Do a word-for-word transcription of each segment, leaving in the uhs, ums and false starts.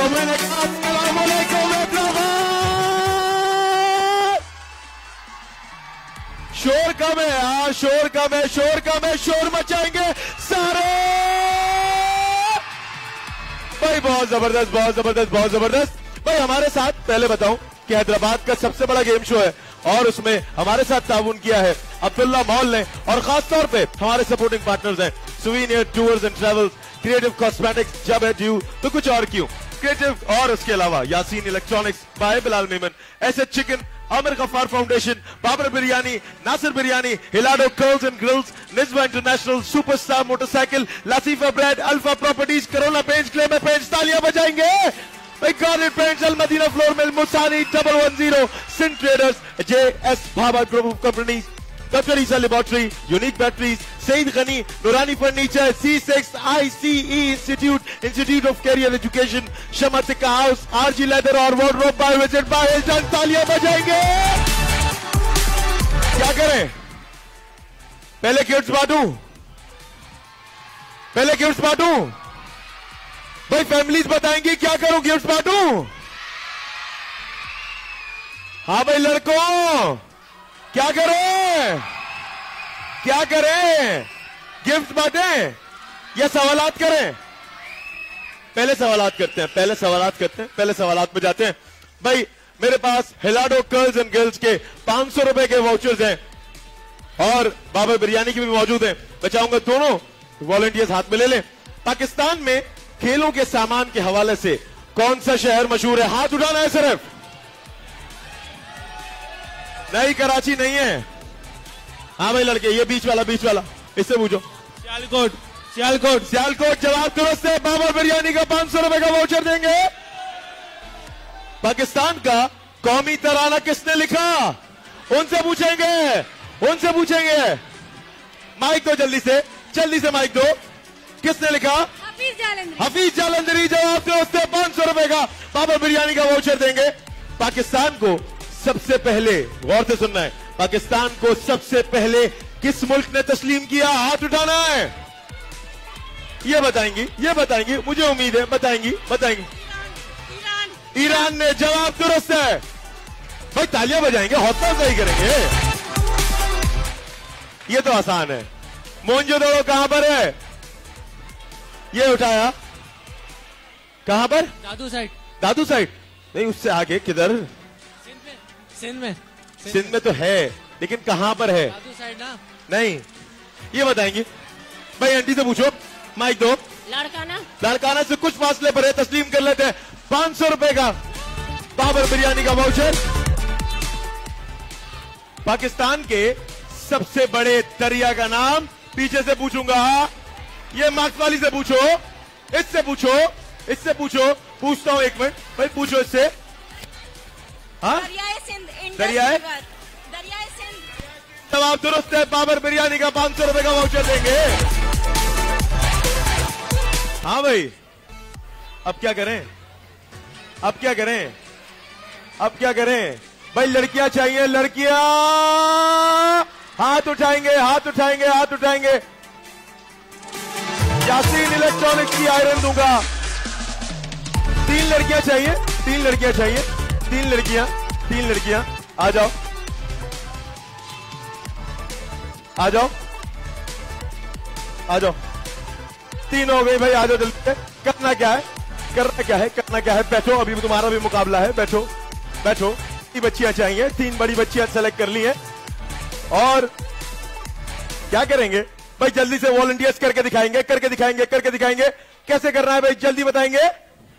अस्सलाम वालेकुम हैदराबाद। शोर कम है यार, शोर कम है, शोर कम है, शोर मचाएंगे सारे भाई। बहुत जबरदस्त, बहुत जबरदस्त, बहुत जबरदस्त भाई। हमारे साथ पहले बताऊं कि हैदराबाद का सबसे बड़ा गेम शो है और उसमें हमारे साथ ताउन किया है अब्दुल्ला मॉल ने, और खास तौर पे हमारे सपोर्टिंग पार्टनर्स हैं souvenir tours and travels, creative cosmetics, जब है ड्यू तो कुछ और क्यों क्रिएटिव, और उसके अलावा यासीन इलेक्ट्रॉनिक्स, बाय बिलाल मेमन, ऐसे चिकन, आमिर गफ्फार फाउंडेशन, बाबर बिरयानी, नासिर बिरयानी, हिलाडो curls and grills, Nizwa international, superstar motorcycle, लासीफा bread, alpha properties, corona paints, क्लेमर पेंट्स, तालियां बजाएंगे भाई। Garnet paints, Al Madina flour mill, Musani, double one zero, Singh traders, J S Bhabha group of companies, doctor Isa laboratory, unique batteries, Saeed Ghani, Noorani furniture, C six I C E institute, institute of career education, शमातिका house, RG leather और wardrobe by visit by Hilton. तालियां बजाएंगे। क्या करें, पहले gifts बांटूं, पहले gifts बांटूं भाई। Families बताएंगी क्या करूं, गिफ्ट्स बांटूं? हाँ भाई लड़कों, क्या करें, क्या करें, गिफ्ट बांटें या सवालात करें? पहले सवालात करते हैं, पहले सवालात करते हैं, पहले सवालात में जाते हैं भाई। मेरे पास हिलाडो कर्ल्स एंड गिल्स के पांच सौ रुपए के वाउचर्स हैं और बाबर बिरयानी की भी मौजूद है। मैं चाहूंगा दोनों वॉलंटियर्स हाथ में ले लें। पाकिस्तान में खेलों के सामान के हवाले से कौन सा शहर मशहूर है? हाथ उठाना है सिर्फ। नहीं, कराची नहीं है। हाँ भाई लड़के, ये बीच वाला, बीच वाला, इससे पूछो। सियालकोट, सियालकोट, सियालकोट। जवाब दुरुस्त है। बाबर बिरयानी का पांच सौ रुपए का वाउचर देंगे। पाकिस्तान का कौमी तराना किसने लिखा? उनसे पूछेंगे, उनसे पूछेंगे। माइक दो जल्दी से, जल्दी से माइक दो। किसने लिखा? हफीज जालंधरी। हफीज जालंधरी। जवाब दुरुस्त है। पांच सौ रुपए का बाबर बिरयानी का वाउचर देंगे। पाकिस्तान को सबसे पहले, गौर से सुनना है, पाकिस्तान को सबसे पहले किस मुल्क ने तस्लीम किया? हाथ उठाना है। ये बताएंगी, ये बताएंगी, मुझे उम्मीद है बताएंगी, बताएंगी। ईरान, ईरान ने। जवाब दुरुस्त है भाई। तालियां बजाएंगे, हौसला सही करेंगे। ये तो आसान है। मोहनजोदड़ो कहां पर है? ये उठाया कहां पर? दादू साइड, दादू साइड नहीं, उससे आगे किधर? सिंध में, सिंध में, सिंध में तो है, लेकिन कहां पर है? दादू साइड ना। नहीं, ये बताएंगी भाई। आंटी से पूछो, माइक दो। लाड़काना, लाड़काना से कुछ फासले पर है, तस्लीम कर लेते हैं पांच सौ रुपए का बाबर बिरयानी का वाउचर। पाकिस्तान के सबसे बड़े दरिया का नाम पीछे से पूछूंगा। ये मार्क्स वाली से पूछो, इससे पूछो, इससे पूछो। पूछता हूं एक मिनट भाई, पूछो इससे। हाँ, दरियाए सिंध, इंडस दरियाए? रिवर, दरियाए सिंध। जवाब दुरुस्त है। बाबर बिरयानी का पांच सौ रुपए का वाउचर देंगे। हाँ भाई, अब क्या करें, अब क्या करें, अब क्या करें भाई? लड़कियां चाहिए, लड़कियां। हाथ उठाएंगे, हाथ उठाएंगे, हाथ उठाएंगे। यासीन इलेक्ट्रॉनिक्स की आयरन दूंगा। तीन लड़कियां चाहिए, तीन लड़कियां चाहिए, तीन लड़कियां, तीन लड़कियां। आ जाओ, आ जाओ, आ जाओ। तीन हो गई भाई, आ जाओ जल्दी से। करना क्या है, करना क्या है, करना क्या है? बैठो, अभी तुम्हारा भी मुकाबला है। बैठो, बैठो। तीन बच्चियां चाहिए, तीन बड़ी बच्चियां सेलेक्ट कर ली हैं। और क्या करेंगे भाई? जल्दी से वॉलंटियर्स करके दिखाएंगे, करके दिखाएंगे, करके दिखाएंगे। कैसे करना है भाई? जल्दी बताएंगे।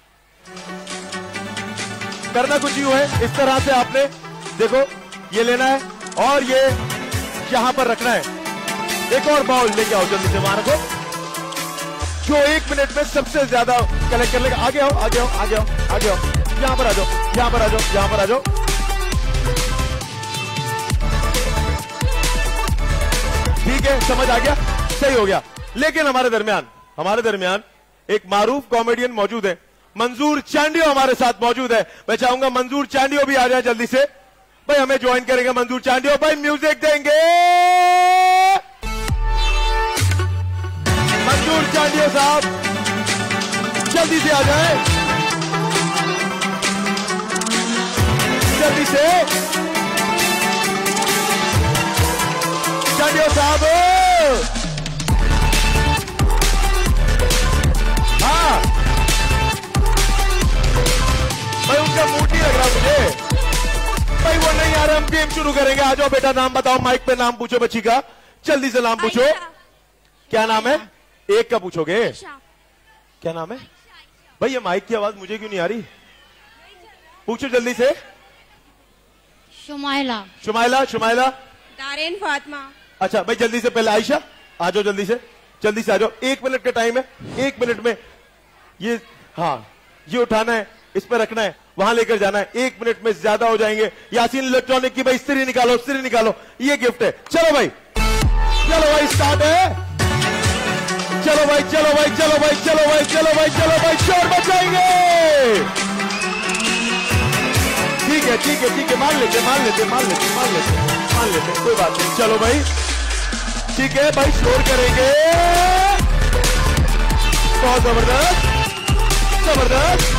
करना कुछ यूं है, इस तरह से आपने देखो, ये लेना है और ये यहां पर रखना है। एक और बाउल लेके आओ जल्दी से, वहां रखो। जो एक मिनट में सबसे ज्यादा कलेक्ट कर लेगा। आगे आओ, आगे आओ, आगे आओ, आगे आओ। यहां पर आ जाओ, यहां पर आ जाओ, यहां पर आ जाओ। ठीक है, समझ आ गया, सही हो गया। लेकिन हमारे दरमियान, हमारे दरमियान एक मारूफ कॉमेडियन मौजूद है, मंजूर चांडियो हमारे साथ मौजूद है। मैं चाहूंगा मंजूर चांडियो भी आ जाए जल्दी से भाई, हमें ज्वाइन करेंगे मंजूर चांडियो भाई। म्यूजिक देंगे मंजूर चांडियो साहब, जल्दी से आ जाए। जल्दी से चांडियो साहब। हाँ भाई उनका मूड नहीं लग रहा मुझे भाई, वो नहीं आ रहा। हम गेम शुरू करेंगे। आ जाओ बेटा, नाम बताओ, माइक पे नाम पूछो बच्ची का, जल्दी से नाम पूछो। क्या नाम है? एक का पूछोगे? क्या नाम है भाई? ये माइक की आवाज मुझे क्यों नहीं आ रही? पूछो जल्दी से। शुमाइला। शुमाइला। शुमाइला। दारेन फातिमा। अच्छा भाई जल्दी से, पहले आयशा आ जाओ, जल्दी से जल्दी से आ जाओ। एक मिनट का टाइम है, एक मिनट में ये, हाँ ये उठाना है, इस पर रखना है, वहां लेकर जाना है। एक मिनट में ज्यादा हो जाएंगे। यासीन इलेक्ट्रॉनिक की भाई स्त्री निकालो, स्त्री निकालो, ये गिफ्ट है। चलो भाई, चलो भाई, स्टार्ट है। चलो भाई, चलो भाई, चलो भाई, चलो भाई, चलो भाई, चलो भाई, शोर मचाएंगे। ठीक है, ठीक है, ठीक है, मान लेते, मान लेते, मान लेते, मान लेते, मान लेते, कोई बात नहीं। चलो भाई, ठीक है भाई, शोर करेंगे। बहुत जबरदस्त, जबरदस्त।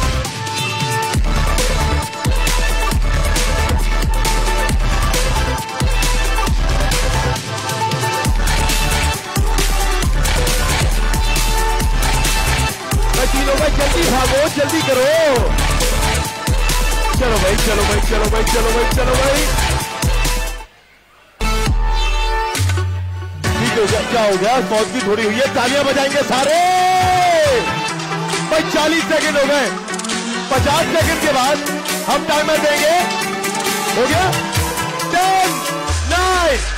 तीनों भाई जल्दी भागो, जल्दी करो। चलो भाई, चलो भाई, चलो भाई, चलो भाई, चलो भाई। ठीक हो गया, क्या हो गया? फौज भी थोड़ी हुई है, तालियां बजाएंगे सारे भाई। चालीस सेकंड हो गए, पचास सेकंड के बाद हम टाइमर देंगे। हो गया? टेन, नाइन,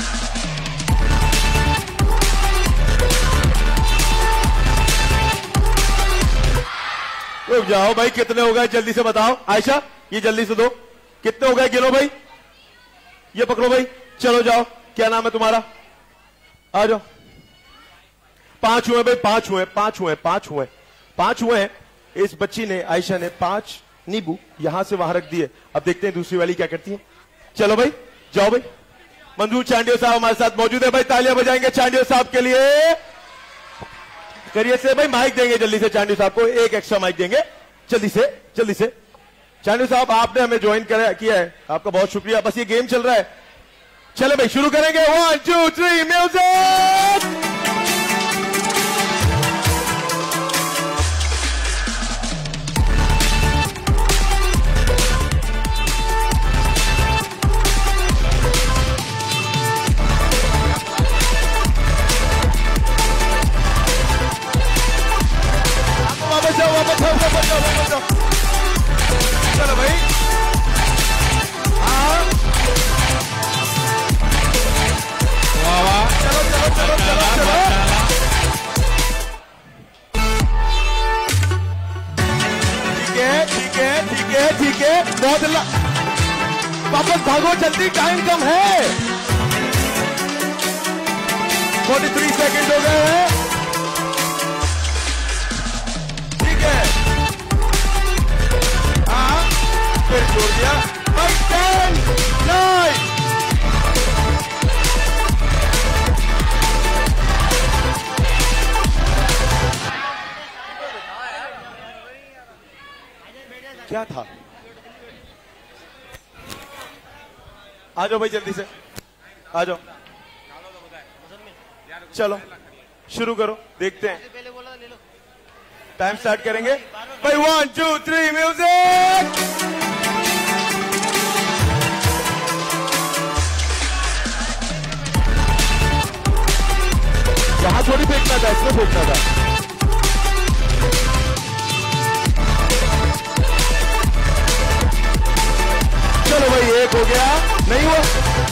रुक जाओ भाई, कितने हो गए जल्दी से बताओ। आयशा ये जल्दी से दो, कितने हो गए गिनो भाई। ये पकड़ो भाई, चलो जाओ। क्या नाम है तुम्हारा? आ जाओ। पांच हुए भाई, पांच हुए, पांच हुए, पांच हुए, पांच हुए। इस बच्ची ने, आयशा ने पांच नींबू यहां से वहां रख दिए। अब देखते हैं दूसरी वाली क्या करती है। चलो भाई, जाओ भाई। मंजूर चांडियो साहब हमारे साथ मौजूद है भाई, तालियां बजाएंगे चांडियो साहब के लिए। करिए से भाई, माइक देंगे जल्दी से चांडियो साहब को, एक एक्स्ट्रा माइक देंगे जल्दी से, जल्दी से। चांडियो साहब आपने हमें ज्वाइन किया है, आपका बहुत शुक्रिया। बस ये गेम चल रहा है। चले भाई, शुरू करेंगे। One two three, music. वापस जाओ, वापस जाओ, वापस जाओ, वापस जाओ। चलो भाई, हाँ, वाह वाह, चलो चलो चलो चलो चलो। ठीक है, ठीक है, ठीक है, ठीक है, बहुत अल्लाह। वापस भागो जल्दी, टाइम कम है। तैंतालीस सेकंड हो गए हैं। फिर छोड़ दिया। टेन, नाइन, क्या था? आ जाओ भाई जल्दी से, आ जाओ। चलो शुरू करो, देखते हैं। टाइम स्टार्ट करेंगे भाई। One two three, music. यहां थोड़ी फेंकना था, इसमें फेंकना था। चलो भाई, एक हो गया, नहीं हुआ।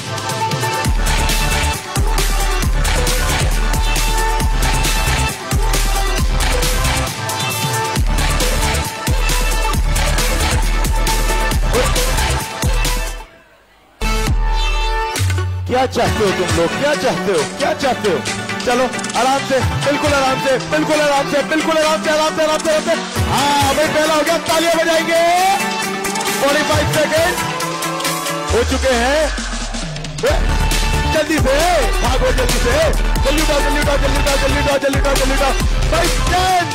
क्या चाहते हो तुम लोग, क्या चाहते हो, क्या चाहते हो? चलो आराम से, बिल्कुल आराम से, बिल्कुल आराम से, बिल्कुल आराम से, आराम से, आराम से, आराम से। हाँ भाई, पहला हो गया, तालियां बजाएंगे। पैंतालीस सेकेंड हो चुके हैं। जल्दी से भागो, जल्दी से, जल्दी उठाओ, जल्दी उठाओ, जल्दी उठाओ, जल्दी उठाओ, जल्दी उठाओ, जल्दी उठाओ भाई। टेन,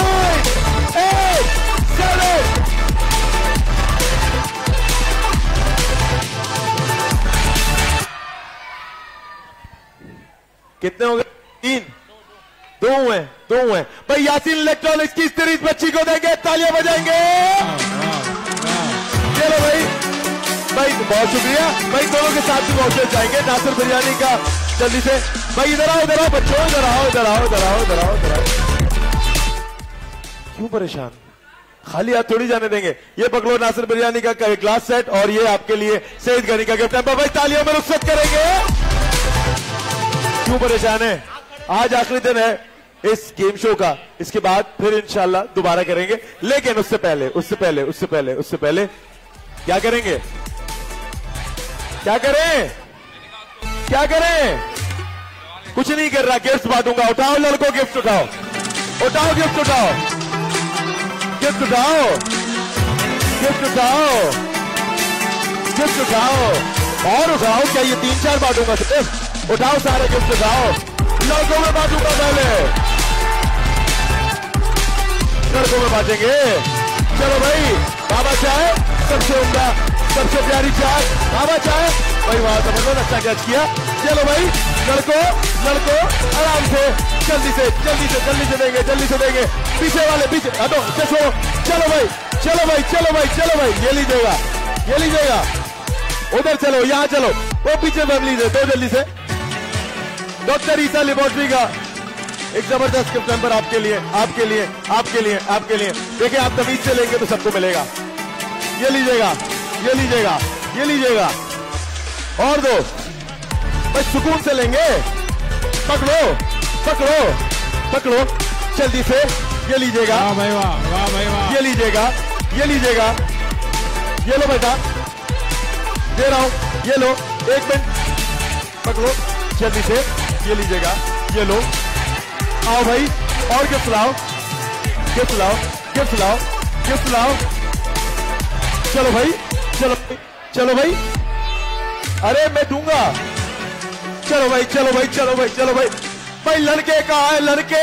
नाइन, एट, सेवन, कितने हो गए? तीन, दो हुए, दो हुए भाई। यासीन इलेक्ट्रॉनिक्स की सीरीज बच्ची को देंगे, तालियां बजाएंगे। चलो भाई, भाई बहुत शुक्रिया भाई। दोनों के साथ भी बहुत जाएंगे। नासिर बिरयानी का जल्दी से भाई, इधर आओ, इधर आओ बच्चों, इधर आओ, इधर आओ, इधर आओ, इधर आओ, इधर आओ। क्यों परेशान? खाली हाथ थोड़ी जाने देंगे। ये पकड़ो नासिर बिरयानी का ग्लास सेट, और ये आपके लिए सईद गनी का गिफ्ट है भाई। तालियों में रुखसत करेंगे। क्यों परेशान है? आज आखिरी दिन है इस गेम शो का, इसके बाद फिर इंशाल्लाह दोबारा करेंगे। लेकिन उससे पहले उससे पहले उससे पहले उससे पहले क्या करेंगे? क्या करें? क्या करें? कुछ नहीं कर रहा, गिफ्ट बांटूंगा। उठाओ लड़कों, गिफ्ट उठाओ, उठाओ गिफ्ट उठाओ, गिफ्ट उठाओ, गिफ्ट उठाओ, गिफ्ट उठाओ, और उठाओ। क्या ये तीन चार बांटूंगा? उठाओ सारे गिफ्ट उठाओ। लड़कों में बांटूंगा, पहले लड़कों में बांटेंगे। चलो भाई, बाबा चाय सबसे उम्दा, सबसे प्यारी चाय, बाबा चाय भाई। वहां समझो, अच्छा कैच किया। चलो भाई, लड़कों लड़कों आराम से, जल्दी से जल्दी से जल्दी से देंगे, जल्दी से देंगे। पीछे वाले पीछे हटो, छोड़ो। चलो भाई, चलो भाई, चलो भाई, चलो भाई। ये लीजिएगा, ये लीजिएगा। उधर चलो, यहाँ चलो, वो पीछे फैमिली दे दो जल्दी से। डॉक्टर ईसा लेबोरेटरी का एक जबरदस्त गिफ्ट नंबर आपके लिए, आपके लिए, आपके लिए, आपके लिए। देखिए, आप तमीज से लेंगे तो सबको मिलेगा। ये लीजिएगा, ये लीजिएगा, ये लीजिएगा, और दो बस सुकून से लेंगे। पकड़ो, पकड़ो, पकड़ो जल्दी से। ये लीजिएगा, वाह भाई वाह, वाह भाई वाह। ये लीजिएगा, ये लीजिएगा, ये लो बेटा, दे रहा हूं, ये लो। एक मिनट, पकड़ो जल्दी से, ये लीजिएगा, ये लो। आओ भाई, और गिफ्ट लाओ, गिफ्ट लाओ, गिफ्ट लाओ, गिफ्ट लाओ। चलो भाई, चलो चलो भाई, अरे मैं दूंगा। चलो भाई, चलो भाई, चलो भाई, चलो भाई। भाई लड़के कहाँ है? लड़के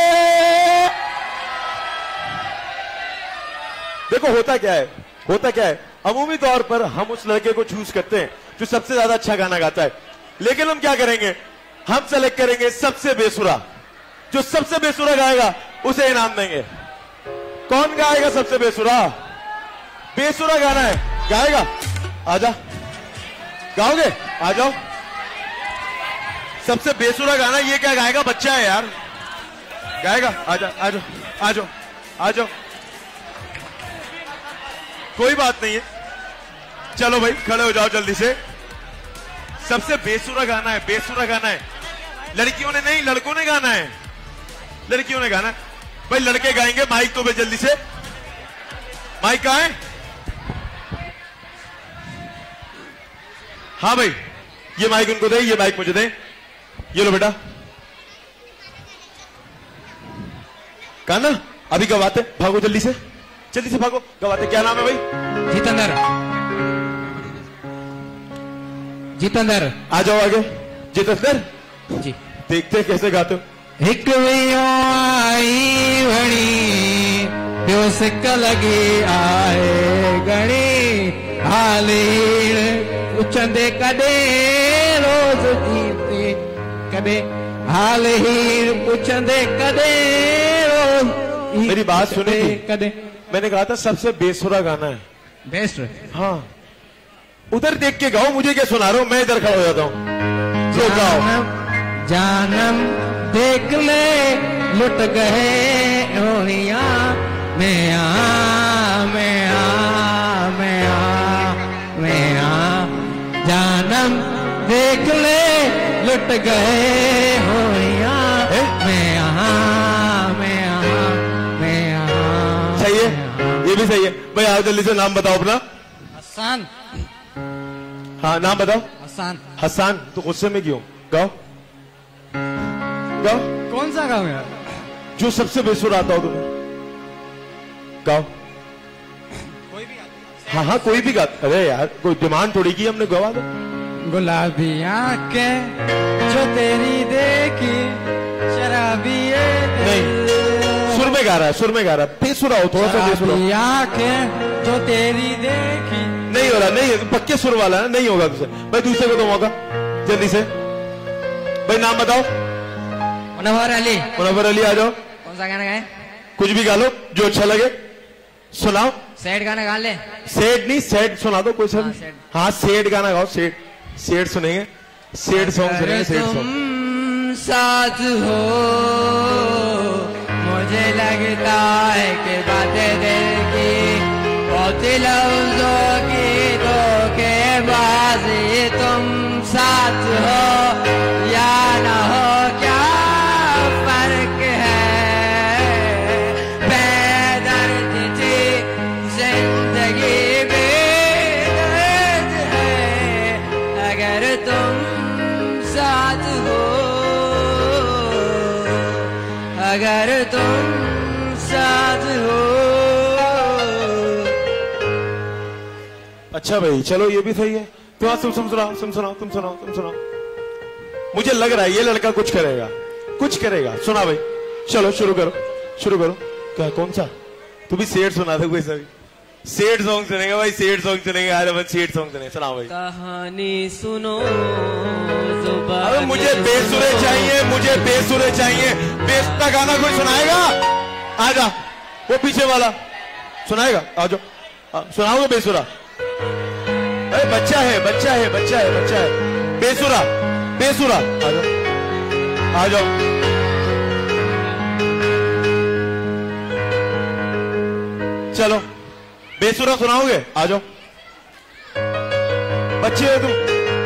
देखो, होता क्या है, होता क्या है, अमूमी तौर पर हम उस लड़के को चूज करते हैं जो सबसे ज्यादा अच्छा गाना गाता है। लेकिन हम क्या करेंगे? हम सेलेक्ट करेंगे सबसे बेसुरा। जो सबसे बेसुरा गाएगा उसे इनाम देंगे। कौन गाएगा सबसे बेसुरा? बेसुरा गाना है, गाएगा। आजा, गाओगे? आ जाओ। सबसे बेसुरा गाना ये क्या गाएगा? बच्चा है यार, गाएगा। आजा, आजो, आजो, आजो। कोई बात नहीं है, चलो भाई खड़े हो जाओ जल्दी से। सबसे बेसुरा गाना है, बेसुरा गाना है। लड़कियों ने नहीं, लड़कों ने गाना है, लड़कियों ने गाना है। भाई लड़के गाएंगे, माइक तो भाई जल्दी से। माइक कहाँ है? हाँ भाई, ये माइक उनको दे, ये माइक मुझे दे। ये लो बेटा, गाना अभी गवाते। भागो जल्दी से, जल्दी से भागो, गवाते। क्या नाम है भाई? जितेंद्र, जितेंद्र। आ जाओ आगे। जितेंद्र जी, देखते कैसे गाते हो। हिक वियो आई वणी, ॿियो सिक लगी आए गणी, हाली पुछंदे कॾे रोज़ जीते, कॾे हाल ही पुछंदे कॾे रोज़। मेरी बात सुने थी? कॾे मैंने कहा था सबसे बेसुरा गाना है। बेस्ट। हाँ, उधर देख के गाओ, मुझे क्या सुना रहे हो? मैं इधर खड़ा हो जाता हूँ। जो गाओ। जानम देख ले लुट गए ओनिया, मैं आ मैं आ मैं आ मैं आ। जानम देख ले लुट गए होनिया, मैं आ मैं आ मैं आ। सही है, ये भी सही है भाई। आओ जल्दी से, नाम बताओ अपना। हसन। हाँ, नाम बताओ। हसन। हसन। तो गुस्से में क्यों? गाओ, गाओ। कौन सा गाँव यार? जो सबसे बेसुरा आता हो तुम्हें, गाओ। कोई भी आता। हाँ हाँ, कोई भी गा। अरे यार, कोई डिमांड थोड़ी की हमने, गवा दो। गुलाबी आंखें जो तेरी देखी, शराबी नहीं, सुर में गा रहा है, सुर में गा रहा है। बेसुरा हो, थोड़ा सा बेसुरा। शराबी आंखें जो तेरी देखी। नहीं हो रहा, नहीं, पक्के सुर वाला है, नहीं होगा तुझसे। भाई दूसरे को दो मौका, जल्दी से। भाई नाम बताओ। मुनव्वर अली। मुनव्वर अली आ जाओ। कौन सा गाना गाए? कुछ भी गा लो जो अच्छा लगे, सुनाओ। सैड गाना गा ले। सेड नहीं, सेड सुना दो कोई सा। हाँ, सेड। हाँ सेड गाना गाओ। सेड सेड सुनेंगे, सेड सॉन्ग सुनेंगे। Sad song. तुम साथ हो मुझे लगता है कि बातें दिल की बहुत लफ्जों की धोखेबाजी। तुम साथ हो या ना हो क्या फर्क है, बेदर्द थी जिंदगी बेदर्द है अगर तुम साथ हो, अगर तुम साथ हो। अच्छा भाई चलो ये भी सही है। तुम तुम तुम सुनाओ, तुम सुनाओ, तुम सुनाओ, तुम सुनाओ। मुझे लग रहा है ये लड़का कुछ करेगा, कुछ करेगा। सुना भाई, चलो शुरू करो, शुरू करो। क्या कौन सा? तू भी सेड सुना दे कोई सा भी। सेड सॉन्ग सुनेगा भाई, सेड सॉन्ग सुनेंगे। आज अपन सेड सॉन्ग सुने। सुनाओ भाई। कहानी सुनो अरे मुझे बेसुरे चाहिए, मुझे बेसुरे चाहिए। बेसुरा गाना कोई सुनाएगा? आजा, वो पीछे वाला सुनाएगा। आ जाओ, सुनाओगे बेसुरा? अरे बच्चा है, बच्चा है, बच्चा है, बच्चा है। बेसुरा, बेसुरा आ जाओ, आ जाओ। चलो बेसुरा सुनाओगे? आ जाओ। बच्चे हो तुम।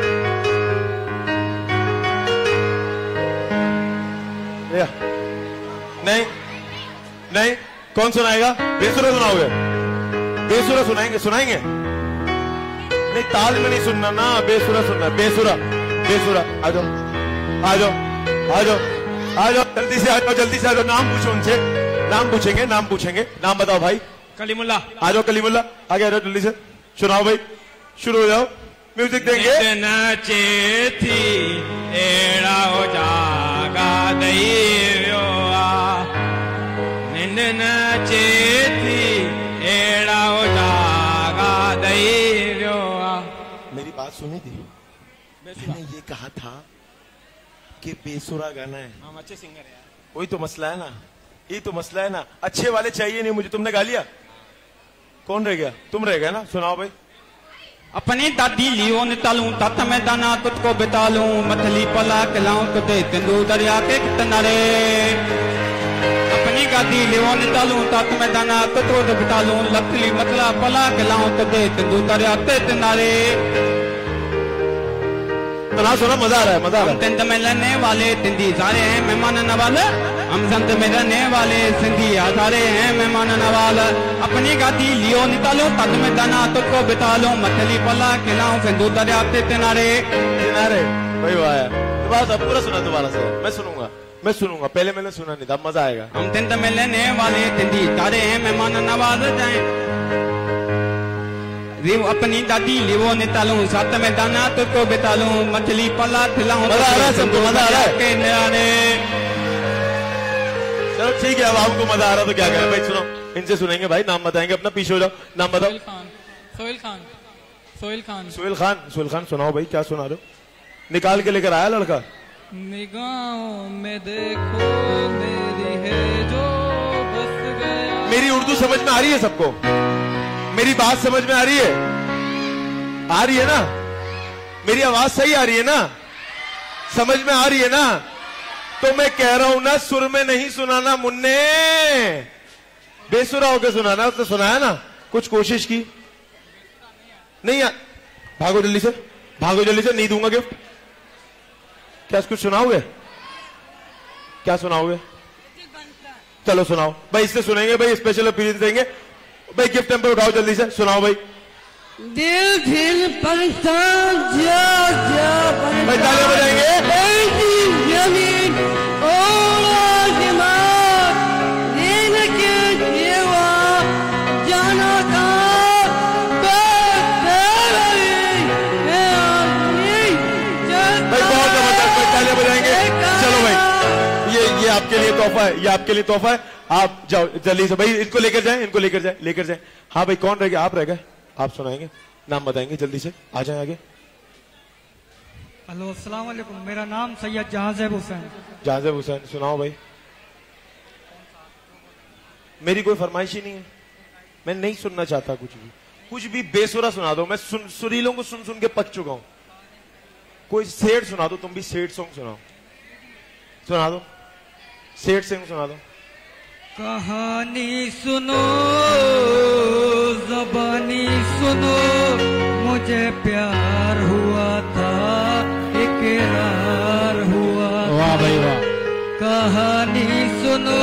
या नहीं नहीं, कौन सुनाएगा? बेसुरा सुनाओगे? बेसुरा सुनाएंगे, सुनाएंगे नहीं, ताल में नहीं सुनना ना, बेसुरा सुनना। बेसुरा, बेसुरा आ जाओ, आ जाओ, आ जाओ, आ जाओ, जल्दी से आ जाओ, जल्दी से आ जाओ। नाम पूछो उनसे, नाम पूछेंगे, नाम पूछेंगे। नाम बताओ भाई। कलीमुल्ला। आ जाओ कलीमुल्ला, आगे आ जाओ जल्दी से। सुनाओ भाई, शुरू हो जाओ। म्यूजिक देंगे। नचे थी एड़ा हो जागा दैव्यो आ, निंद नचे थी एड़ा हो जागा दैव्यो आ। मेरी बात सुनी थी? मैंने ये कहा था कि बेसुरा गाना है। हम अच्छे सिंगर है यार। वही तो मसला है ना, ये तो मसला है ना। अच्छे वाले चाहिए नहीं मुझे। तुमने गा लिया? कौन रह गया? तुम रह गया ना। सुनाओ भाई। अपनी दादी लियो नितालू तत में दाना तुझको बितालू, मछली पला खिलाऊं तुझे तेंदू दरिया के किनारे। अपनी गादी लियो नितालू तत में दाना तुझको बितालू, लकली मछला पला खिलाऊं तुझे तेंदू दरिया के किनारे। तना सुना, मजा आ रहा है, मजा आ रहा है। तिंद में रहने वाले तिंदी सारे हैं मेहमान नवाज, हम संत में रहने वाले सिंधी सारे हैं मेहमान नवाज। अपनी गादी लियो निकालो तद में दाना तुझको बितालो, मछली पला खिलाऊं सिंधु दरिया के किनारे। किनारे वही वो आया। दोबारा पूरा सुना, दोबारा से। मैं सुनूंगा, मैं सुनूंगा। पहले मैंने सुना नहीं था, मजा आएगा। हम तिंद में रहने वाले तिंदी सारे हैं मेहमान नवाज जाए। अपनी दादी लिवो नितालू साथ में दाना तुझको बितालू, मछली पला खिलाऊं। मजा आ रहा है सबको, मजा आ रहा है। किनारे। चलो ठीक है, अब आपको मजा आ रहा तो क्या करें भाई। सुनो, इनसे सुनेंगे भाई। नाम बताएंगे अपना, पीछे हो जाओ। नाम बताओ। सोहेल खान। सोहेल खान। सोहेल खान। सुहेल खान। सुहेल खान सुनाओ भाई, क्या सुना रहे हो? निकाल के लेकर आया लड़का। निगाहों में देखो मेरी है जो बस गया। मेरी उर्दू समझ में आ रही है सबको? मेरी बात समझ में आ रही है? आ रही है ना? मेरी आवाज सही आ रही है ना? समझ में आ रही है ना? तो मैं कह रहा हूं ना, सुर में नहीं सुनाना मुन्ने, बेसुरा होकर सुनाना। उसने सुनाया ना, कुछ कोशिश की नहीं। आ... भागो जल्दी से, भागो जल्दी से, नहीं दूंगा गिफ्ट। क्या कुछ सुनाओगे? क्या सुनाओगे? चलो सुनाओ भाई, इससे सुनेंगे भाई, स्पेशल अपील देंगे भाई। गिफ्ट टेम्पर उठाओ जल्दी से, सुनाओ भाई। दिल दिल परेशान जा जा भाई तालियां बजाएंगे। जमीन और दिमाग दिन के जीवा जाना था भाई, बहुत जबरदस्त भाई, तालियां बजाएंगे। चलो भाई, ये ये आपके लिए तोहफा है, ये आपके लिए तोहफा है। आप जाओ जल्दी से भाई, इनको लेकर जाएं, इनको लेकर जाएं, लेकर जाएं। हाँ भाई, कौन रह गया? आप रह गए, आप सुनाएंगे, नाम बताएंगे जल्दी से। आ जाए आगे। हेलो अस्सलाम वालेकुम, मेरा नाम सैयद जहांजेब हुसैन। जहांजेब हुसैन, सुनाओ भाई। मेरी कोई फरमाइश ही नहीं है, मैं नहीं सुनना चाहता कुछ भी, कुछ भी बेसुरा सुना दो। मैं सुन, सुरीलों को सुन सुन के पक चुका हूं। कोई सेठ सुना दो, तुम भी सेठ सॉन्ग सुनाओ, सुना दो, सेठ सॉन्ग सुना दो। कहानी सुनो ज़बानी सुनो, मुझे प्यार हुआ था, इकरार हुआ। वाह भाई वाह। कहानी सुनो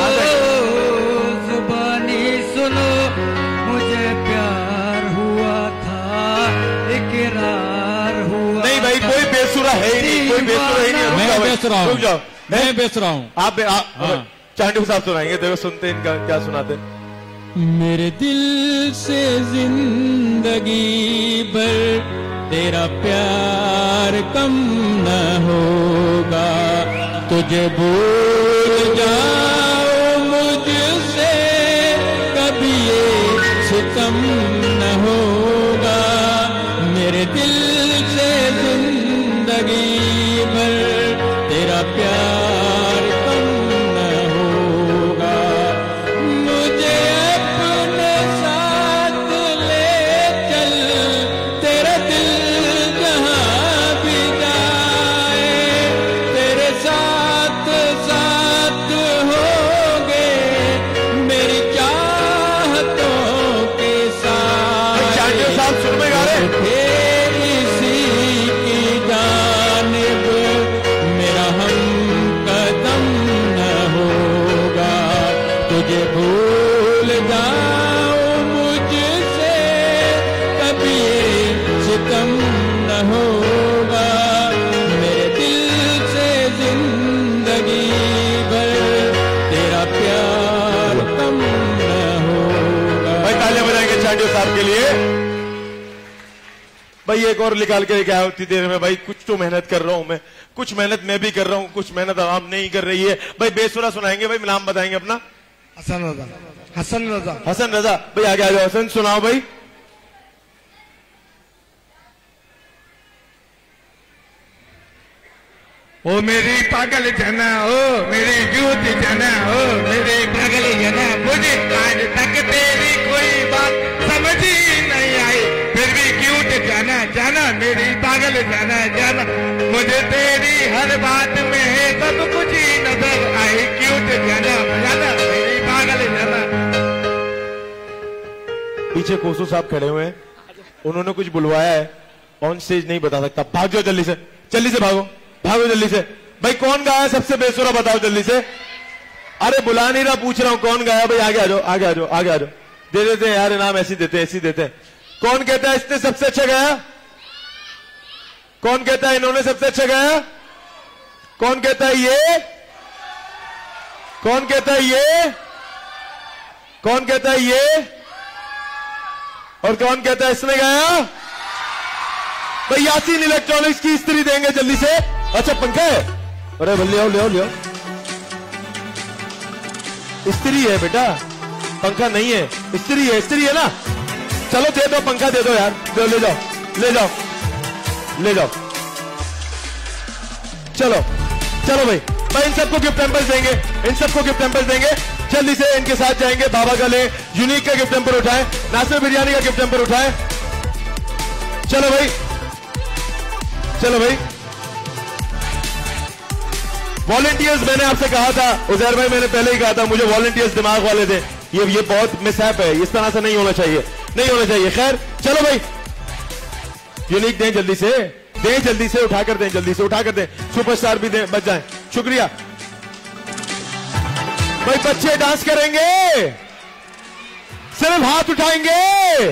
ज़बानी सुनो, मुझे प्यार हुआ था, इकरार हुआ। नहीं भाई, कोई बेसुरा है ही नहीं, कोई बेसुरा ही नहीं। मैं बेच रहा हूँ, रुक जाओ, मैं बेच रहा हूँ। आप, आप हाँ। चांडू साहब सुनाएंगे, देखो सुनते इनका क्या सुनाते। मेरे दिल से जिंदगी भर तेरा प्यार कम न होगा, तुझे भूल जाओ मुझसे कभी ये सितम न होगा। मेरे दिल से जिंदगी भर तेरा प्यार कम न होगा, मुझे अपने साथ ले चल, तेरा दिल जहां भी जाए, तेरे साथ साथ होगे मेरी चाहतों के साथ। चांडू साहब सुन में गा रहे हैं। फिर इसी की जानिब मेरा हम कदम न होगा, तुझे भूल जाओ मुझसे कभी सितम न होगा। मेरे दिल से जिंदगी भर तेरा प्यार कम न होगा। भाई तालियां बजाएंगे चांडू साहब के लिए। भाई एक और निकाल के क्या होती देर में, भाई कुछ तो मेहनत कर रहा हूं मैं, कुछ मेहनत मैं भी कर रहा हूं, कुछ मेहनत आवाम नहीं कर रही है। भाई बेसुरा सुनाएंगे, भाई नाम बताएंगे अपना। हसन रजा, हसन रजा, हसन रजा, भाई आगे आ जाओ। हसन सुनाओ भाई। ओ मेरी पागल जना, ओ मेरी यूथ जना, ओ मेरी पागल जना, मुझे आज तक तेरी कोई बात समझ ही नहीं आई, फिर भी क्यूट जाना जाना मेरी पागल जाना जाना, मुझे तेरी हर बात में सब कुछ ही नजर आई, क्यूट जाना जाना मेरी पागल जाना। पीछे कोसू साहब खड़े हुए हैं, उन्होंने कुछ बुलवाया है, ऑन स्टेज नहीं बता सकता। भाग जाओ जल्दी से, जल्दी से भागो, भागो जल्दी से। भाई कौन गाया सबसे बेसुरा, बताओ जल्दी से। अरे बुला नहीं रहा, पूछ रहा हूं कौन गाया। भाई आगे आ जाओ, आगे आ जाओ, आगे आ जाओ। दे देते हैं यार इनाम, ऐसी देते हैं, ऐसी देते हैं। कौन कहता है इसने सबसे अच्छा गाया? कौन कहता है इन्होंने सबसे अच्छा गाया? कौन कहता है ये? कौन कहता है ये? कौन कहता है ये? और कौन कहता है इसने गाया? भाई यासीन इलेक्ट्रॉनिक्स की इस्त्री देंगे जल्दी से। अच्छा पंखा है, अरे ले आओ ले आओ ले आओ। इस्त्री है बेटा, पंखा नहीं है, इस्त्री है, इस्त्री है ना। चलो दे दो, पंखा दे दो यार, दो, ले जाओ ले जाओ ले जाओ। चलो चलो भाई, भाई इन सबको गिफ्ट हैम्पर्स देंगे, इन सबको गिफ्ट हैम्पर्स देंगे। जल्दी से इनके साथ जाएंगे। बाबा का ले, यूनिक का गिफ्ट हैम्पर उठाएं, नासिर बिरयानी का गिफ्ट हैम्पर उठाएं। चलो भाई, चलो भाई। वॉलंटियर्स मैंने आपसे कहा था, उजैर भाई मैंने पहले ही कहा था, मुझे वॉलंटियर्स दिमाग वाले थे। ये ये बहुत मिसहैप है, इस तरह से नहीं होना चाहिए, नहीं होना चाहिए। खैर चलो भाई, यूनिक दें जल्दी से, दें जल्दी से, उठा कर दें, जल्दी से उठा कर दें। सुपरस्टार भी दें, बच जाएं। शुक्रिया भाई। बच्चे डांस करेंगे, सिर्फ हाथ उठाएंगे।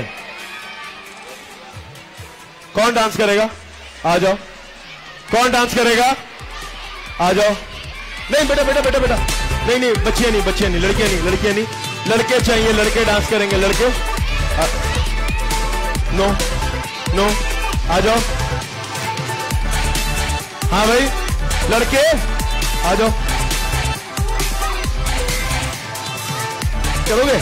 कौन डांस करेगा? आ जाओ। कौन डांस करेगा? आ जाओ। नहीं बेटा बेटा बेटा बेटा, नहीं नहीं, बच्चियां नहीं, बच्चियां नहीं, लड़कियां नहीं, लड़कियां नहीं, लड़के चाहिए, लड़के डांस करेंगे, लड़के। आ, नो नो, आ जाओ। हाँ भाई लड़के आ जाओ। चलोगे?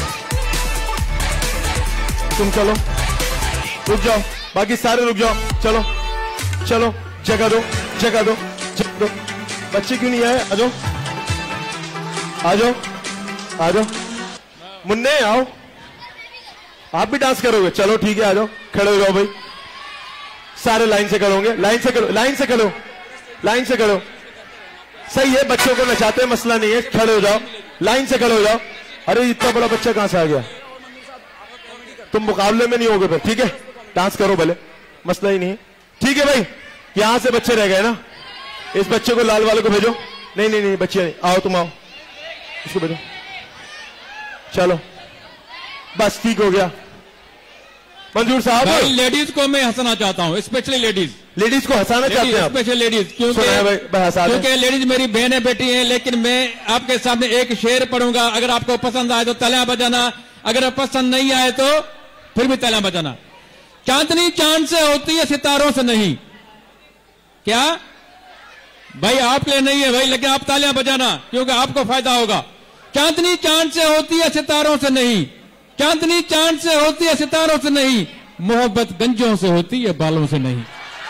तुम चलो, रुक जाओ, बाकी सारे रुक जाओ। चलो चलो, जगह दो। जगह दो, जगह दो। बच्चे क्यों नहीं आए? आ जाओ, आ जाओ, आ जाओ। मुन्ने आओ, आप भी डांस करोगे? चलो ठीक है, आ जाओ, खड़े हो जाओ भाई। सारे लाइन से करोगे, लाइन से करो, लाइन से करो, लाइन से करो। सही है, बच्चों को नचाते हैं, मसला नहीं है। खड़े हो जाओ, लाइन से खड़े हो जाओ। अरे इतना बड़ा बच्चा कहां से आ गया? तुम मुकाबले में नहीं होगे फिर, ठीक है? डांस करो भले, मसला ही नहीं है। ठीक है भाई, यहां से बच्चे रह गए ना, इस बच्चे को लाल वाले को भेजो। नहीं नहीं नहीं, बच्चे नहीं, आओ तुम आओ, इसको भेजो। चलो बस ठीक हो गया। मंजूर साहब, लेडीज को मैं हंसाना चाहता हूँ, स्पेशली लेडीज लेडीज को हंसाना चाहते हैं, स्पेशल लेडीज, क्योंकि क्योंकि लेडीज मेरी बहनें बेटी हैं। लेकिन मैं आपके सामने एक शेर पढ़ूंगा, अगर आपको पसंद आए तो तालियां बजाना, अगर पसंद नहीं आए तो फिर भी तालियां बजाना। चांदनी चांद से होती है, सितारों से नहीं। क्या भाई? आप ले नहीं है भाई, लेकिन आप तालियां बजाना क्योंकि आपको फायदा होगा। चांदनी चांद से होती है, सितारों से नहीं। चांदनी चांद से होती है, सितारों से नहीं। मोहब्बत गंजों से होती है, बालों से नहीं।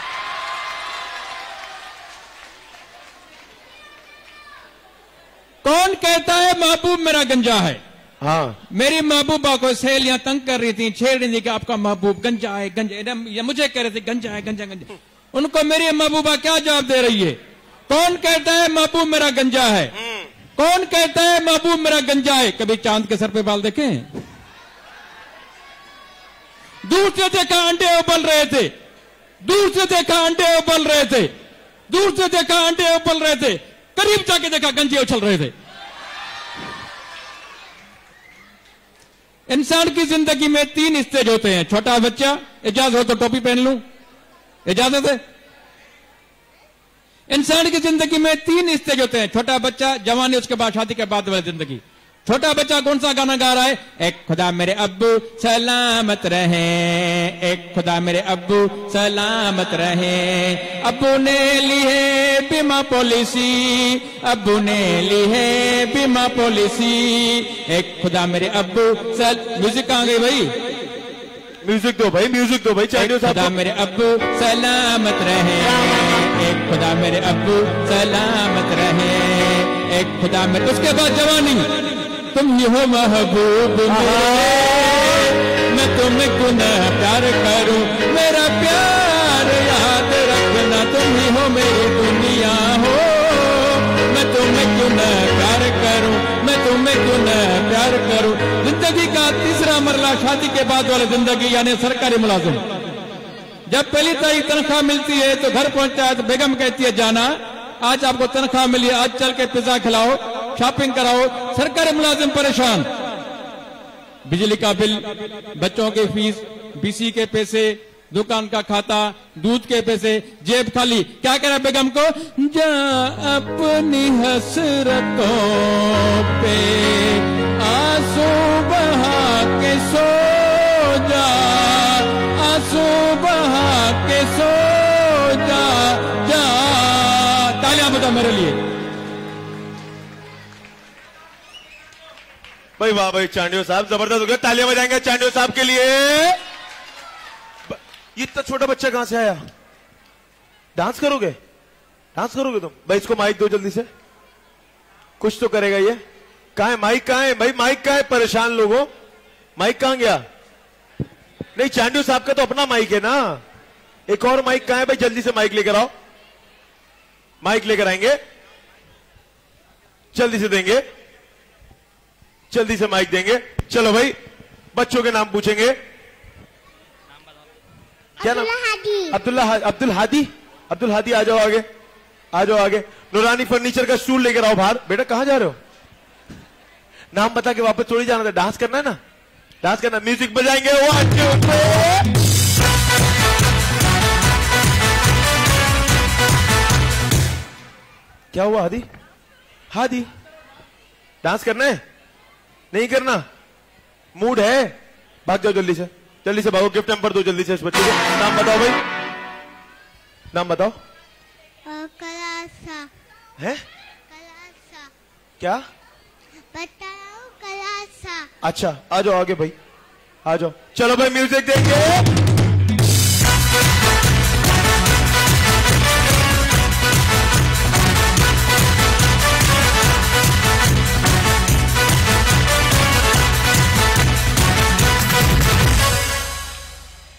कौन कहता है महबूब मेरा गंजा है? हाँ, मेरी महबूबा को सहेलियां तंग कर रही थी, छेड़ रही थी कि आपका महबूब गंजा है, गंजा। ये मुझे कह रहे थे गंजा है, गंजा गंजा। उनको मेरी महबूबा क्या जवाब दे रही है? कौन कहता है महबूब मेरा गंजा है? कौन कहता है महबूब मेरा गंजा है? कभी चांद के सर पे बाल देखे? दूर से देखा अंडे उबल रहे थे, दूर से देखा अंडे उबल रहे थे, दूर से देखा अंडे उबल रहे थे, करीब जाके देखा गंजे उछल रहे थे। इंसान की जिंदगी में तीन स्टेज होते हैं। छोटा बच्चा, इजाजत हो तो टोपी पहन लूं, इजाजत है? इंसान की जिंदगी में तीन स्टेज होते हैं। छोटा बच्चा, जवानी, उसके बाद शादी के बाद वाली जिंदगी। छोटा बच्चा कौन सा गाना गा रहा है? एक खुदा मेरे अब्बू सलामत रहे, एक खुदा मेरे अब्बू सलामत रहे। अब्बू ने ली है बीमा पॉलिसी, अब्बू ने ली है बीमा पॉलिसी। एक खुदा मेरे अब्बू सल... म्यूजिक कहां गई भाई? म्यूजिक दो भाई, म्यूजिक दो भाई। एक खुदा मेरे अब्बू सलामत रहे, एक खुदा मेरे अब्बू सलामत रहे, एक खुदा मेरे। उसके बाद जवानी, तुम ही हो महबूब मेरे, मैं तुम्हें गुनाह प्यार करूं, मेरा प्यार याद रखना। तुम ही हो मेरी दुनिया हो, मैं तुम्हें गुनाह प्यार करूं, मैं तुम्हें गुनाह प्यार करूं। जिंदगी का तीसरा मरला, शादी के बाद वाली जिंदगी, यानी सरकारी मुलाजिम। जब पहली तारीख तनख्वाह मिलती है तो घर पहुंचता है तो बेगम कहती है जाना आज आपको तनख्वाह मिली, आज चल के पिज्जा खिलाओ, शॉपिंग कराओ। सरकारी मुलाजिम परेशान, बिजली का बिल, बच्चों की फीस, बीसी के पैसे, दुकान का खाता, दूध के पैसे, जेब खाली। क्या कह रहा बेगम को? जा अपनी हसरतों पे आंसू बहा के सो जा, आंसू बहा के सो जा, जा। तालियां बजा मेरे लिए। भाई वाह भाई, चांडियो साहब जबरदस्त हो गया। तालियां बजाएंगे चांडियो साहब के लिए। ये इतना छोटा बच्चा कहां से आया? डांस करोगे? डांस करोगे तुम? भाई इसको माइक दो जल्दी से, कुछ तो करेगा ये। कहां है माइक? कहां है भाई माइक? कहां है? परेशान लोगों, माइक कहां गया? नहीं, चांडियो साहब का तो अपना माइक है ना। एक और माइक कहां है भाई? जल्दी से माइक लेकर आओ। माइक लेकर आएंगे, जल्दी से देंगे, जल्दी से माइक देंगे। चलो भाई, बच्चों के नाम पूछेंगे। क्या नाम? अब्दुल्ला अब्दुल हादी। अब्दुल हादी आ जाओ आगे, आ जाओ आगे। नूरानी फर्नीचर का स्टूल लेकर आओ बाहर। बेटा कहां जा रहे हो? नाम बता के वापस थोड़ी जाना था, डांस करना है ना, डांस करना। म्यूजिक बजाएंगे। One two three. क्या हुआ हादी? हादी डांस करना है? नहीं करना? मूड है? भाग जाओ जल्दी से, जल्दी से भागो। गिफ्ट नंबर दो जल्दी से इस बच्चे को। नाम बताओ भाई, नाम बताओ। कलासा है? कलासा क्या बताओ? कलासा। अच्छा, आ जाओ आगे भाई, आ जाओ। चलो भाई म्यूजिक देंगे।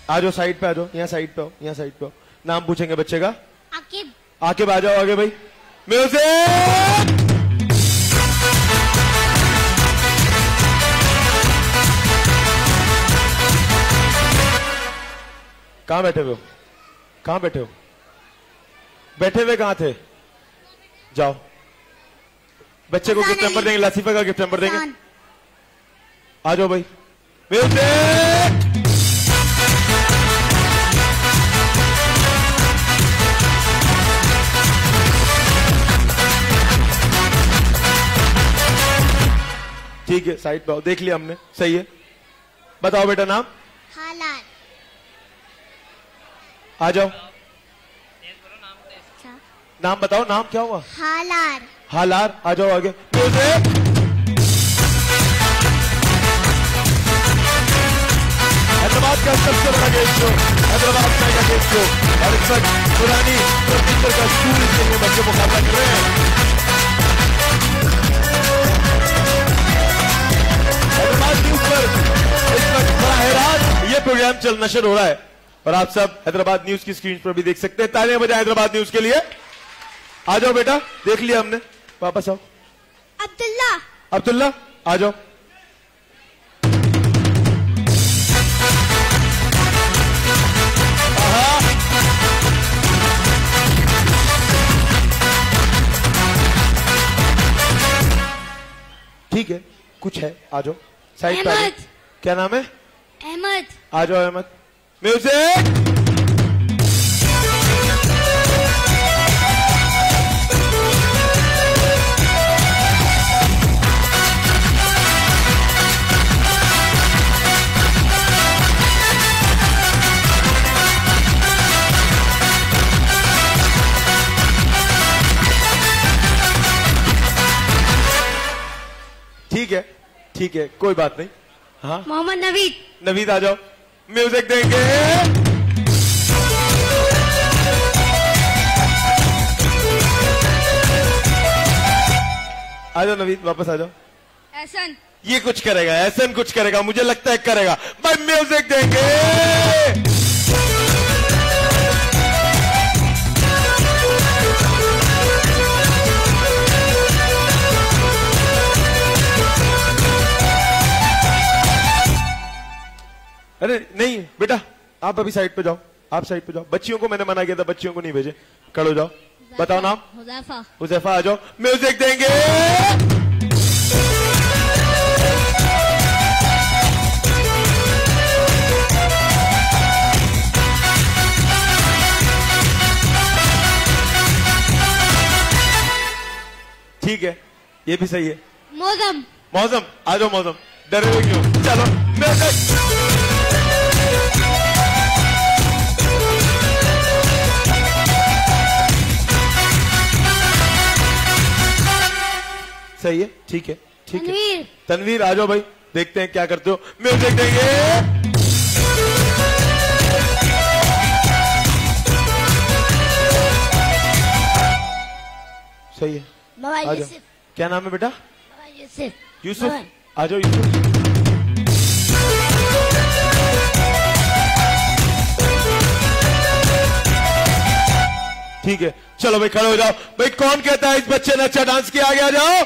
आ जाओ साइड पे, आ जाओ यहाँ साइड पे हो, यहाँ साइड पे हो। नाम पूछेंगे बच्चे का। आकिब। आकिब आ जाओ आगे भाई। म्यूजिक। कहां बैठे हुए हो? कहां बैठे हो? बैठे हुए कहां थे? जाओ, बच्चे को गिफ्ट नंबर देंगे, लसीफा का गिफ्ट नंबर देंगे। आ जाओ भाई। म्यूजिक। ठीक है, साइड पे आओ, देख लिया हमने, सही है। बताओ बेटा नाम। हालात। आ जाओ, नाम बताओ, नाम क्या हुआ? हालार। हालार। आ जाओ आगे। म्यूजिक। हैदराबाद का सबसे बड़ा गेम शो, हैदराबाद का गेम शो, और इस वक्त पुरानी टीचर का स्कूल के लिए बच्चे मुकाबला कर रहे हैं। हैदराबाद न्यूज पर इस वक्त बड़ा रात ये प्रोग्राम चल नशर हो रहा है और आप सब हैदराबाद न्यूज की स्क्रीन पर भी देख सकते हैं। तालियां बजाएं हैदराबाद न्यूज के लिए। आ जाओ बेटा, देख लिया हमने, वापस आओ। अब्दुल्ला। अब्दुल्ला आ जाओ। ठीक है, कुछ है, आ जाओ साइड पे। अहमद। क्या नाम है? अहमद। आ जाओ अहमद। म्यूजिक। ठीक है, ठीक है, कोई बात नहीं। हाँ, मोहम्मद नवीद। नवीद आ जाओ, म्यूजिक देंगे। आ जाओ नवीद, वापस आ जाओ। एहसन। ये कुछ करेगा, एहसन कुछ करेगा, मुझे लगता है करेगा भाई। म्यूजिक देंगे। अरे नहीं बेटा, आप अभी साइड पे जाओ, आप साइड पे जाओ। बच्चियों को मैंने मना किया था, बच्चियों को नहीं भेजे। खड़ो जाओ, बताओ नाम। हुज़ैफा। हुज़ैफा आ जाओ, म्यूजिक देंगे। ठीक है, ये भी सही है। मौजम। मौसम आ जाओ, मौसम डरे हुए क्यों? चलो म्यूजिक। सही है, ठीक है, ठीक है। तनवीर। तनवीर आ जाओ भाई, देखते हैं क्या करते हो। म्यूजिक देंगे। सही है, बाबा आ जाओ। यूसुफ। क्या नाम है बेटा? बाबा यूसुफ। यूसुफ आ जाओ। यूसुफ ठीक है, चलो भाई खड़े हो जाओ। भाई कौन कहता है इस बच्चे ने अच्छा डांस किया? आगे आ जाओ।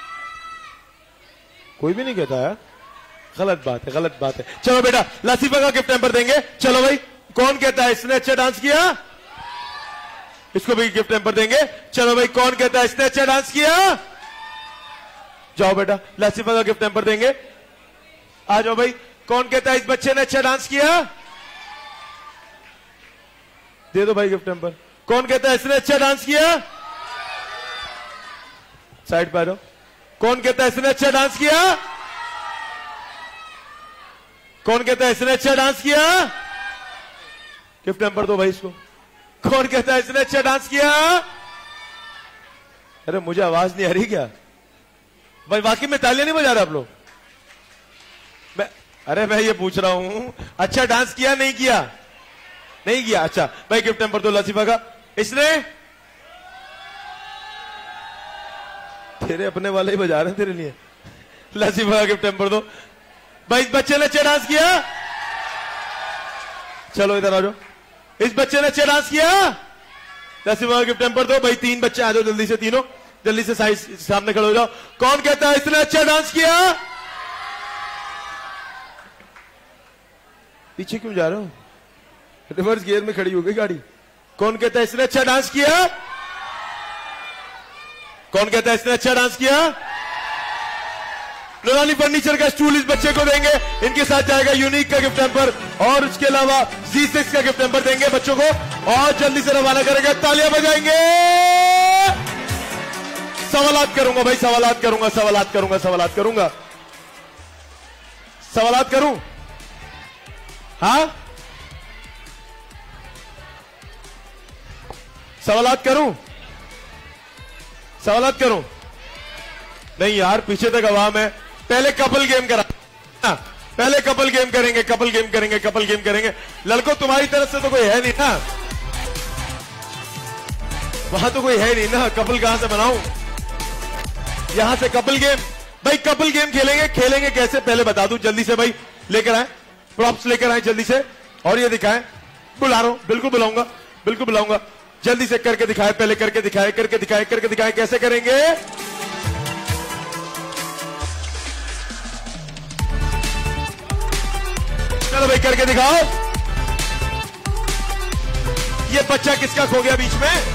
कोई भी नहीं कहता है, गलत बात है, गलत बात है। चलो बेटा, लसीफा का गिफ्ट नंबर देंगे। चलो भाई, कौन कहता है इसने अच्छा डांस किया? इसको भी गिफ्ट नंबर देंगे। चलो भाई, कौन कहता है इसने अच्छा डांस किया? जाओ बेटा, लसीफा का गिफ्ट नंबर देंगे। आ जाओ भाई, कौन कहता है इस बच्चे ने अच्छा डांस किया? दे दो भाई गिफ्ट नंबर। कौन कहता है इसने अच्छा डांस किया? साइड पर आ जाओ। कौन कहता है इसने अच्छा डांस किया? कौन कहता है इसने अच्छा डांस किया? गिफ्ट नंबर दो भाई इसको। कौन कहता है इसने अच्छा डांस किया? अरे मुझे आवाज नहीं आ रही क्या भाई? वाकई में तालियां नहीं बजा रहे आप लोग? मैं अरे मैं ये पूछ रहा हूं, अच्छा डांस किया नहीं किया? नहीं किया। अच्छा भाई, गिफ्ट नंबर दो लसीफा का। इसने तेरे अपने वाले ही बजा रहे हैं तेरे लिए। लसीफा का गिफ्ट नंबर दो भाई। इस बच्चे ने अच्छा डांस किया? चलो इधर आ जाओ। इस बच्चे ने अच्छा डांस किया, दसवीं गिफ्ट टेम्पर दो भाई। तीन बच्चे आ जाओ जल्दी से, तीनों जल्दी से साइड सामने खड़े हो जाओ। कौन कहता है इसने अच्छा डांस किया? पीछे क्यों जा रहे हो? रिवर्स गियर में खड़ी हो गई गाड़ी। कौन कहता है इसने अच्छा डांस किया? कौन कहता है इसने अच्छा डांस किया? नूरानी फर्नीचर का स्टूल इस बच्चे को देंगे। इनके साथ जाएगा यूनिक का गिफ्ट हैम्पर और उसके अलावा जी सिक्स का गिफ्ट हैम्पर देंगे बच्चों को और जल्दी से रवाना करेंगे। तालियां बजाएंगे। सवालात करूंगा भाई, सवालात करूंगा, सवालात करूंगा, सवालात करूंगा, सवालात करूं। हाँ, सवालात करूं, सवालात करूं। नहीं यार, पीछे तक आवाम है। पहले कपल गेम करा, पहले कपल गेम करेंगे, कपल गेम करेंगे, कपल गेम करेंगे। लड़कों तुम्हारी तरफ से तो कोई है नहीं ना, वहां तो कोई है नहीं ना, कपल कहां से बनाऊं? यहां से कपल गेम भाई, कपल गेम खेलेंगे। खेलेंगे कैसे पहले बता दूं जल्दी से भाई। लेकर आए प्रॉप्स, लेकर आए जल्दी से और ये दिखाएं। बुला रहा हूं, बिल्कुल बुलाऊंगा, बिल्कुल बुलाऊंगा। जल्दी से करके दिखाए, पहले करके दिखाए, करके दिखाए, करके दिखाए। कैसे करेंगे? चलो भाई करके दिखाओ। ये बच्चा किसका खो गया बीच में?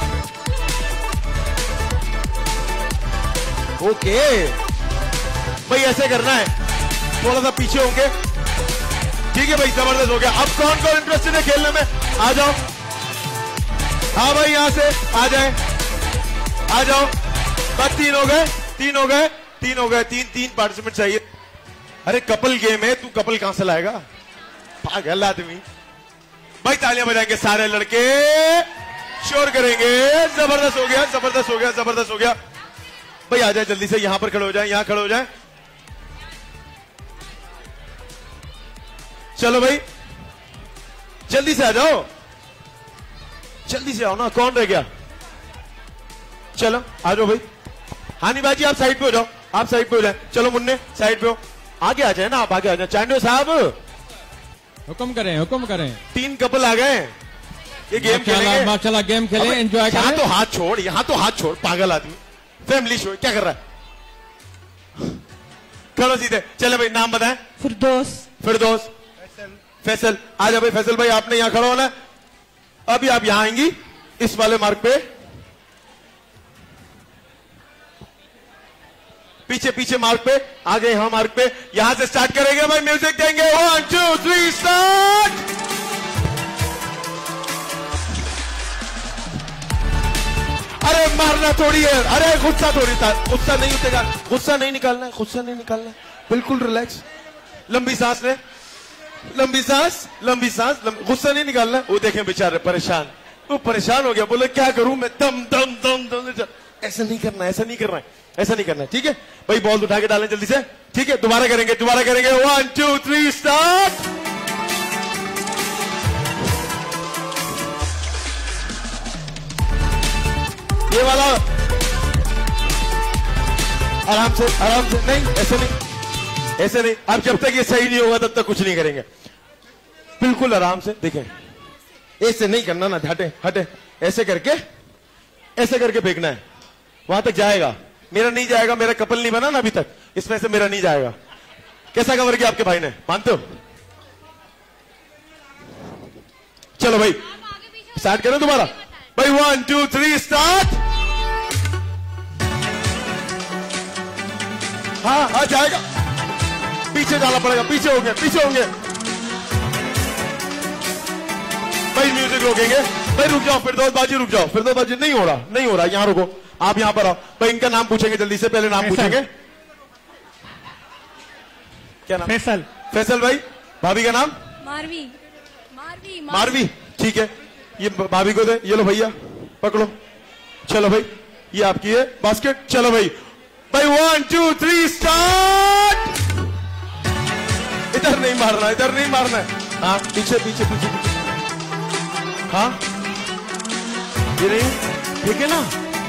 ओके भाई, ऐसे करना है, थोड़ा सा पीछे होंगे। ठीक है भाई, जबरदस्त हो गया। अब कौन कौन इंटरेस्टेड है खेलने में? आ जाओ। हाँ भाई, यहां से आ जाए, आ जाओ। बस तीन हो गए, तीन हो गए, तीन हो गए, तीन तीन पार्टिसिपेंट चाहिए। अरे कपल गेम है, तू कपल कहां से लाएगा? पागल आदमी। भाई तालियां बजाएंगे सारे लड़के, शोर करेंगे। जबरदस्त हो गया, जबरदस्त हो गया, जबरदस्त हो गया। भाई आ जाए जल्दी से, यहां पर खड़े हो जाए, यहां खड़े हो जाए। चलो भाई जल्दी से आ जाओ, जल्दी से आओ ना। कौन रह गया? चलो आ जाओ भाई। हानी बाजी आप साइड पे हो जाओ, आप साइड पे हो जाए। चलो मुन्ने साइड पे हो, आगे आ जाए ना आप, आगे आ जाए। चांडो साहब हुक्म करें, हुक्म करें। तीन कपल आ गए, ये गेम खेलेंगे। माशाल्लाह गेम खेलें, एंजॉय करें। यहाँ तो हाथ छोड़, यहाँ तो हाथ छोड़, पागल आदमी। फैमिली शो क्या कर रहा है? खड़ो सीधे। चले भाई, नाम बताएं। फिरदौस। फिरदौस। फैसल। आ जाओ भाई फैसल भाई, आपने यहां खड़ा होना। अभी आप यहां आएंगी इस वाले मार्ग पे, पीछे पीछे मार्ग पे आ गए, यहां मार्ग पे। यहां से स्टार्ट करेंगे भाई, म्यूजिक देंगे। One two three start. अरे मारना थोड़ी है, अरे गुस्सा थोड़ी था, गुस्सा नहीं उठेगा, गुस्सा नहीं निकालना है, गुस्सा नहीं निकालना है, बिल्कुल रिलैक्स। लंबी सांस ले, लंबी सांस, लंबी सांस, गुस्सा नहीं निकालना। वो देखें बेचारे परेशान, वो परेशान हो गया, बोले क्या करूं मैं, दम दम दम दम। ऐसा नहीं करना, ऐसा नहीं करना है, ऐसा नहीं करना है। ठीक है भाई, बॉल उठा के डालें जल्दी से। ठीक है, दोबारा करेंगे, दोबारा करेंगे। One two three start. ये वाला आराम से, आराम से, नहीं ऐसे नहीं, ऐसे नहीं। अब जब तक ये सही नहीं होगा तब तक कुछ नहीं करेंगे, बिल्कुल आराम से। देखें, ऐसे नहीं करना ना, हटे हटे, ऐसे करके, ऐसे करके फेंकना है, वहां तक जाएगा। मेरा नहीं जाएगा, मेरा कपल नहीं बना ना अभी तक, इसमें से मेरा नहीं जाएगा। कैसा कवर किया आपके भाई ने, मानते हो? चलो भाई स्टार्ट करें दोबारा भाई। One two three start. हाँ हाँ जाएगा, पीछे जाना पड़ेगा, पीछे होंगे, पीछे होंगे भाई। म्यूजिक रोकेंगे भाई, रुक जाओ फिरदौस बाजी, रुक जाओ फिरदौस बाजी। नहीं हो रहा, नहीं हो रहा, यहां रुको, आप यहां पर आओ भाई। इनका नाम पूछेंगे जल्दी से, पहले नाम पूछेंगे। क्या नाम? फैसल। फैसल भाई। भाभी का नाम? मारवी। मारवी। मारवी। ठीक है, ये भाभी को दे, ये लो भैया पकड़ो। चलो भाई, ये आपकी है बास्केट। चलो भाई भाई, वन टू थ्री स्टार्ट। इधर नहीं मारना, इधर नहीं मारना है। हाँ पीछे पीछे पीछे पीछे। हाँ ये नहीं, ठीक है ना?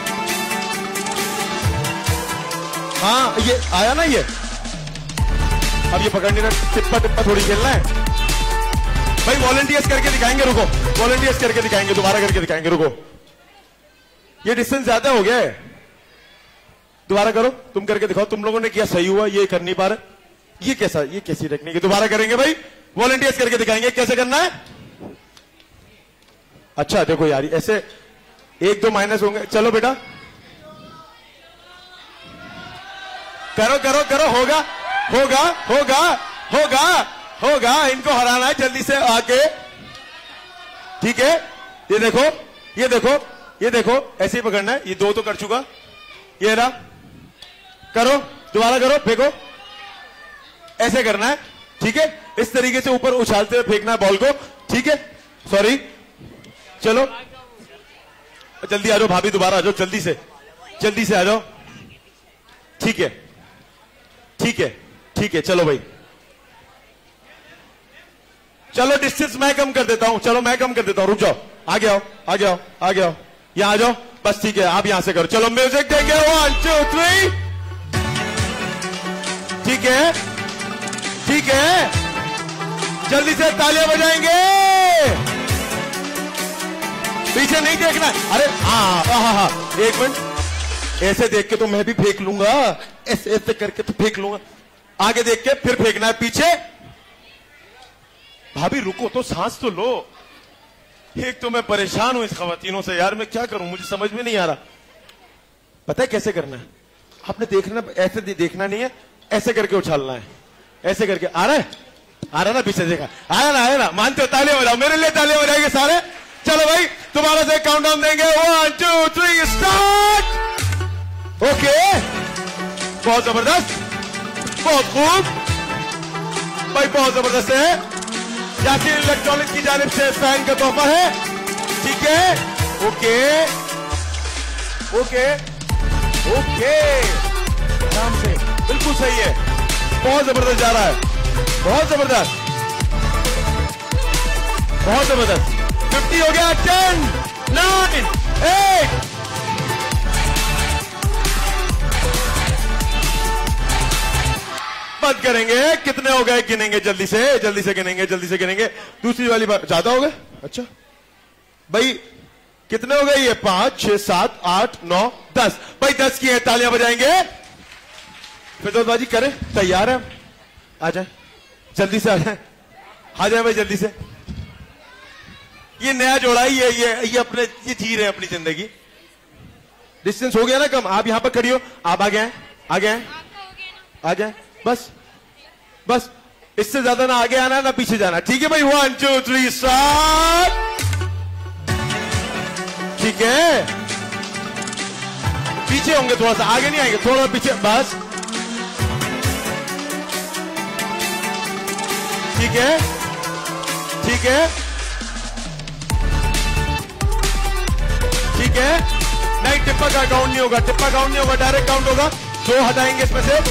हाँ ये आया ना, ये अब ये पकड़ने का टिप्पा टिप्पा थोड़ी खेलना है। भाई वॉलंटियर्स करके दिखाएंगे, रुको, वॉलंटियर्स करके दिखाएंगे, दोबारा करके दिखाएंगे, रुको। ये डिस्टेंस ज्यादा हो गया है, दोबारा करो, तुम करके दिखाओ, तुम लोगों ने किया सही हुआ, ये कर नहीं पा रहे, ये कैसा, ये कैसी टेक्निक है, दोबारा करेंगे भाई, वॉलंटियर्स करके दिखाएंगे कैसे करना है। अच्छा देखो यार, ऐसे एक दो माइनस होंगे, चलो बेटा करो करो करो, होगा होगा होगा होगा होगा, इनको हराना है जल्दी से आके, ठीक है। ये देखो ये देखो ये देखो, ऐसे ही पकड़ना है, ये दो तो कर चुका, ये रहा, करो दोबारा करो, फेंको, ऐसे करना है, ठीक है। इस तरीके से ऊपर उछालते हुए फेंकना है बॉल को, ठीक है। सॉरी, चलो जल्दी आ जाओ भाभी, दोबारा आ जाओ, जल्दी से जल्दी से आ जाओ, ठीक है ठीक है ठीक है। चलो भाई, चलो डिस्टेंस मैं कम कर देता हूं, चलो मैं कम कर देता हूं, रुक जाओ, आगे आओ आगे आओ आगे आओ, यहां आ जाओ, बस ठीक है, आप यहां से करो, चलो म्यूजिक देंगे, वन टू थ्री, ठीक है ठीक है, जल्दी से तालियां बजाएंगे, पीछे नहीं देखना, अरे हाँ हाँ हाँ, एक मिनट, ऐसे देख के तो मैं भी फेंक लूंगा, ऐसे ऐसे करके तो फेंक लूंगा, आगे देख के फिर फेंकना है, पीछे। भाभी रुको तो, सांस तो लो, एक तो मैं परेशान हूं इस खवातीनों से यार, मैं क्या करूं, मुझे समझ में नहीं आ रहा। पता है कैसे करना है, आपने देखना, ऐसे देखना नहीं है, ऐसे करके उछालना है, ऐसे करके, आ रहा है आ रहा ना, पीछे देखा, आ रहा ना, आ रहा ना, मानते हो, तालियां बजाओ, मेरे लिए तालियां बजाएंगे सारे, चलो भाई दोबारा से काउंटडाउन देंगे, one two three start. Okay, बहुत जबरदस्त, बहुत खूब भाई, बहुत जबरदस्त है, यासीन इलेक्ट्रॉनिक की जानिब से फैन का तोहफा है, ठीक है। ओके ओके ओके, आराम से, बिल्कुल सही है, बहुत जबरदस्त जा रहा है, बहुत जबरदस्त बहुत जबरदस्त, फिफ्टी हो गया, टेन नाइन एट, बंद करेंगे, कितने हो गए गिनेंगे, जल्दी से जल्दी से गिनेंगे, जल्दी से गिनेंगे, दूसरी वाली बात, ज्यादा हो गए, अच्छा भाई कितने हो गए, ये पांच छह सात आठ नौ दस, भाई दस की है, तालियां बजाएंगे, फिरदौसबाजी करें, तैयार है, आ जाए जल्दी से, आ जाए आ जाए भाई जल्दी से, ये नया जोड़ा है, ये ये ये अपने, ये जी रहे हैं अपनी जिंदगी, डिस्टेंस हो गया ना कम, आप यहां पर खड़ी हो, आप आ गए आ गए आ जाए, बस बस, इससे ज्यादा ना आगे आना ना पीछे जाना, ठीक है भाई, वन टू थ्री स्टार्ट, ठीक है, पीछे होंगे थोड़ा सा, आगे नहीं आएंगे, थोड़ा पीछे, बस ठीक है ठीक है ठीक है, नहीं टिप्पा का काउंट नहीं होगा, टिप्पा काउंट नहीं होगा, डायरेक्ट काउंट होगा, दो हटाएंगे इसमें से,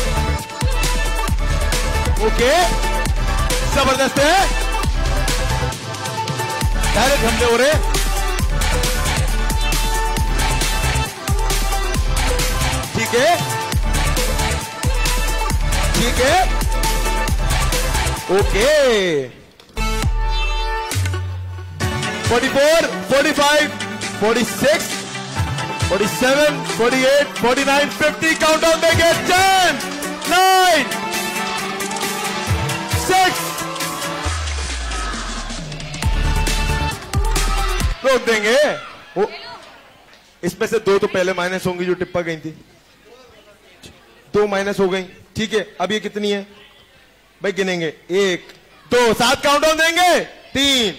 ओके, जबरदस्त है, डायरेक्ट हमले हो रहे, ठीक है ठीक है, okay, forty four forty five forty six forty seven forty eight forty nine fifty, countdown देंगे, टेन नाइन सिक्स, रोक देंगे, ओ, इसमें से दो तो पहले माइनस होंगी जो टिप्पा गई थी, दो माइनस हो गई, ठीक है। अब ये कितनी है भाई, गिनेंगे, एक दो, सात काउंटडाउन देंगे, तीन,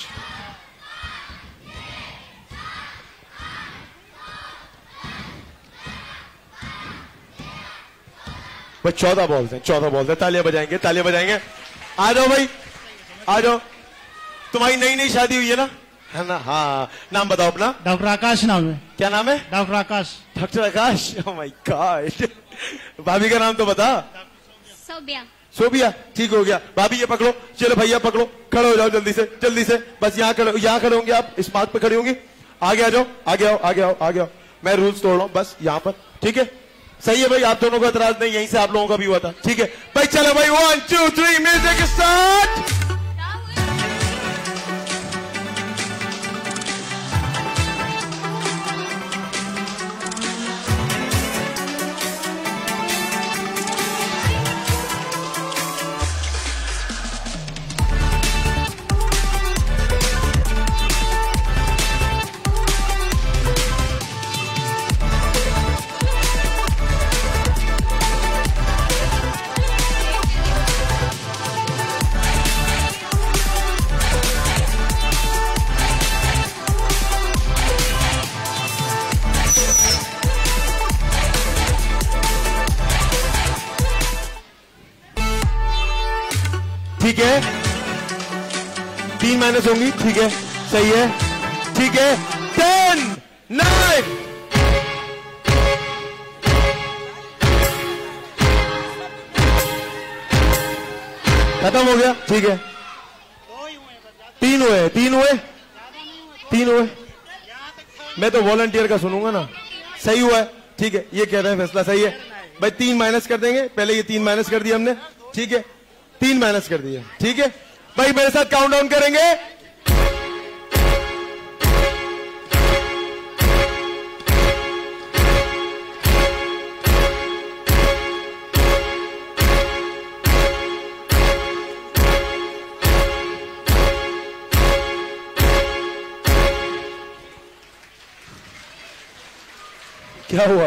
भाई चौदह बॉल्स हैं, चौदह बॉल्स हैं, तालियां बजाएंगे तालियां बजाएंगे, आ जाओ भाई आ जाओ, तुम्हारी नई नई शादी हुई है ना, है ना, हाँ, नाम बताओ अपना। डॉक्टर आकाश नाम है। क्या नाम है? Doctor Akash. Doctor Akash, oh my god. भाभी का नाम तो बता। सोबिया। सोबिया, ठीक हो गया। भाभी ये पकड़ो, चलो भैया पकड़ो, खड़े हो जाओ जल्दी से जल्दी से, बस यहाँ खड़े, यहाँ खड़े होंगे आप, इस मार्ग पे खड़े होंगे, आगे आ जाओ आगे आओ आगे आओ आगे आओ, मैं रूल्स तोड़ रहा हूँ बस यहाँ पर, ठीक है? सही है भाई, आप दोनों को एतराज नहीं, यहीं से आप लोगों का भी हुआ था, ठीक है भाई। चलो भाई, one two three, music start. ठीक है, तीन माइनस होंगी, ठीक है, सही है, ठीक है, टेन नाइन खत्म हो गया, ठीक है, तीन हुए, तीन हुए, तीन हुए, मैं तो वॉलंटियर का सुनूंगा ना, सही हुआ है, ठीक है, ये कह रहे हैं फैसला सही है भाई, तीन माइनस कर देंगे, पहले ये तीन माइनस कर दिया हमने, ठीक है, तीन माइनस कर दिया, ठीक है भाई, मेरे साथ काउंट डाउन करेंगे, क्या हुआ,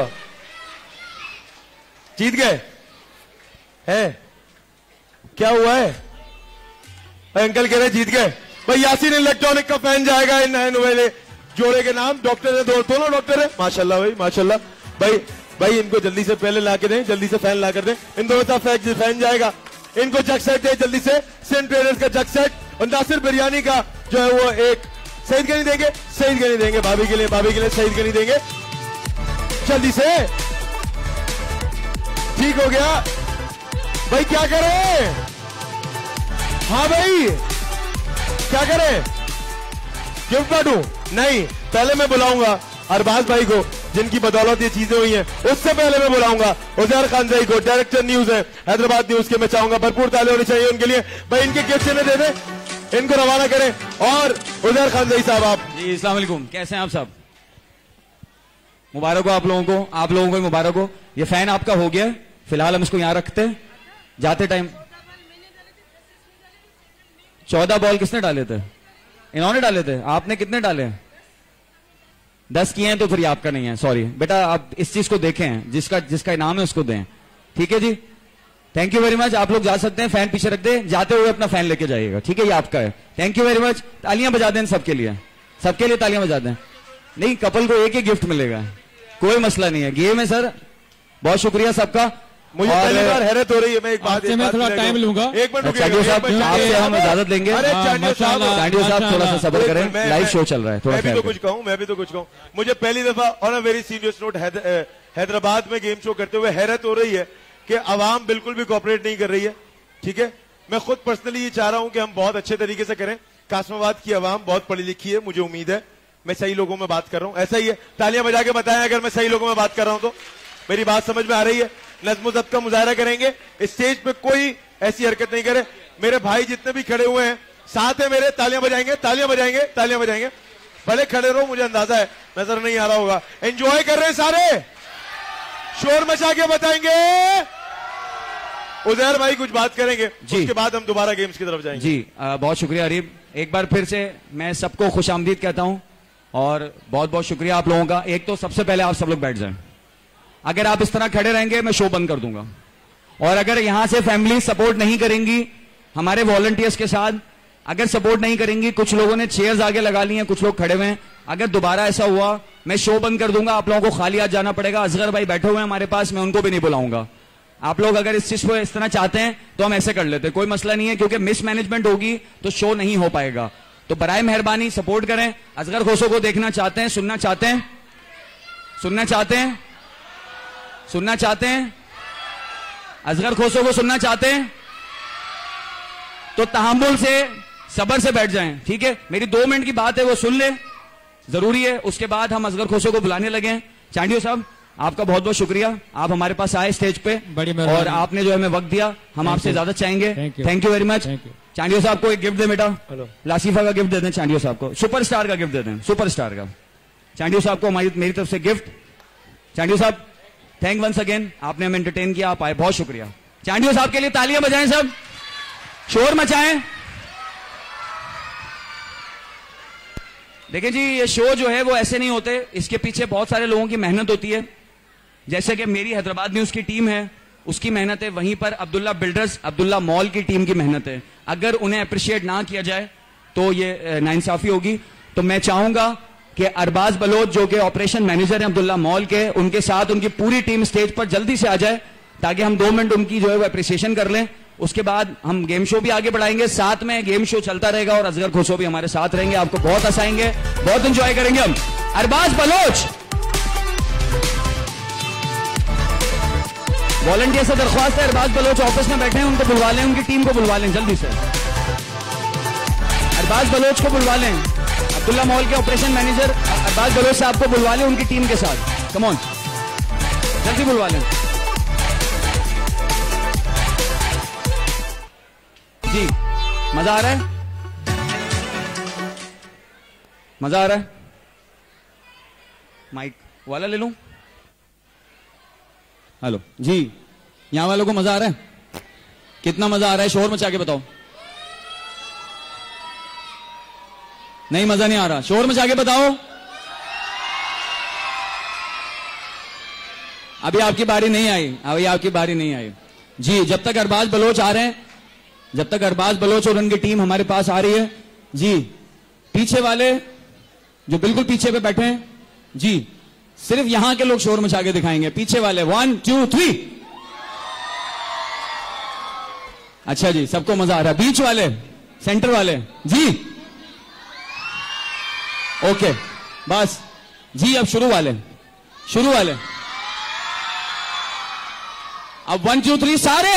जीत गए है, क्या हुआ है भाई, अंकल कह रहे जीत गए भाई, यासीन इलेक्ट्रॉनिक का फैन जाएगा इन नए वाले जोड़े के नाम, डॉक्टर है, दो दोनों डॉक्टर है, माशाल्लाह भाई माशाल्लाह भाई, भाई इनको जल्दी से पहले ला के दें, जल्दी से फैन ला कर दें, इन दोनों का फैन जाएगा, इनको जग सेट दे जल्दी से, सेंट ट्रेडर्स का जग सेट, और नासिर बिरयानी का जो है वो एक शहीद गनी देंगे, शहीद गनी देंगे भाभी के लिए, भाभी के लिए शहीद गनी देंगे जल्दी से, ठीक हो गया भाई, क्या करें, हाँ भाई क्या करें, गिफ्ट बांटू, नहीं पहले मैं बुलाऊंगा अरबाज भाई को जिनकी बदौलत ये चीजें हुई हैं, उससे पहले मैं बुलाऊंगा उजैर खान भाई को, डायरेक्टर न्यूज है हैदराबाद न्यूज के, मैं चाहूंगा भरपूर ताली होनी चाहिए उनके लिए भाई, इनके गिफ्ट इन्हें दे दें, इनको रवाना करें, और उजैर खान भाई साहब आप जी, अस्सलाम वालेकुम, कैसे हैं आप सब, मुबारक हो आप लोगों को, आप लोगों को मुबारक हो, ये फैन आपका हो गया, फिलहाल हम इसको यहां रखते हैं, जाते टाइम चौदह बॉल किसने डाले थे, इन्होंने डाले थे, आपने कितने डाले, दस किए हैं, तो फिर ये आपका नहीं है, सॉरी बेटा, आप इस चीज को देखें, जिसका जिसका इनाम है उसको दें, ठीक है जी, थैंक यू वेरी मच, आप लोग जा सकते हैं, फैन पीछे रख दे, जाते हुए अपना फैन लेके जाइएगा, ठीक है, ये आपका है, थैंक यू वेरी मच, तालियां बजा दें सबके लिए, सबके लिए तालियां बजा दें, नहीं कपल को एक ही गिफ्ट मिलेगा, कोई मसला नहीं है, गेम है सर, बहुत शुक्रिया सबका, मुझे पहली बार हैरत हो रही है, मैं एक बात मैं थोड़ा टाइम लूंगा, एक मिनट चांडियो साहब आपसे हम इजाजत लेंगे, चांडियो साहब थोड़ा सा सब्र करें, लाइव शो चल रहा है, थोड़ा मैं भी तो कुछ कहूँ, मैं भी तो कुछ कहूँ, मुझे पहली दफा on a very serious note Hyderabad में गेम शो करते हुए हैरत हो रही है कि अवाम बिल्कुल भी कोऑपरेट नहीं कर रही है, ठीक है, मैं खुद पर्सनली ये चाह रहा हूं कि हम बहुत अच्छे तरीके से करें, कासमाबाद की अवाम बहुत पढ़ी लिखी है, मुझे उम्मीद है मैं सही लोगों में बात कर रहा हूं, ऐसा ही है, तालियां बजा के बताएं अगर मैं सही लोगों में बात कर रहा हूं तो, मेरी बात समझ में आ रही है, नज़्म ज़ब्त का मुजाहरा करेंगे, स्टेज पे कोई ऐसी हरकत नहीं करे, मेरे भाई जितने भी खड़े हुए हैं साथ है मेरे, तालियां बजाएंगे, तालियां बजाएंगे, तालियां बजाएंगे, भले खड़े रहो, मुझे अंदाजा है नजर नहीं आ रहा होगा, एंजॉय कर रहे हैं सारे, शोर मचा के बताएंगे, उजैर भाई कुछ बात करेंगे, उसके बाद हम दोबारा गेम्स की तरफ जाएंगे। जी आ, बहुत शुक्रिया अरीब, एक बार फिर से मैं सबको खुश आमदीद कहता हूं, और बहुत बहुत शुक्रिया आप लोगों का। एक तो सबसे पहले आप सब लोग बैठ जाएं, अगर आप इस तरह खड़े रहेंगे मैं शो बंद कर दूंगा, और अगर यहां से फैमिली सपोर्ट नहीं करेंगी हमारे वॉलंटियर्स के साथ, अगर सपोर्ट नहीं करेंगी, कुछ लोगों ने चेयर्स आगे लगा ली हैं, कुछ लोग खड़े हुए हैं, अगर दोबारा ऐसा हुआ मैं शो बंद कर दूंगा, आप लोगों को खाली हाथ जाना पड़ेगा। असगर भाई बैठे हुए हैं हमारे पास, मैं उनको भी नहीं बुलाऊंगा। आप लोग अगर इस चीज को इस तरह चाहते हैं तो हम ऐसे कर लेते, कोई मसला नहीं है, क्योंकि मिसमैनेजमेंट होगी तो शो नहीं हो पाएगा। तो बराए मेहरबानी सपोर्ट करें। असगर खोसो को देखना चाहते हैं, सुनना चाहते हैं, सुनना चाहते हैं, सुनना चाहते हैं, असगर खोसो को सुनना चाहते हैं तो तहम्मुल से सब्र से बैठ जाएं, ठीक है। मेरी दो मिनट की बात है वो सुन ले, जरूरी है, उसके बाद हम असगर खोसो को बुलाने लगे। चांडियो साहब आपका बहुत बहुत शुक्रिया, आप हमारे पास आए स्टेज पे और आपने जो हमें वक्त दिया, हम आपसे इजाजत चाहेंगे। Thank you very much. Chandio साहब को एक गिफ्ट दे बेटा, लासीफा का गिफ्ट दे दें चांडियो साहब को, सुपरस्टार का गिफ्ट दे दें, सुपरस्टार का। चांडियो साहब को हमारी मेरी तरफ से गिफ्ट। चांडियो साहब थैंक वंस अगेन, आपने हमें एंटरटेन किया, आप आए, बहुत शुक्रिया। चांडियो साहब के लिए तालियां बजाएं, सब शोर मचाएं। देखिए जी, ये शो जो है वो ऐसे नहीं होते, इसके पीछे बहुत सारे लोगों की मेहनत होती है। जैसे कि मेरी हैदराबाद न्यूज की टीम है, उसकी मेहनत है, वहीं पर अब्दुल्ला बिल्डर्स, अब्दुल्ला मॉल की टीम की मेहनत है। अगर उन्हें अप्रिशिएट ना किया जाए तो ये नाइंसाफी होगी। तो मैं चाहूंगा कि अरबाज बलोच जो कि ऑपरेशन मैनेजर हैं अब्दुल्ला मॉल के, उनके साथ उनकी पूरी टीम स्टेज पर जल्दी से आ जाए, ताकि हम दो मिनट उनकी जो है वो अप्रिसिएशन कर लें। उसके बाद हम गेम शो भी आगे बढ़ाएंगे, साथ में गेम शो चलता रहेगा और असगर खुशो भी हमारे साथ रहेंगे, आपको बहुत हंसाएंगे, बहुत एंजॉय करेंगे हम। अरबाज बलोच, वॉलंटियर से दरख्वास्त है, अरबाज बलोच ऑफिस में बैठे हैं, उनको बुलवा लें, उनकी टीम को बुलवा लें जल्दी से। अरबाज बलोच को बुलवा लें, अब्दुल्ला मॉल के ऑपरेशन मैनेजर अरबाज बलोच साहब को बुलवा लें उनकी टीम के साथ। कम ऑन, जल्दी बुलवा लें जी। मजा आ रहा है, मजा आ रहा है। माइक वाला ले लूं? हेलो जी, यहां वालों को मजा आ रहा है? कितना मजा आ रहा है? शोर मचा के बताओ। नहीं, मजा नहीं आ रहा, शोर मचा के बताओ। अभी आपकी बारी नहीं आई, अभी आपकी बारी नहीं आई जी। जब तक अरबाज बलोच आ रहे हैं, जब तक अरबाज बलोच और उनकी टीम हमारे पास आ रही है जी, पीछे वाले जो बिल्कुल पीछे पे बैठे हैं जी, सिर्फ यहां के लोग शोर मचा के दिखाएंगे। पीछे वाले वन टू थ्री। अच्छा जी, सबको मजा आ रहा है। बीच वाले, सेंटर वाले जी, ओके बस जी। अब शुरू वाले, शुरू वाले, अब वन टू थ्री सारे।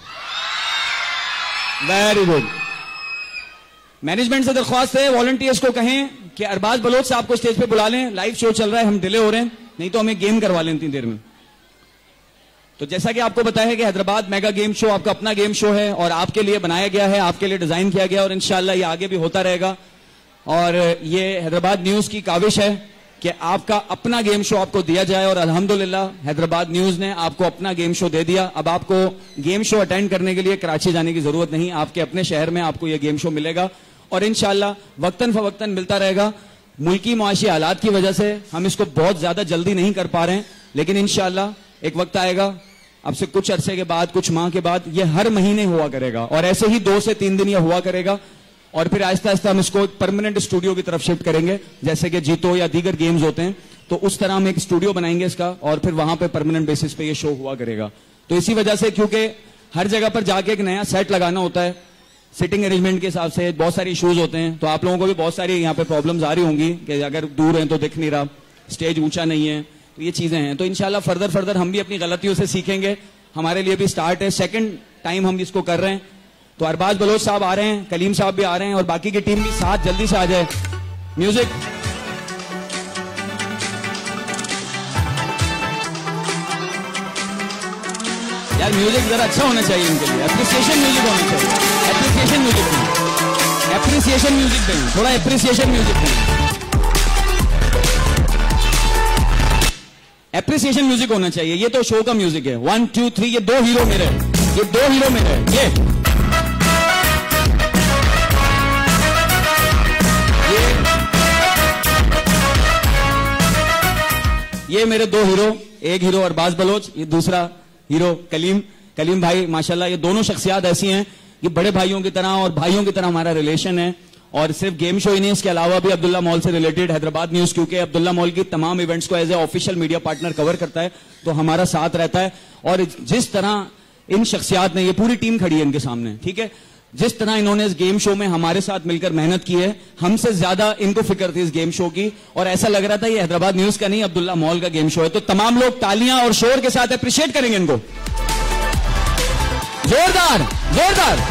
Very good. मैनेजमेंट से दरख्वास्त है, वॉलंटियर्स को कहें कि अरबाज बलोच साहब को स्टेज पे बुला लें, लाइव शो चल रहा है, हम डिले हो रहे हैं, नहीं तो हमें गेम करवा लें इतनी देर में। तो जैसा कि आपको बताया है कि हैदराबाद मेगा गेम शो आपका अपना गेम शो है और आपके लिए बनाया गया है, आपके लिए डिजाइन किया गया और इंशाल्लाह ये आगे भी होता रहेगा। और ये हैदराबाद न्यूज की काविश है कि आपका अपना गेम शो आपको दिया जाए और अल्हम्दुलिल्लाह हैदराबाद न्यूज ने आपको अपना गेम शो दे दिया। अब आपको गेम शो अटेंड करने के लिए कराची जाने की जरूरत नहीं, आपके अपने शहर में आपको यह गेम शो मिलेगा और इंशाल्लाह वक्तन फवक्तन मिलता रहेगा। मुल्की मुआशी हालात की वजह से हम इसको बहुत ज्यादा जल्दी नहीं कर पा रहे हैं, लेकिन इंशाल्लाह एक वक्त आएगा, अब से कुछ अरसे के बाद, कुछ माह के बाद ये हर महीने हुआ करेगा और ऐसे ही दो से तीन दिन ये हुआ करेगा और फिर आहिस्ता आहिस्ता हम इसको एक परमानेंट स्टूडियो की तरफ शिफ्ट करेंगे, जैसे कि जीतो या दीगर गेम्स होते हैं, तो उस तरह हम एक स्टूडियो बनाएंगे इसका और फिर वहां पे परमानेंट बेसिस पे ये शो हुआ करेगा। तो इसी वजह से, क्योंकि हर जगह पर जाके एक नया सेट लगाना होता है, सिटिंग अरेंजमेंट के हिसाब से बहुत सारे इश्यूज होते हैं, तो आप लोगों को भी बहुत सारी यहाँ पे प्रॉब्लम्स आ रही होंगी कि अगर दूर हैं तो दिख नहीं रहा, स्टेज ऊंचा नहीं है, तो ये चीजें हैं। तो इंशाल्लाह फर्दर फर्दर हम भी अपनी गलतियों से सीखेंगे, हमारे लिए भी स्टार्ट है, सेकंड टाइम हम इसको कर रहे हैं। तो अरबाज बलोच साहब आ रहे हैं, कलीम साहब भी आ रहे हैं और बाकी की टीम भी साथ जल्दी से आ जाए। म्यूजिक यार, म्यूजिक जरा अच्छा होना चाहिए इनके लिए, एप्रिसिएशन म्यूजिक होना चाहिए, एप्रिसिएशन म्यूजिक दें, एप्रिसिएशन म्यूजिक दें, थोड़ा एप्रिसिएशन म्यूजिक दें, एप्रिसिएशन म्यूजिक होना चाहिए। ये तो शो का म्यूजिक है। वन टू थ्री, ये दो हीरो मेरे, ये दो हीरो मेरे, ये ये ये मेरे दो हीरो, एक हीरो अरबाज बलोच, ये दूसरा हीरो कलीम। कलीम भाई माशाल्लाह, ये दोनों शख्सियात ऐसी हैं, ये बड़े भाइयों की तरह और भाइयों की तरह हमारा रिलेशन है। और सिर्फ गेम शो ही नहीं, इसके अलावा भी अब्दुल्ला मॉल से रिलेटेड हैदराबाद न्यूज, क्योंकि अब्दुल्ला मॉल की तमाम इवेंट्स को as a official media partner cover करता है, तो हमारा साथ रहता है। और जिस तरह इन शख्सियात ने, ये पूरी टीम खड़ी है इनके सामने, ठीक है, जिस तरह इन्होंने इस गेम शो में हमारे साथ मिलकर मेहनत की है, हमसे ज्यादा इनको फिक्र थी इस गेम शो की और ऐसा लग रहा था ये हैदराबाद न्यूज का नहीं, अब्दुल्ला मॉल का गेम शो है। तो तमाम लोग तालियां और शोर के साथ अप्रिशिएट करेंगे इनको, जोरदार जोरदार।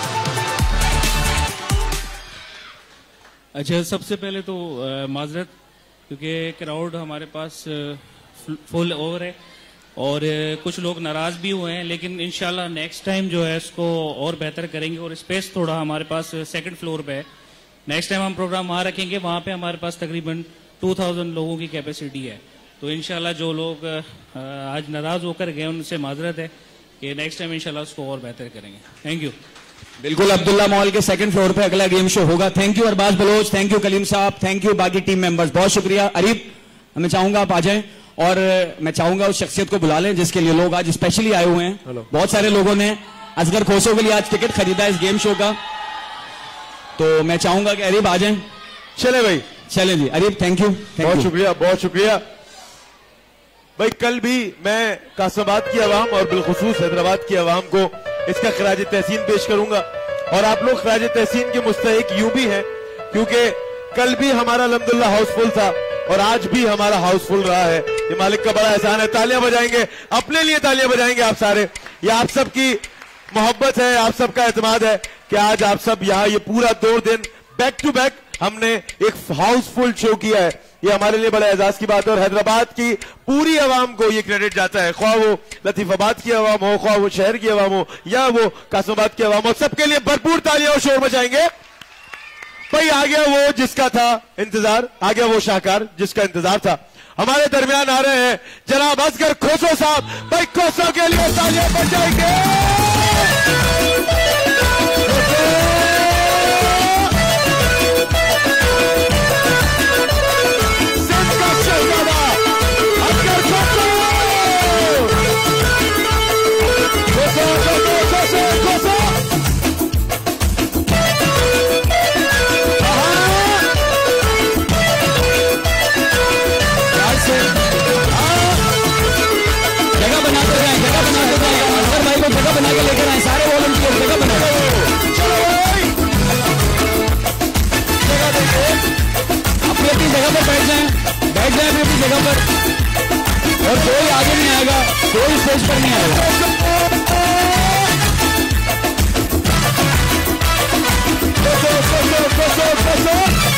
अच्छा, सबसे पहले तो माजरत, क्योंकि क्राउड हमारे पास फुल ओवर है और कुछ लोग नाराज भी हुए हैं, लेकिन इंशाल्लाह नेक्स्ट टाइम जो है इसको और बेहतर करेंगे। और स्पेस थोड़ा हमारे पास सेकंड फ्लोर पे है, नेक्स्ट टाइम हम प्रोग्राम वहां रखेंगे, वहां पे हमारे पास तकरीबन दो हज़ार लोगों की कैपेसिटी है। तो इंशाल्लाह जो लोग आज नाराज होकर गए उनसे माजरत है कि नेक्स्ट टाइम इंशाल्लाह उसको और बेहतर करेंगे। Thank you. बिल्कुल, अब्दुल्ला मॉल के सेकंड फ्लोर पे अगला गेम शो होगा। Thank you Arbaz Baloch, thank you Kaleem साहब, थैंक यू बाकी टीम मेंबर्स, बहुत शुक्रिया। अरीब, मैं चाहूंगा आप आ जाएं और मैं चाहूंगा उस शख्सियत को बुला लें जिसके लिए लोग आज स्पेशली आए हुए हैं। बहुत सारे लोगों ने असगर खोसो के लिए आज टिकट खरीदा इस गेम शो का, तो मैं चाहूंगा कि अरीब आ जाएं। चले भाई, चले जी अरीब, थैंक यू, बहुत शुक्रिया, बहुत शुक्रिया भाई। कल भी मैं कासमाबाद की आवाम और बिलखुसूस हैदराबाद की आवाम को इसका खराज तहसीन पेश करूंगा। और आप लोग खराज तहसीन के मुस्तहिक यूं भी हैं क्योंकि कल भी हमारा अल्हम्दुलिल्लाह हाउसफुल था और आज भी हमारा हाउसफुल रहा है। ये मालिक का बड़ा एहसान है। तालियां बजाएंगे, अपने लिए तालियां बजाएंगे आप सारे। ये आप सबकी मोहब्बत है, आप सबका एतमाद है कि आज आप सब यहाँ ये पूरा दो दिन बैक टू बैक हमने एक हाउसफुल शो किया है। ये हमारे लिए बड़ा एजाज की बात है और हैदराबाद की पूरी आवाम को ये क्रेडिट जाता है, ख्वाह वो लतीफाबाद की आवाम हो, ख्वाह वो शहर की आवाम हो या वो कासमाबाद की आवाम हो, सबके लिए भरपूर तालियां और शोर मचाएंगे। भाई आ गया वो जिसका था इंतजार, आ गया वो शाहकार जिसका इंतजार था। हमारे दरमियान आ रहे हैं जनाब असगर खोसो साहब। भाई खोसो के लिए तालियां बजाएंगे। जगह बनाते जाए, जगह बनाते जाए, असगर भाई को जगह बना के लेकर आए, सारे वॉलंटियर जगह बना के। चलो भाई जगह देंगे, अपनी अपनी जगह पर बैठ जाएं, बैठ जाएं अपनी अपनी जगह पर और कोई आगे नहीं आएगा, कोई स्टेज पर नहीं आएगा। खोसो खोसो खोसो खोसो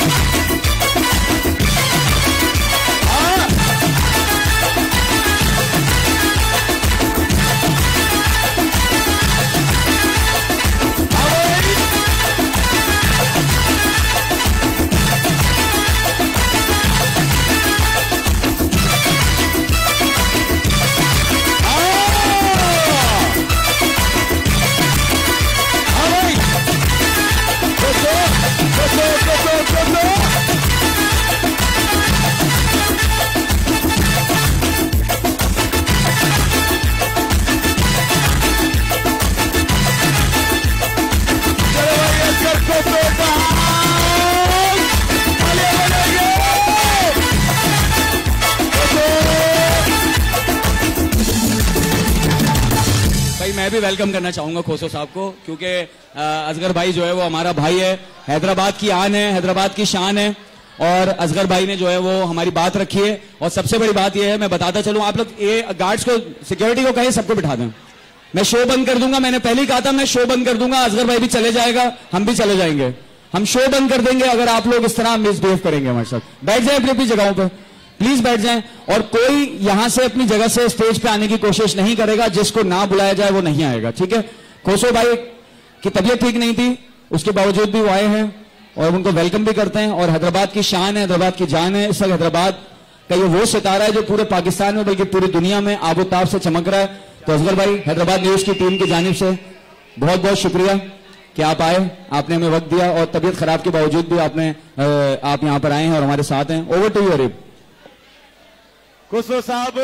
मैं भी वेलकम करना चाहूंगा खोसो साहब को क्योंकि असगर भाई जो है वो हमारा भाई है, हैदराबाद की आन है, हैदराबाद की शान है और असगर भाई ने जो है वो हमारी बात रखी है। और सबसे बड़ी बात ये है, मैं बताता चलूं, आप लोग ये गार्ड्स को, सिक्योरिटी को कहें सबको बिठा दें। मैं शो बंद कर दूंगा, मैंने पहले ही कहा था मैं शो बंद कर दूंगा, असगर भाई भी चले जाएगा, हम भी चले जाएंगे, हम शो बंद कर देंगे अगर आप लोग इस तरह मिसबिहेव करेंगे हमारे साथ। बैठ जाए अपनी अपनी जगहों पर, प्लीज बैठ जाएं। और कोई यहां से अपनी जगह से स्टेज पे आने की कोशिश नहीं करेगा, जिसको ना बुलाया जाए वो नहीं आएगा, ठीक है। खोसो भाई की तबीयत ठीक नहीं थी, उसके बावजूद भी वो आए हैं और उनको वेलकम भी करते हैं। और हैदराबाद की शान है, हैदराबाद की जान है। इस वक्त हैदराबाद का ये वो सितारा है जो पूरे पाकिस्तान में बल्कि पूरी दुनिया में आबोताब से चमक रहा है। तो असगर भाई, हैदराबाद न्यूज की टीम की जानिब से बहुत बहुत शुक्रिया कि आप आए, आपने हमें वक्त दिया और तबीयत खराब के बावजूद भी आपने आप यहां पर आए हैं और हमारे साथ हैं। Over to you Areeb. Khoso साहब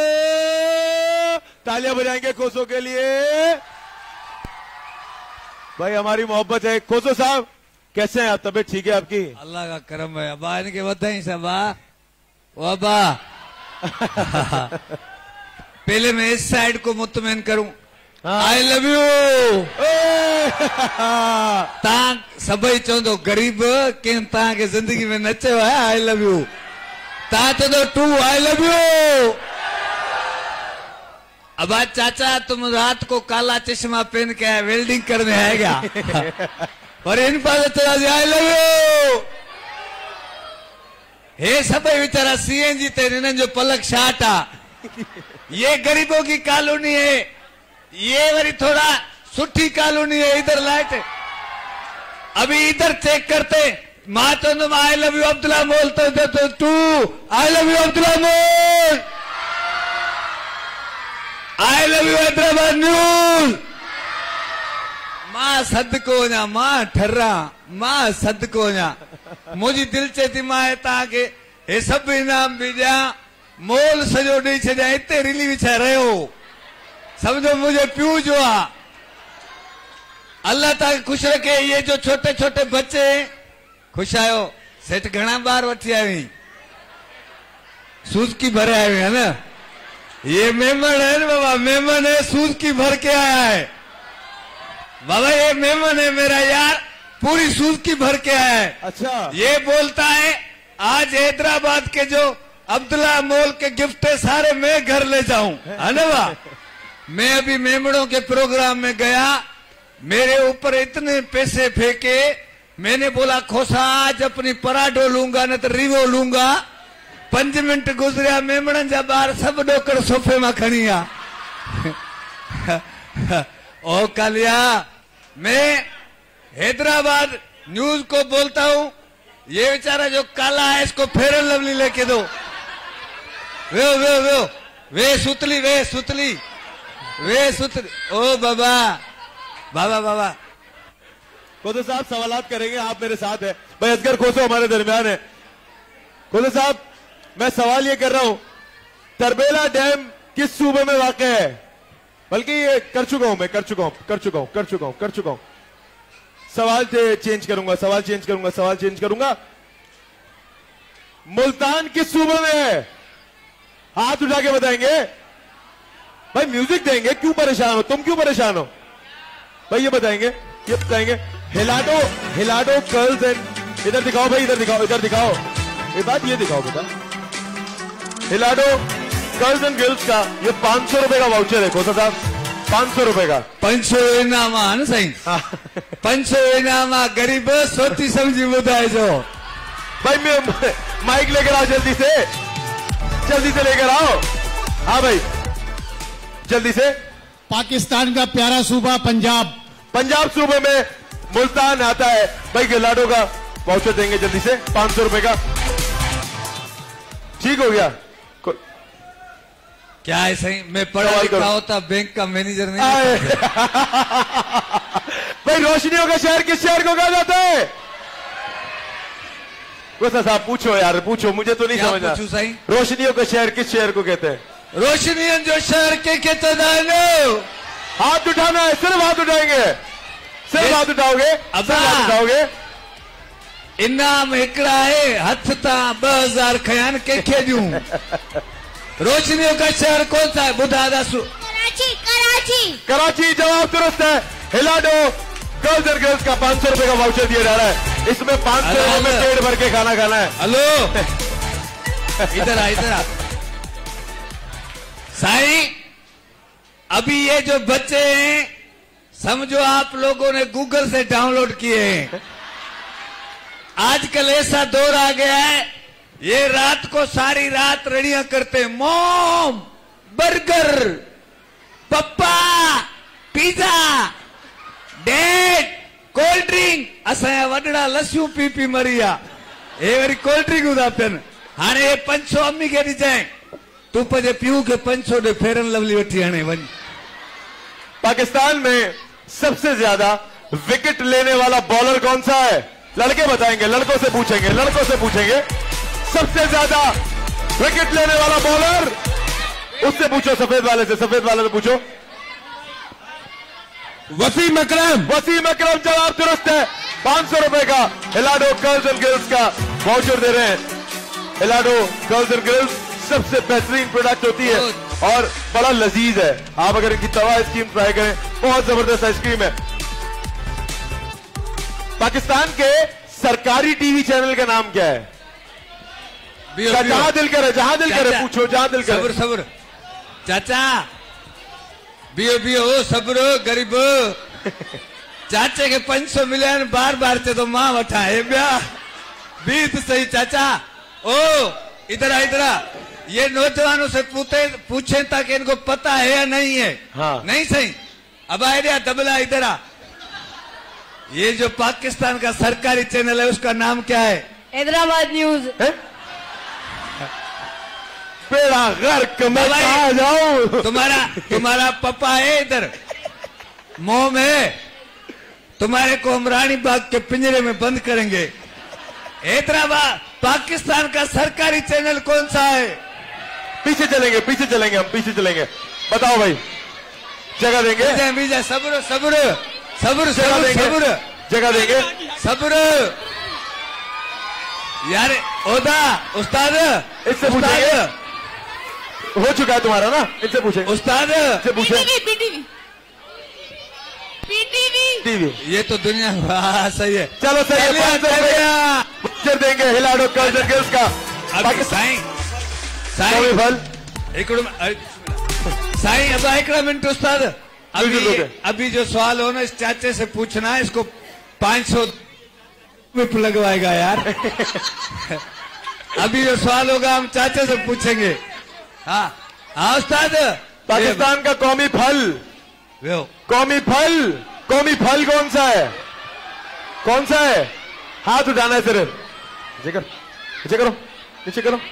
तालियां बजाएंगे खोसो के लिए। भाई हमारी मोहब्बत है। खोसो साहब कैसे हैं आप, तबीयत ठीक है आपकी? अल्लाह का करम है। अब्बा इनके बताई सब वो अब्बा पहले मैं इस साइड को मुतमईन करूं। I love you. तां सभई चवंदो गरीब कंहिं तव्हांखे जिंदगी में न चयो आहे आई लव यू, तव्हां चवंदो टू आई लव यू। अब आज चाचा तुम रात को काला चश्मा पहन के आए, वेल्डिंग करने आएगा और इन पास चला आई लव यू। हे सभई वीचारा सीएनजी ते इन्हनि जो पलक शाट आ। ये गरीबों की कॉलोनी है, ये वरी थोड़ा सुठी कॉलोनी है। इधर लाइट, अभी इधर चेक करते। मां तो I love you Abdullah mall तो too I love you Abdullah mall, I love you Hyderabad news. मां सदको वञा, मां ठर्रा, मां सदको वञा। मुंहिंजी दिल चए थी मां तव्हांखे हे सभु इनाम बि ॾियां, मोल सॼो ॾेई छॾियां, हिते रिली विछाए रहियो, समझो मुझे प्यू जो आ। अल्लाह तव्हांखे खुश रखे। ये जो छोटे छोटे बच्चे खुश आयो। सेठ घणा ॿार वठी आयो हुई? सूज की भरे आए हुए है ना। ये मेमन है ना बाबा, मेमन है, सूज की भर के आया है। बाबा ये मेमन है मेरा यार, पूरी सूजकी भर के आया है। अच्छा, ये बोलता है आज हैदराबाद के जो अब्दुल्ला मॉल के गिफ्ट है सारे मैं घर ले जाऊं, है ना वाह। मैं अभी मेमनों के प्रोग्राम में गया, मेरे ऊपर इतने पैसे फेंके, मैंने बोला खोसा आज अपनी पराठो लूंगा न तो रिवो लूंगा। पंज मिनट गुजरिया मेमणन जा बार सब डोकर सोफे में खड़िया। ओ कालिया, मैं हैदराबाद न्यूज को बोलता हूं, ये बेचारा जो काला है इसको फेयर एंड लवली लेके दो। वे वे वे वे सुतली वे सुतली वे सुतली। ओ बाबा बाबा बाबा खोसे साहब सवालात करेंगे, आप मेरे साथ है। भाई असगर खोसो हमारे दरमियान है। खोसे साहब, मैं सवाल ये कर रहा हूं, तरबेला डैम किस सूबे में वाक़ है? बल्कि ये कर चुका हूं मैं, कर चुका हूं कर चुका हूं कर चुका हूं कर चुका हूं सवाल चेंज करूंगा, सवाल चेंज करूंगा, सवाल चेंज करूंगा। मुल्तान किस सूबे में है? हाथ उठा के बताएंगे। भाई म्यूजिक देंगे, क्यों परेशान हो तुम, क्यों परेशान हो भाई? ये बताएंगे, ये बताएंगे। हिलाडो हिलाडो गर्ल्स एंड, इधर दिखाओ भाई, इधर दिखाओ, इधर दिखाओ, ये बात ये दिखाओ बेटा। हिलाडो गर्ल्स एंड गर्ल्स का ये पांच सौ रुपए का वाउचर है खोसा साहब, पांच सौ रुपए का। पंज सौ इनाम है ना साईं, पंज सौ इनाम गरीब सोची समझी बुधाए जो। भाई मैं माइक लेकर आओ, जल्दी से जल्दी से लेकर आओ। हाँ भाई जल्दी से। पाकिस्तान का प्यारा सूबा पंजाब, पंजाब सूबे में मुल्तान आता है। भाई गिलाडो का वाउचर देंगे जल्दी से, पांच सौ रुपए का। ठीक हो गया? क्या है सही, मैं पढ़ा लिखा होता बैंक का मैनेजर नहीं। भाई रोशनियों का शहर किस शहर को कहा जाता है? गुस्सा साहब पूछो यार, पूछो, मुझे तो नहीं समझना। सही, रोशनियों का शहर किस शहर को कहते हैं? रोशनियों जो शहर के कहते दानो। हाथ उठाना है, सिर्फ हाथ उठाएंगे, सिर्फ हाथ उठाओगे, अब हाथ उठाओगे। इनाम हिकड़ा है, हथ ता ब हजार खयान के खेजूं। रोशनियों का शहर कौन सा है? बुधा दासू। कराची कराची कराची जवाब दुरुस्त है। हिलाडो गर्ल्स एंड गर्ल्स का पांच सौ रुपए का वाउचर दिया जा रहा है। इसमें पांच सौ रुपए में पेट भर के खाना खाना है। हेलो इधर आ, इधर आ साईं। अभी ये जो बच्चे हैं समझो आप लोगों ने गूगल से डाउनलोड किए हैं। आजकल ऐसा दौर आ गया है, ये रात को सारी रात रड़ियां करते, mom burger papa pizza dad cold drink. असांजा वॾड़ा लस्सियूं पी पी मरिया, हे वरी कोल्ड ड्रिंक था पियनि। हाणे हे पंज सौ अम्मी खे ॾिजांइ, तूं पंहिंजे पीउ खे पंज सौ ॾे फेयर एंड लवली वठी हाणे वञ। पाकिस्तान में सबसे ज्यादा विकेट लेने वाला बॉलर कौन सा है? लड़के बताएंगे, लड़कों से पूछेंगे, लड़कों से पूछेंगे। सबसे ज्यादा विकेट लेने वाला बॉलर, उससे पूछो, सफेद वाले से, सफेद वाले से पूछो। वसीम अकरम। वसीम अकरम जवाब दुरुस्त है। पांच सौ रुपए का हिलाडो गर्ल्स एंड गर्ल्स का वाउचर दे रहे हैं। हिलाडो गर्ल्स एंड गर्ल्स सबसे बेहतरीन प्रोडक्ट होती है और बड़ा लजीज है। आप अगर इनकी तवा आइसक्रीम ट्राई करें, बहुत जबरदस्त आइसक्रीम है। पाकिस्तान के सरकारी टीवी चैनल का नाम क्या है? जहां दिल करे, जहां दिल करे पूछो, जहां दिल करे। सब्र सब्र चाचा, बियो बियो सब्र गरीब। चाचे के पंज सौ मिले बार बार चे तो मां वठा है ब्या बीत सही। चाचा ओ इधर आ, इधर आ। ये नौजवानों से पूछे पूछे ताकि इनको पता है या नहीं है। हाँ। नहीं सही। अब आइडिया दबला, इधर आ। ये जो पाकिस्तान का सरकारी चैनल है उसका नाम क्या है? हैदराबाद न्यूज। पेड़ा गर्क मैं कहाँ जाऊं? तुम्हारा तुम्हारा पापा है इधर मोह में, तुम्हारे को हम रानी बाग के पिंजरे में बंद करेंगे। हैदराबाद पाकिस्तान का सरकारी चैनल कौन सा है? पीछे चलेंगे, पीछे चलेंगे, हम पीछे चलेंगे। बताओ भाई, जगह देंगे? बीजा बीजा सब्र सब्र सब्र जगह देंगे, सब्र जगह देंगे सब्र। यार ओदा उस्ताद, इससे पूछेंगे। हो चुका है तुम्हारा ना, इससे पूछेंगे। उस्ताद से पूछे। PTV TV. ये तो दुनिया हाँ, सही है। चलो सही है, पाँच सौ रुपया वोचर देंगे हिलाडो कल्चर गिल्स का। अभी साईं साईं फल हिकिड़ो साईं अब हिकिड़ा मिनट उस्ताद अभी अभी जो सवाल हो ना इस चाचे से पूछना है, इसको पाँच सौ विप लगवाएगा यार। अभी जो सवाल होगा हम चाचे से पूछेंगे। हाँ हाँ उस्ताद। पाकिस्तान का कौमी फल, कौमी फल, कौमी फल कौन सा है? कौन सा है? हाथ उठाना है सिर्फ। नीचे करो, नीचे करो, नीचे करो।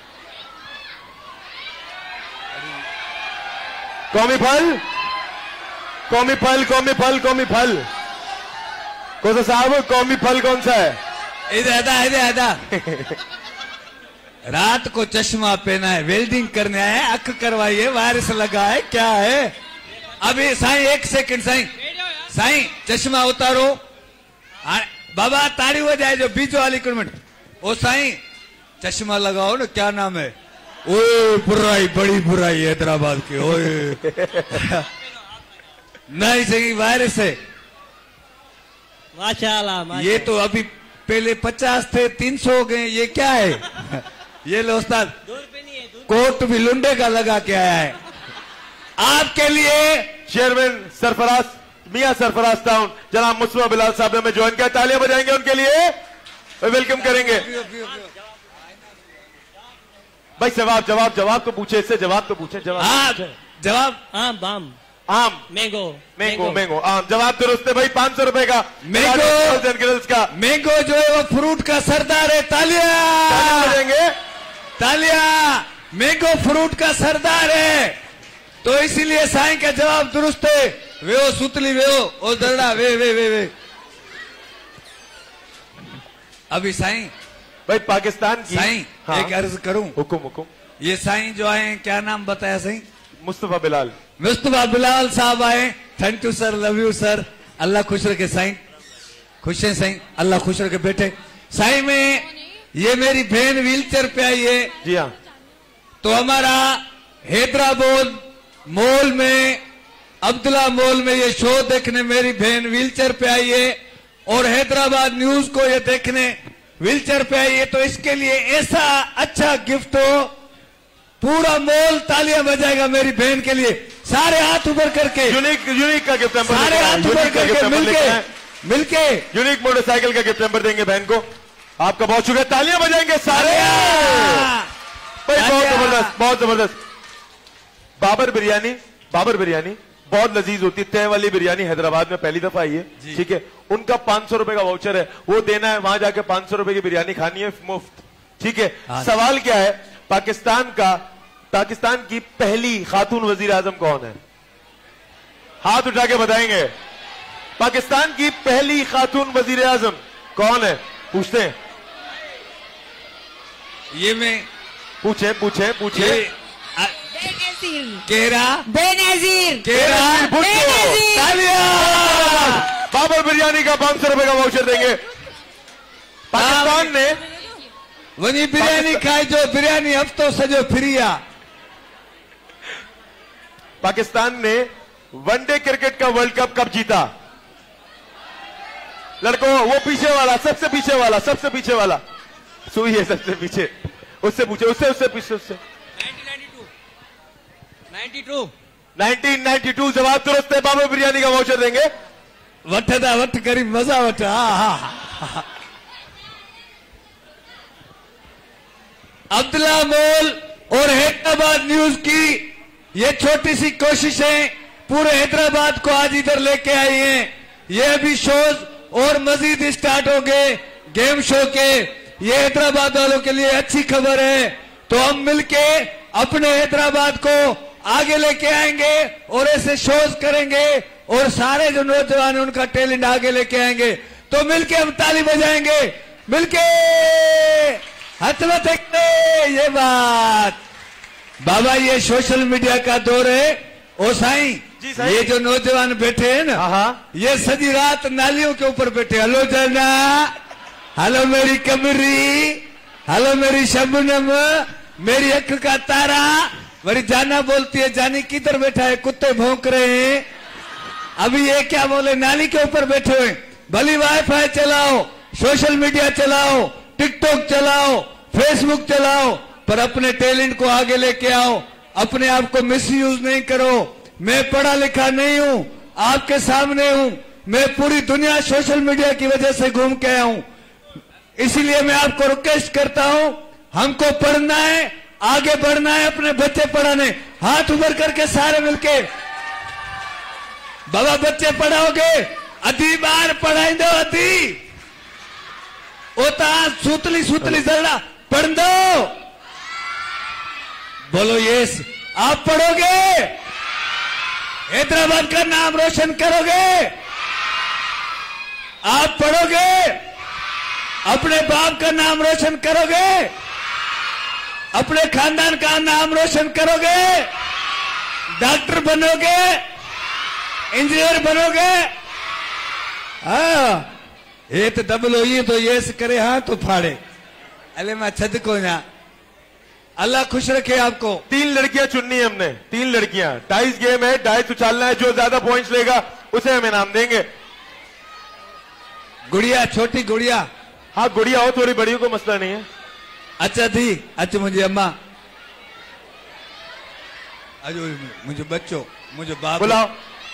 कौमी फल, कौमी फल, कौमी फल, कौमी फल कौन सा साहब? कौमी फल कौन सा है? इधर इधर इधर इधर। रात को चश्मा पहना है, वेल्डिंग करने आए, अख करवाइए, वायरस लगा है, क्या है? अभी साईं एक सेकंड साईं, साईं चश्मा उतारो। बाबा ताड़ी हो जाए जो बीच वाली मिनट। ओ साईं चश्मा लगाओ ना, क्या नाम है? ओए बुराई, बड़ी बुराई हैदराबाद की। ओए नहीं सही वायरस है। माशाल्लाह। ये तो अभी पहले पचास थे, तीन सौ हो गए, ये क्या है? ये लो उस्ताद, कोट भी लुंडे का लगा के आया है आपके लिए। चेयरमैन सरफराज मियां सरफराज टाउन जनाब मुस्तफा बिलाल साहब ने हमें ज्वाइन किया, तालियां बजाएंगे उनके लिए, वेलकम करेंगे। भाई जवाब जवाब जवाब तो पूछे, इससे जवाब तो पूछे। जवाब जवाब आम बाम आम मैंगो मैंगो मैंगो आम। जवाब दुरुस्त है भाई, पांच सौ रुपए का मैंगो का। मैंगो जो है वो फ्रूट का सरदार है। तालियां बजाएंगे, तालियां। मैंगो फ्रूट का सरदार है, तो इसीलिए साईं का जवाब दुरुस्त है। वे ओ सुतली वे ओ ओ दरड़ा वे वे वे वे। अभी साईं भाई पाकिस्तान की साईं हाँ। एक अर्ज करूं? हुकुम हुकुम। ये साईं जो आए क्या नाम बताया साईं? मुस्तफा बिलाल। मुस्तफा बिलाल साहब आए। Thank you sir, love you sir. Allah खुश रखे साईं, खुश है साईं, अल्लाह खुश रखे बेटे। साईं में ये मेरी बहन व्हीलचेयर पे आई है। जी हाँ। तो हमारा हैदराबाद मॉल में, अब्दुल्ला मॉल में ये शो देखने मेरी बहन व्हीलचेयर पे आई है, और हैदराबाद न्यूज को ये देखने व्हीलचेयर पे आई है। तो इसके लिए ऐसा अच्छा गिफ्ट हो, पूरा मॉल तालियां बजाएगा मेरी बहन के लिए। सारे हाथ ऊपर करके यूनिक यूनिक का गिफ्ट नंबर, सारे हाथ ऊपर करके मिलके मिलके यूनिक मोटरसाइकिल का गिफ्ट नंबर देंगे बहन को। आपका बहुत शुक्रिया, तालियां बजाएंगे सारे भाई। बहुत जबरदस्त, बहुत जबरदस्त। बाबर बिरयानी, बाबर बिरयानी बहुत लजीज होती है, तय वाली बिरयानी हैदराबाद में पहली दफा आई है, ठीक है। उनका पांच सौ रुपए का वाउचर है, वो देना है, वहां जाके पांच सौ रुपए की बिरयानी खानी है मुफ्त, ठीक है। सवाल क्या है? पाकिस्तान का पाकिस्तान की पहली खातून वजीर आजम कौन है? हाथ उठा के बताएंगे। पाकिस्तान की पहली खातून वजीर आजम कौन है? पूछते हैं। ये मैं पूछे पूछे पूछे केरा बेनजीर केरा बाबर बिरयानी का पांच सौ रुपए का वाउचर देंगे। पाकिस्तान ने वही बिरयानी खाई जो बिरयानी हफ्तों सजो फिरिया। पाकिस्तान ने वनडे क्रिकेट का वर्ल्ड कप कब जीता? लड़कों वो पीछे वाला, सबसे पीछे वाला, सबसे पीछे वाला सुई है, सबसे पीछे, उससे पूछे, उससे उससे पीछे, उससे नाइनटीन नाइनटी टू। जवाब दुरुस्त है, बाबर बिरयानी का वाउचर देंगे। वठ दा वठ करी मजा वठ। अब्दुल्ला मॉल और हैदराबाद न्यूज की ये छोटी सी कोशिशें पूरे हैदराबाद को आज इधर लेके आई हैं। ये अभी शोज और मजीद स्टार्ट हो गए गेम शो के। ये हैदराबाद वालों के लिए अच्छी खबर है। तो हम मिलके अपने हैदराबाद को आगे लेके आएंगे और ऐसे शोज करेंगे, और सारे जो नौजवान उनका टैलेंट आगे लेके आएंगे। तो मिलके हम ताली बजाएंगे, मिलके हाथ में फेंकते। ये बात बाबा, ये सोशल मीडिया का दौर है। ओ साईं, ये जो नौजवान बैठे हैं ना, ये सजी रात नालियों के ऊपर बैठे। हेलो जना, हेलो मेरी कमरी, हेलो मेरी शबनम, मेरी अख का तारा। मेरी जाना बोलती है, जानी किधर बैठा है? कुत्ते भौंक रहे हैं। अभी ये क्या बोले, नाली के ऊपर बैठे हुए, भली वाईफाई चलाओ, सोशल मीडिया चलाओ, टिकटॉक चलाओ, फेसबुक चलाओ, पर अपने टैलेंट को आगे लेके आओ, अपने आप को मिसयूज नहीं करो। मैं पढ़ा लिखा नहीं हूं, आपके सामने हूं, मैं पूरी दुनिया सोशल मीडिया की वजह से घूम के आया हूं, इसीलिए मैं आपको रिक्वेस्ट करता हूं, हमको पढ़ना है, आगे बढ़ना है, अपने बच्चे पढ़ाने। हाथ उभर करके सारे मिलके, बाबा बच्चे पढ़ाओगे, अधी बार पढ़ाई दो, अधी ओता सूतली सूतली जरा पढ़ दो। बोलो यस, आप पढ़ोगे, हैदराबाद का नाम रोशन करोगे, आप पढ़ोगे, अपने बाप का नाम रोशन करोगे, अपने खानदान का नाम रोशन करोगे, डॉक्टर बनोगे, इंजीनियर बनोगे। हाँ, ये तो डबल हो, ये तो यस करे, हाँ तो फाड़े। अले मैं छद को ना, अल्लाह खुश रखे आपको। तीन लड़कियां चुननी है हमने, तीन लड़कियां, डाइस गेम है, डाइस उछालना है, जो ज्यादा पॉइंट्स लेगा उसे हम इनाम देंगे। गुड़िया, छोटी गुड़िया, हाँ गुड़िया हो, थोड़ी बड़ी को मसला नहीं है। अच्छा थी, अच्छा मुझे अम्मा, अजो मुझे बच्चों, मुझे बाप बुलाओ।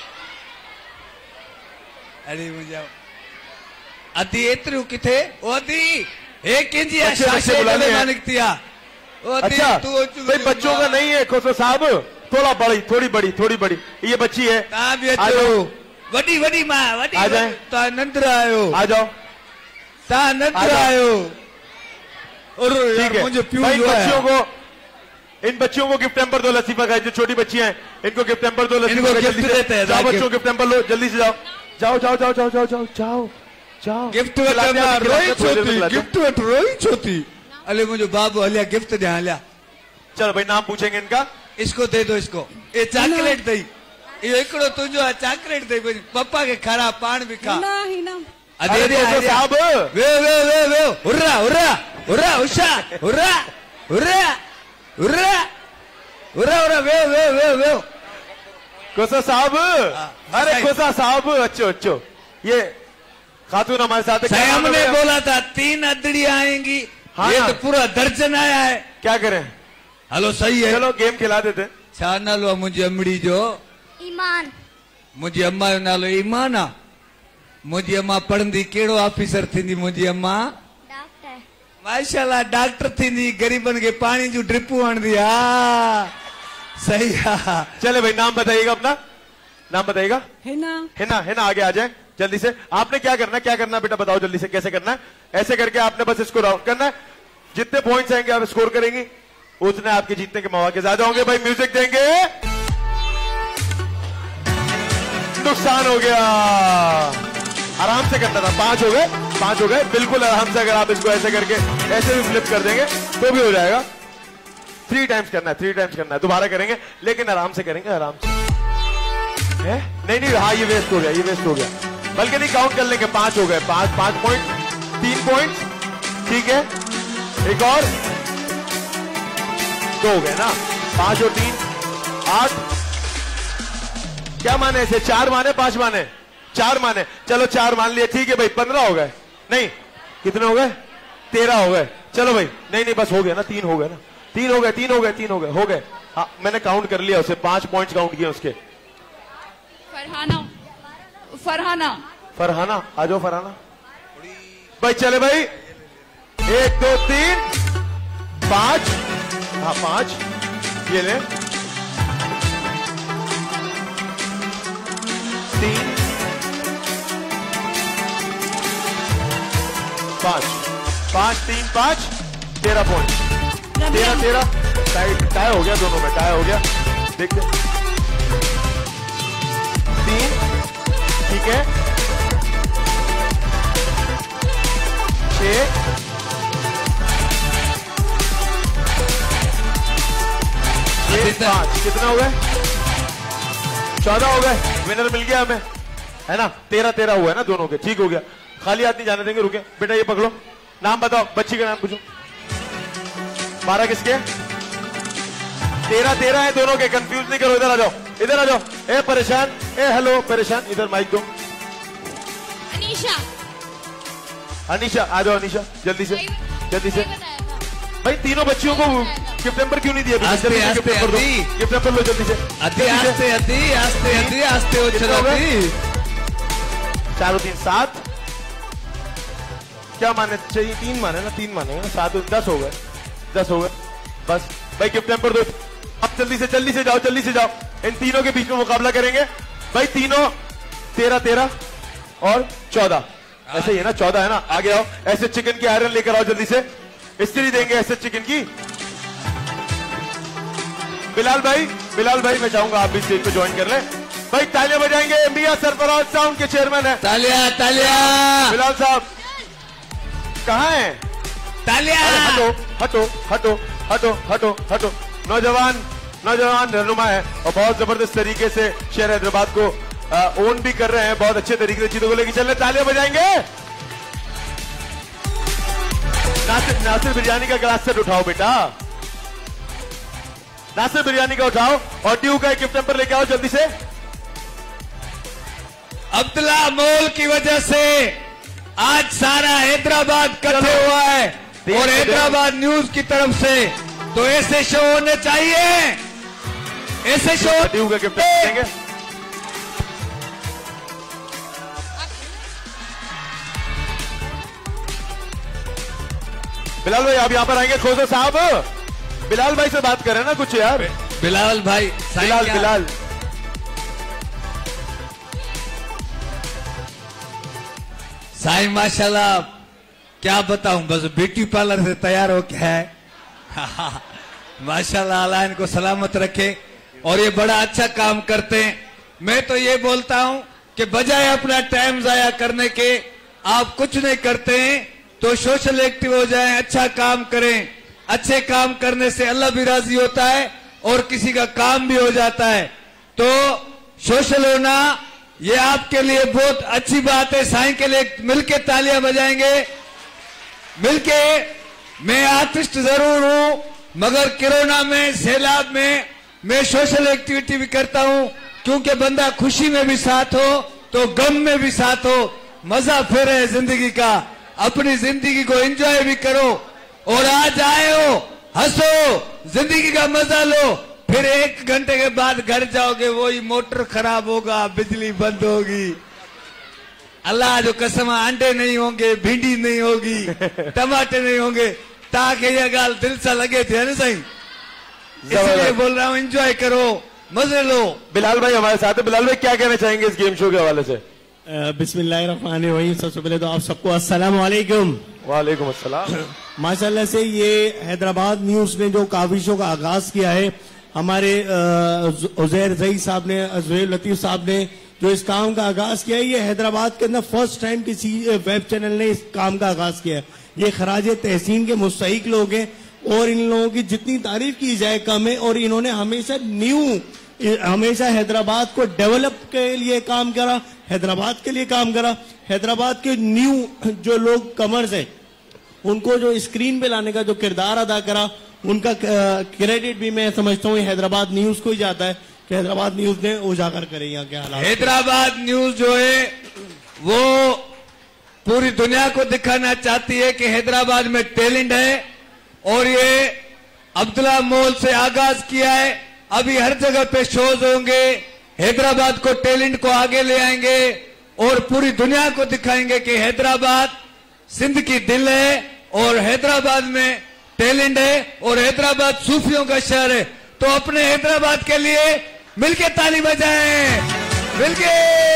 अरे मुझे अति एतरू किथे, ओ अति एक इंजी शाशे बोले मानिकतिया। अच्छा भाई बच्चों का नहीं है खोसो साहब, थोड़ा बड़ी, थोड़ी बड़ी, थोड़ी बड़ी, ये बच्ची है। वडी वडी माँ, वडी आ जाए, ता नंदर आयो, आ जाओ, ता नंदर आयो। और ठीक है मुझे भाई, बच्चियों को, इन बच्चियों को गिफ्ट टेम्पर दो, लसीफा का जो छोटी बच्चियां हैं इनको गिफ्ट टेम्पर दो, लसीफा का जल्दी से जाओ, बच्चों गिफ्ट टेम्पर लो, जल्दी से जाओ, जाओ जाओ जाओ जाओ जाओ जाओ जाओ जाओ। गिफ्ट रोई छोटी, गिफ्ट रोई छोटी। अले मुझे बाबू हलिया गिफ्ट दे, हलिया। चलो भाई नाम पूछेंगे इनका, इसको दे दो, इसको ये चॉकलेट दई, ये एकड़ो तुझो चॉकलेट दे, पप्पा के खरा पान भी खा। अरे साहब, वे वे वे वे hurrah hurrah hurrah Usha hurrah hurrah hurrah hurrah hurrah वे वे वे वे कोसा साहब, अरे कोसा साहब, अच्छो अच्छो, ये खातून हमारे साथ है। हमने बोला था तीन अदड़ियां आएंगी, हाँ, ये तो पूरा दर्जन आया है, क्या करें। हेलो सही है, चलो गेम खिला देते। छा नालो मुझे अमड़ी जो ईमान, मुझे अम्मा जो नालो ईमान आ। मुझी अम्मा पढ़ंदी केड़ो ऑफिसर थींदी, मुझी अम्मा डॉक्टर, माशाल्लाह डॉक्टर थींदी, गरीबन के पानी जो ड्रिपू हणदी। हाँ सही है। चले भाई नाम बताइएगा अपना, नाम बताइएगा। हिना, हिना, हिना आगे आ जाए जल्दी से। आपने क्या करना है, क्या करना है बेटा बताओ जल्दी से, कैसे करना है। ऐसे करके आपने बस इसको राउंड करना है, जितने पॉइंट्स आएंगे आप स्कोर करेंगी, उतने आपके जीतने के मौके ज्यादा होंगे। भाई म्यूजिक देंगे, नुकसान हो गया। आराम से करना था, पांच हो गए, पांच हो गए, बिल्कुल आराम से। अगर आप इसको ऐसे करके ऐसे भी फ्लिप कर देंगे तो भी हो जाएगा। थ्री टाइम्स करना है, थ्री टाइम्स करना है, दोबारा करेंगे लेकिन आराम से करेंगे, आराम से है? नहीं नहीं, हाँ ये वेस्ट हो गया, ये वेस्ट हो गया, बल्कि नहीं काउंट कर लेंगे। पांच हो गए, पांच, पांच पॉइंट, तीन पॉइंट, ठीक है, एक और दो हो गए ना, पांच और तीन आठ। क्या माने इसे, चार माने पांच माने, चार माने, चलो चार मान लिए, ठीक है भाई, पंद्रह हो गए। नहीं कितने हो गए, तेरह हो गए। चलो भाई, नहीं नहीं बस हो गया ना, तीन हो गए ना, तीन हो गए, तीन हो गए, तीन हो गए, हो गए। हाँ मैंने काउंट कर लिया उसे, पांच पॉइंट्स काउंट किए उसके। फरहाना, फरहाना, फरहाना आ जाओ, फरहाना भाई। चले भाई, एक दो तीन पांच, हाँ पांच, ये ले, तीन पांच, पांच तीन पांच, तेरह पॉइंट, तेरह तेरह, टाई टाई हो गया दोनों में, टाई हो गया। देखते तीन, ठीक है, छह, पांच, कितना हो गए, चौदह हो गए। विनर मिल गया हमें, है ना, तेरह तेरह हुआ है ना दोनों के, ठीक हो गया। खाली हाथ नहीं जाने देंगे, रुके बेटा, ये पकड़ो, नाम बताओ, बच्ची का नाम पूछो। बारह किसके, तेरह तेरह है दोनों के, कंफ्यूज नहीं करो, इधर आ जाओ। इधर आ जाओ। ए परेशान, ए हेलो परेशान, इधर माइक दो। अनीशा। अनीशा आ जाओ, अनीशा जल्दी से जल्दी से। भाई तीनों बच्चियों को गिफ्ट नंबर क्यों नहीं दिया? आस्ते आस्ते अदी गिफ्ट नंबर लो जल्दी से। अदी आस्ते अदी आस्ते अदी आस्ते हो चलो अदी। चारों तीन सात, क्या माने चाहिए? तीन माने ना, तीन मानेंगे ना, सात दस हो गए, दस हो गए बस। भाई गिफ्ट नंबर दो, अब जल्दी से जल्दी से जाओ, जल्दी से जाओ। इन तीनों के बीच में मुकाबला करेंगे भाई। तीनों तेरह तेरह और चौदह, ऐसे ही है ना, चौदह है ना। आगे आओ, ऐसे चिकन की आयरन लेकर आओ जल्दी से। स्त्री देंगे ऐसे चिकन की। बिलाल भाई, बिलाल भाई मैं चाहूंगा आप भी स्टेज पे ज्वाइन कर लें। भाई तालियां बजाएंगे, मियां सरफराज साउंड के चेयरमैन है। तालियां तालियां। बिलाल साहब कहाँ हैं? तालियां। हटो हटो हटो हटो हटो हटो। नौजवान नौजवान रहनुमा है और बहुत जबरदस्त तरीके से शहर हैदराबाद को ओन भी कर रहे हैं, बहुत अच्छे तरीके से चीजों को लेकर चल रहे। तालियां बजाएंगे। नासिर नासिर बिरयानी का ग्लास सेट उठाओ बेटा, नासिर बिरयानी का उठाओ और ड्यू का एक गिफ्ट नंबर लेके आओ जल्दी से। अब्दुल्ला मोल की वजह से आज सारा हैदराबाद इकट्ठे हुआ है और हैदराबाद न्यूज की तरफ से, तो ऐसे शो होने चाहिए, ऐसे शो। ड्यू का गिफ्ट देंगे। बिलाल भाई आप यहाँ पर आएंगे? खोजो साहब, बिलाल भाई से बात करें ना कुछ यार। बिलाल भाई, बिलाल बिलाल साईं माशाल्लाह क्या बताऊं, बस ब्यूटी पार्लर से तैयार हो क्या है। माशाल्लाह, अल्लाह इनको सलामत रखे और ये बड़ा अच्छा काम करते हैं। मैं तो ये बोलता हूं कि बजाय अपना टाइम जाया करने के आप कुछ नहीं करते हैं तो सोशल एक्टिव हो जाएं, अच्छा काम करें। अच्छे काम करने से अल्लाह भी राजी होता है और किसी का काम भी हो जाता है। तो सोशल होना ये आपके लिए बहुत अच्छी बात है। साईं के लिए मिलके तालियां बजाएंगे, मिलके। मैं आर्टिस्ट जरूर हूं मगर कोरोना में, सैलाब में मैं सोशल एक्टिविटी भी करता हूं, क्योंकि बंदा खुशी में भी साथ हो तो गम में भी साथ हो। मजा फिर है जिंदगी का, अपनी जिंदगी को एंजॉय भी करो और आज आए हो, हंसो, जिंदगी का मजा लो। फिर एक घंटे के बाद घर जाओगे, वही मोटर खराब होगा, बिजली बंद होगी। अल्लाह जो कसम, अंडे नहीं होंगे, भिंडी नहीं होगी, टमाटर नहीं होंगे, ताकि ये गाल दिल सा लगे थे ना सही। इसलिए बोल रहा हूँ, एंजॉय करो, मजे लो। बिलाल भाई हमारे साथ है। बिलाल भाई क्या कहना चाहेंगे इस गेम शो के हवाले से? बिस्मिल्लाहिर्रहमानिर्रहीम। सबसे पहले तो आप सबको अस्सलाम वालेकुम। वालेकुम अस्सलाम। माशाल्लाह से ये हैदराबाद न्यूज ने जो काविशों का आगाज किया है, हमारे उजैर जई साहब ने, अजवेल लतीफ साहब ने जो इस काम का आगाज किया है, ये हैदराबाद के अंदर फर्स्ट टाइम किसी वेब चैनल ने इस काम का आगाज किया है। ये खराज तहसीन के मुस्तहिक लोग हैं और इन लोगों की जितनी तारीफ की जाए कम है। और इन्होंने हमेशा न्यू, हमेशा हैदराबाद को डेवलप के लिए काम करा, हैदराबाद के लिए काम करा। हैदराबाद के न्यू जो लोग कमर्स हैं उनको जो स्क्रीन पे लाने का जो किरदार अदा करा, उनका क्रेडिट भी मैं समझता हूँ हैदराबाद न्यूज को ही जाता है कि हैदराबाद न्यूज ने उजागर करे यहाँ के हालात। हैदराबाद न्यूज जो है वो पूरी दुनिया को दिखाना चाहती है कि हैदराबाद में टैलेंट है और ये अब्दुल्ला मॉल से आगाज किया है। अभी हर जगह पे शोज होंगे, हैदराबाद को टैलेंट को आगे ले आएंगे और पूरी दुनिया को दिखाएंगे कि हैदराबाद सिंध की दिल है और हैदराबाद में टैलेंट है और हैदराबाद सूफियों का शहर है। तो अपने हैदराबाद के लिए मिलके ताली बजाएं, मिलके।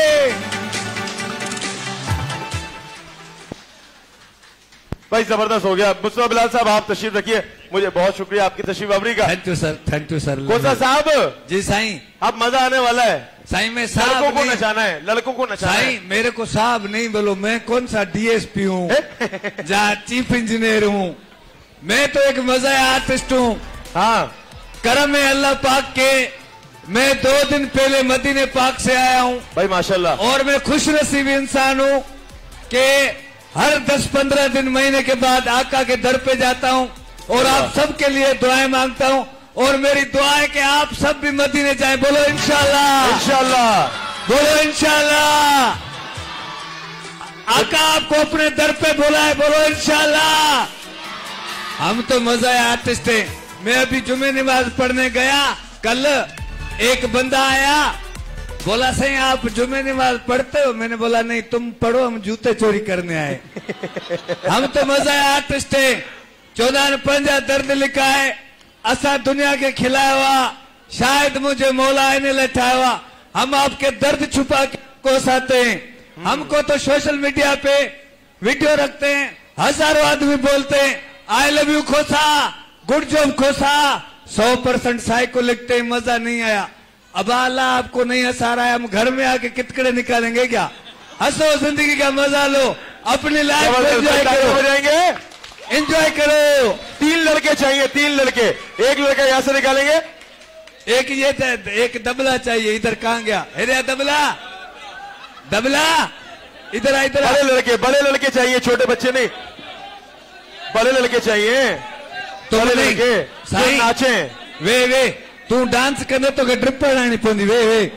भाई जबरदस्त हो गया। मुस्तफा बिलाल साहब आप तशरीफ रखिए, मुझे बहुत शुक्रिया आपकी तशरीफ आवरी का। Thank you sir, thank you sir. Khosa साहब जी साईं, अब मजा आने वाला है। साईं में साहब लड़कों को नचाना है, लड़कों को नचाना है। साईं मेरे को साहब नहीं बोलो, मैं कौन सा डीएसपी हूँ जहाँ चीफ इंजीनियर हूँ। मैं तो एक मजा आर्टिस्ट हूँ। हाँ, करम है अल्लाह पाक के, मैं दो दिन पहले मदीने पाक से आया हूँ भाई माशाल्लाह। और मैं खुश नसीब इंसान हूँ कि हर दस पंद्रह दिन, महीने के बाद आका के दर पे जाता हूँ और आप सबके लिए दुआएं मांगता हूँ। और मेरी दुआ है कि आप सब भी मदीने जाएं। बोलो इंशाल्लाह, इंशाल्लाह, बोलो इंशाल्लाह। आका आपको अपने दर पे बुलाए, बोलो इंशाल्लाह। हम तो मजा आर्टिस्ट हैं। मैं अभी जुमे नमाज पढ़ने गया, कल एक बंदा आया, बोला सही आप जुमे नमाज पढ़ते हो? मैंने बोला नहीं, तुम पढ़ो, हम जूते चोरी करने आए। हम तो मजा आर्टिस्ट हैं। चौदह ने पंजा दर्द लिखा है, असा दुनिया के खिलाया हुआ, शायद मुझे मौला ने लठाया हुआ। हम आपके दर्द छुपा के कोसाते हैं। हमको तो सोशल मीडिया पे वीडियो रखते हैं, हजारों आदमी बोलते हैं I love you Khosa, good job Khosa, सौ परसेंट साई को लिखते हैं, मजा नहीं आया। अब अल्लाह आपको नहीं हंसा रहा है, हम घर में आके कितकड़े निकालेंगे क्या? हंसो, जिंदगी का मजा लो, अपनी लाइफ में एंजॉय करो, जाएंगे एंजॉय करो। तीन लड़के चाहिए, तीन लड़के, एक लड़का यहाँ से निकालेंगे, एक ये एक दबला चाहिए। इधर कहाँ गया? अरे दबला, दबला इधर आ, इधर। बड़े लड़के, बड़े लड़के चाहिए, छोटे बच्चे नहीं, बड़े लड़के चाहिए। तो बड़े लड़के जो नाचे। वे वे तू डांस करने तो ड्रिप पढ़ानी पौंदी। वे वे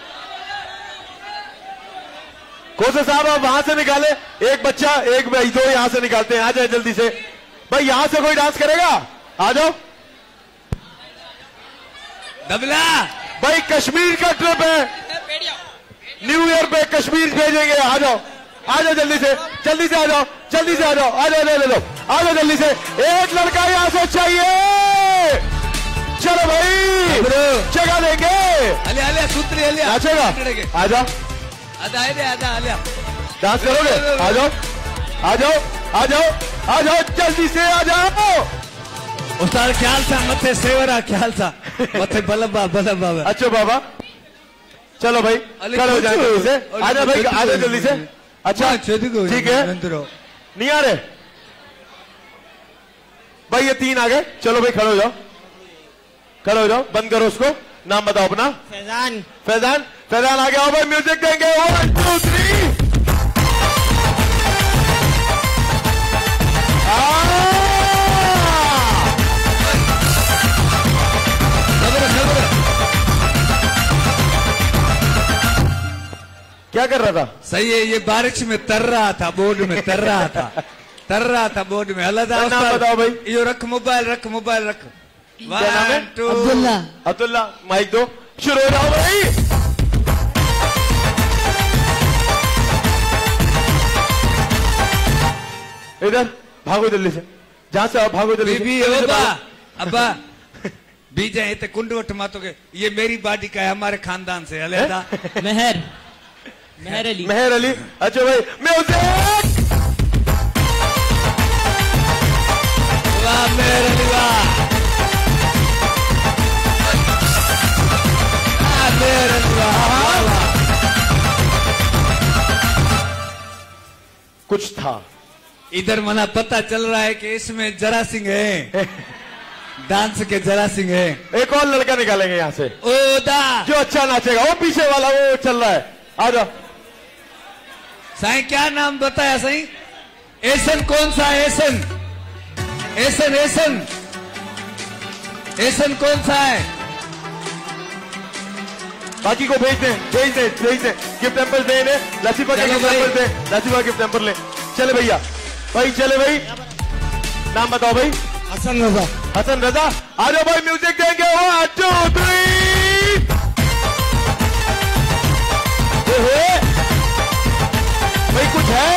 कोसे साहब आप वहां से निकाले एक बच्चा, एक भाई, दो यहां से निकालते हैं। आ जाए जल्दी से भाई, यहां से कोई डांस करेगा? आ जाओ। दबला भाई कश्मीर का ट्रिप है, न्यू ईयर पे कश्मीर भेजेंगे। आ जाओ, आ जाओ जल्दी से, जल्दी से आ जाओ, जल्दी से आ जाओ, आ जाओ, ले लो, आ जाओ जल्दी से। एक लड़का यहां से चाहिए। चलो भाई, जगह देंगे। अले अले सूत्री अले नाचेगा, आ जाओ, आजा आजा आजा, डांस करोगे? आ जाओ, आ जाओ, आ जाओ, आ जाओ, जल्दी से आ जाओ। उस्ताद ख्याल सा मथे सेवरा, ख्याल सा मथे बलबा बलबा। अच्छा बाबा, चलो भाई खड़े हो जाए जल्दी से, आ जाओ भाई, आ जाओ जल्दी से। अच्छा ठीक है, नहीं आ रहे भाई, ये तीन आ गए। चलो भाई खड़े हो जाओ, खड़े हो जाओ, बंद करो उसको। नाम बताओ अपना। फैजान। फैजान, फैजान आ गया। भाई म्यूजिक देंगे, वन टू थ्री। क्या कर रहा था? सही है, ये बारिश में तर रहा था, बोर्ड में तर रहा था, तर रहा था बोर्ड में। अल्लाह नाम बताओ भाई। यो रख मोबाइल, रख मोबाइल रख। क्या नाम है? अब्दुल्ला। अब्दुल्ला, माइक दो, शुरू हो जाओ भाई। इधर भागो जल्दी से, जहां से आओ भागो जल्दी बीबी से। अब्बा अब्बा बीजा ये कुंड वट मातोगे, ये मेरी बाडी का है, हमारे खानदान से। अलहदा मेहर, मेहर अली, मेहर अली। अच्छा भाई म्यूजिक। वाह मेहर अली, वाह मेहर अली, वाह। कुछ था इधर मना पता चल रहा है कि इसमें जरा सिंह है, डांस के जरा सिंह है। एक और लड़का निकालेंगे यहाँ से, ओदा जो अच्छा नाचेगा। वो पीछे वाला वो चल रहा है, आ जाओ। साईं क्या नाम बताया साईं? एसन कौन सा है? एसन एसन एसन एसन कौन सा है? बाकी को भेज दें, भेज दें, भेज दें। गिफ्ट टेम्पर दे इन्हें, लसीफा के गिफ्ट टेम्पर दे, लसीफा गिफ्ट टेम्पर ले। चले भैया, भाई चले भाई, नाम बताओ भाई। हसन रजा। हसन रजा, आ जाओ भाई, म्यूजिक देंगे। One two three. भाई कुछ है?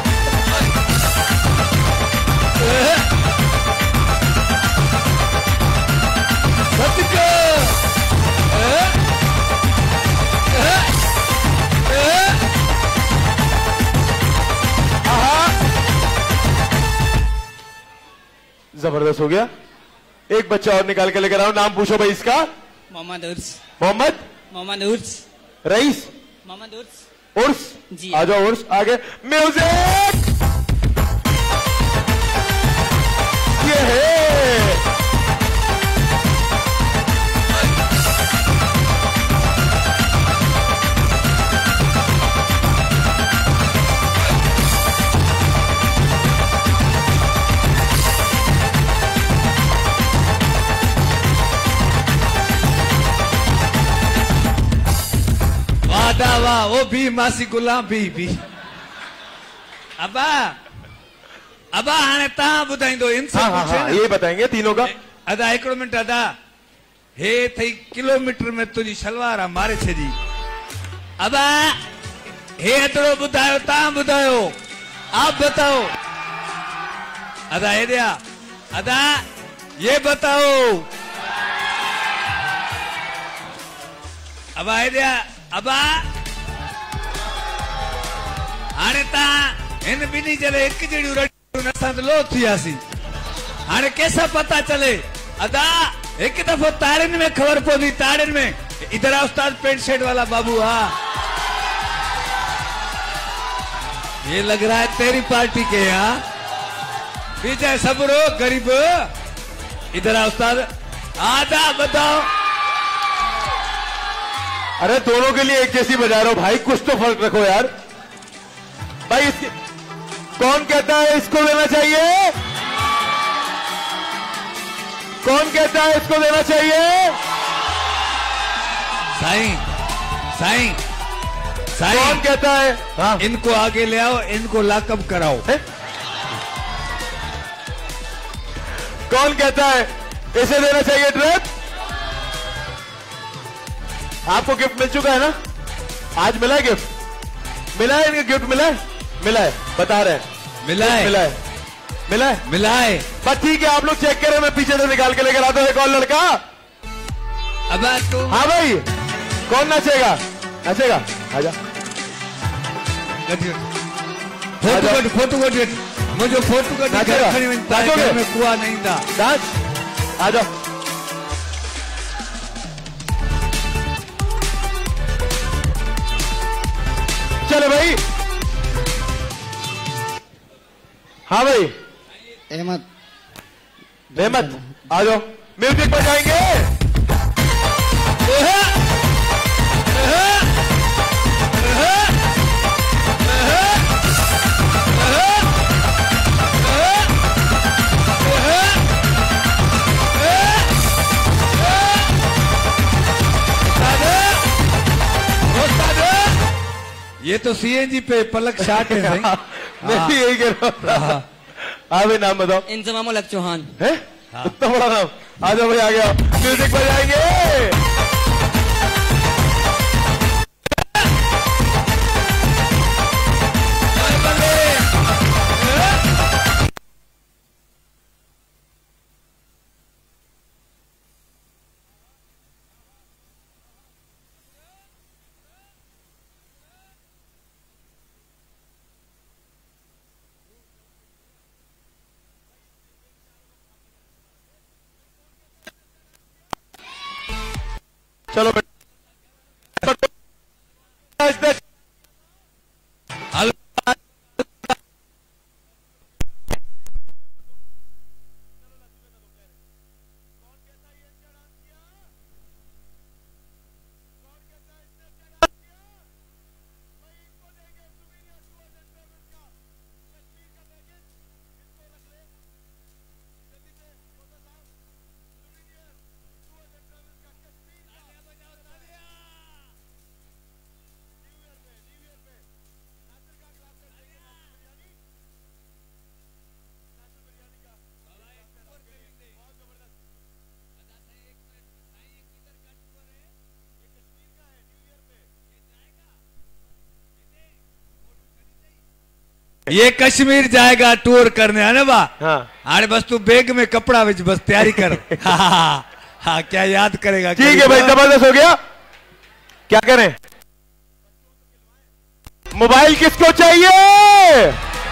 सत्य जबरदस्त हो गया। एक बच्चा और निकाल के लेकर आओ। नाम पूछो भाई इसका। मोहम्मद उर्स। मोहम्मद मोहम्मद उर्स। रईस। मोहम्मद उर्स। उर्स जी, आ जाओ उर्स। आगे म्यूजिक। ये है भी मासी गुलाम भी भी अबा अबा हाणे तव्हां ॿुधाईंदो इनसे हाँ, हाँ, हाँ, ये बताएंगे तीनों का। अदा हिकिड़ो मिनट अदा हे थई किलोमीटर में तुझी सलवार आहे मारे छॾी अबा हे एतिरो ॿुधायो तव्हां ॿुधायो आप बताओ अदा हे दिया अदा ये बताओ अबा हे दिया अबा हाणे तव्हां हिन ॿिन्ही जॾहिं हिकु जहिड़ियूं रड़ियूं असां त लो थी वियासीं हाणे कैसा पता चले अदा एक दफो ताड़िन में खबर पौधी ताड़िन में इधर आ उस्ताद पेंट शर्ट वाला बाबू हाँ ये लग रहा है तेरी पार्टी के यहाँ पीछे सबरो गरीब इधर आ उस्ताद आजा बताओ अरे दोनों के लिए एक जैसी बजा रहे हो भाई, कुछ तो फर्क रखो यार भाई। इसके कौन कहता है इसको देना चाहिए, कौन कहता है इसको देना चाहिए? साईं साईं साईं कौन कहता है? हाँ। इनको आगे ले आओ, इनको लाकअप कराओ। है? कौन कहता है इसे देना चाहिए ड्रेस? आपको गिफ्ट मिल चुका है ना, आज मिला है गिफ्ट, मिला है इनका गिफ्ट मिला है, मिला है बता रहे हैं मिला है मिला है मिला है मिला है बस ठीक है, आप लोग चेक करें, मैं पीछे से निकाल के लेकर आता हूं एक और लड़का। अब तू हाँ भाई कौन नाचेगा, नाचेगा आजा फोटो कट फोटो कट मुझे फोटो कट नाचेगा, नाचोगे? में कुआ नहीं था नाच आ जाओ। चलो भाई हाँ भाई अहमद अहमद आ जाओ, म्यूजिक बजाएंगे। ये तो सीएनजी पे पलक शाट है भाई। मैं भी यही कह रहा हूँ। हाँ भाई नाम बताओ। इंतजाम लग चौहान है इतना बड़ा नाम, आ जाओ भाई आ गया, म्यूजिक बजाएंगे। चलो ये कश्मीर जाएगा टूर करने है ना बा हाँ बस तू बैग में कपड़ा विच बस तैयारी कर। हाँ, हाँ, हाँ क्या याद करेगा। ठीक है भाई जबरदस्त हो गया, क्या करें? मोबाइल किसको चाहिए?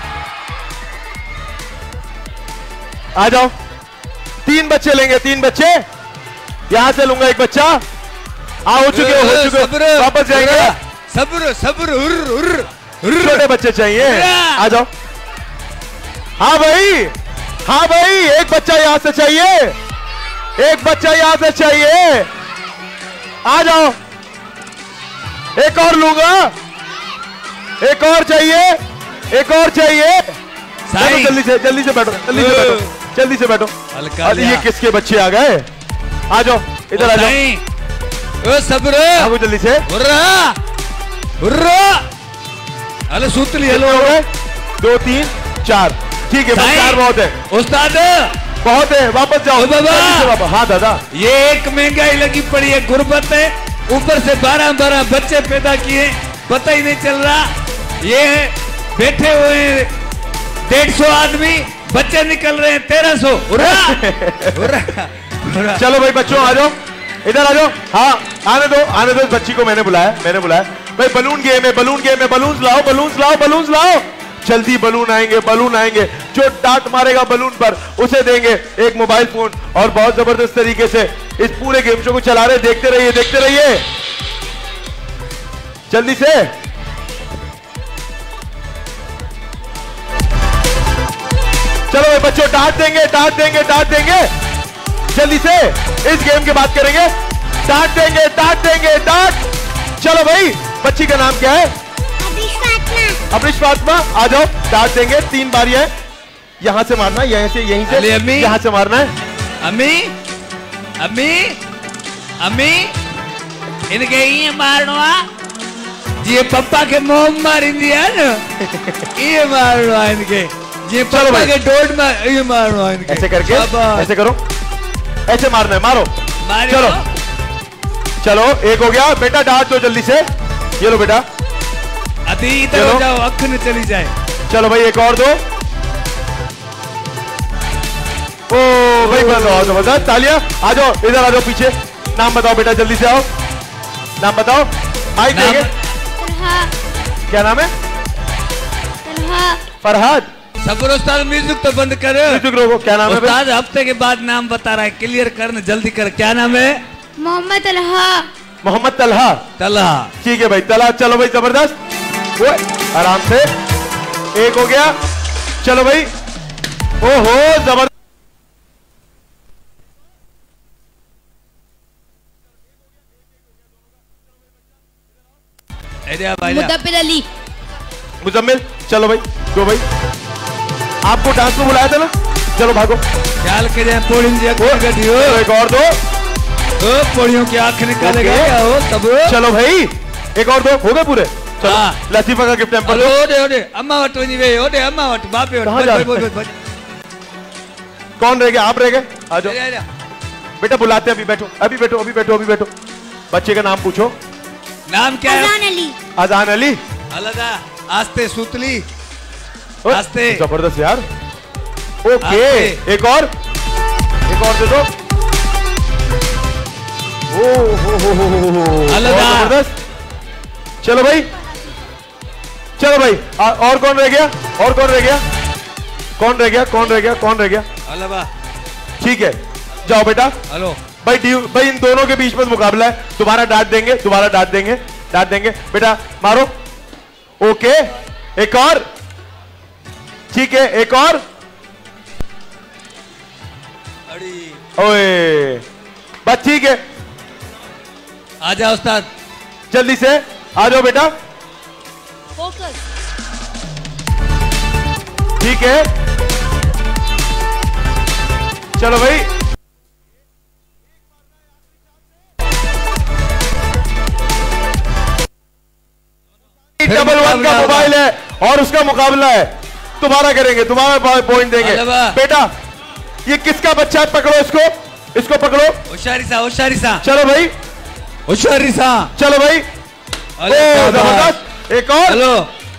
आ जाओ, तीन बच्चे लेंगे, तीन बच्चे यहां से लूंगा, एक बच्चा आ हो चुके हो चुके हो, वापस जाएंगे। सब्र सब्र उर उर छोटे बच्चे चाहिए, आ जाओ। हाँ भाई हाँ भाई एक बच्चा यहां से चाहिए, एक बच्चा यहां से चाहिए, आ जाओ। एक और लूंगा, एक और चाहिए, एक और चाहिए। जल्दी से जल्दी से बैठो, जल्दी से बैठो, जल्दी से बैठो। अरे ये किसके बच्चे आ गए? आ जाओ इधर आ जाओ। सब्र जल्दी से हेलो सूतली हेलो दो तीन चार ठीक है चार बहुत है उस्ताद बहुत है वापस जाओ बाबा हाँ दादा ये एक महंगाई लगी पड़ी है गुर्बत है ऊपर से बारह बारह बच्चे पैदा किए पता ही नहीं चल रहा ये बैठे हुए डेढ़ सौ आदमी बच्चे निकल रहे हैं तेरह सौ चलो भाई बच्चों आ जाओ इधर आ जाओ हाँ आने दो आने दो इस बच्ची को मैंने बुलाया मैंने बुलाया भाई बलून गेम है बलून गेम है बलून्स लाओ बलून्स लाओ बलून्स लाओ जल्दी बलून आएंगे बलून आएंगे जो डांट मारेगा बलून पर उसे देंगे एक मोबाइल फोन और बहुत जबरदस्त तरीके से इस पूरे गेम शो को चला रहे देखते रहिए देखते रहिए जल्दी से चलो भाई बच्चों डांट देंगे डांट देंगे डांट देंगे जल्दी से इस गेम की बात करेंगे डांट देंगे डांट देंगे डांट चलो भाई बच्ची का नाम क्या है अमरीश फातिमा आ जाओ डांट देंगे तीन बारी है यहां से मारना यहीं से यहीं से यहां से मारना है अम्मी अम्मी अम्मी इनके ये मारना ये पप्पा के मुंह मार दिया ना ये मारना इनके ये पप्पा के डोट मार ये मारना इनके ऐसे करके ऐसे करो ऐसे मारना है मारो चलो चलो एक हो गया बेटा डांट दो जल्दी से ये लो बेटा अभी इधर हो जाओ अख न चली जाए चलो भाई एक और दो ओ भाई बहुत जबरदस्त तालियां आ जाओ इधर आ जाओ पीछे नाम बताओ बेटा जल्दी से आओ नाम बताओ माइक देंगे क्या नाम है फरहाद सबर उस्ताद म्यूजिक तो बंद कर म्यूजिक रोको क्या नाम है उस्ताद हफ्ते के बाद नाम बता रहा है क्लियर करना जल्दी कर क्या नाम है मोहम्मद तलहा मोहम्मद तलहा तलहा ठीक है भाई तलहा चलो भाई जबरदस्त वो आराम से एक हो गया चलो भाई ओहो जबरदस्त मुदब्बिर अली मुजम्मिल चलो भाई दो भाई आपको डांस में बुलाया था ना चलो भागो ख्याल के जाए पोड़ी हो एक और दो पोड़ियों की आंख निकालेगा क्या हो तब चलो भाई एक और दो हो गए पूरे चलो लतीफा का गिफ्ट टेम्पल ओडे ओडे अम्मा वट वनी वे ओडे अम्मा वट बापे वट कौन रह गया आप रह गए आ जाओ बेटा बुलाते अभी बैठो अभी बैठो अभी बैठो अभी बैठो बच्चे का नाम पूछो नाम क्या है अजान अली अजान अली अलदा आस्ते सुतली आस्ते जबरदस्त यार ओके एक और एक और दे दो ओ हो हो हो हो जबरदस्त चलो भाई चलो भाई आ, और कौन रह गया और कौन रह गया कौन रह गया कौन रह गया कौन रह गया अलबा ठीक है जाओ बेटा हेलो भाई भाई इन दोनों के बीच में मुकाबला है दोबारा डांट देंगे दोबारा डांट देंगे डांट देंगे बेटा मारो ओके एक और ठीक है एक और ओए बस ठीक है आ जाओ उस्ताद जल्दी से आ जाओ बेटा फोकस ठीक है चलो भाई डबल वन का मोबाइल है और उसका मुकाबला है तुम्हारा करेंगे तुम्हारा पॉइंट देंगे बेटा ये किसका बच्चा है पकड़ो इसको इसको पकड़ो होशियारी सा होशियारी सा चलो भाई होशियारी सा चलो भाई ओ जबरदस्त एक और hello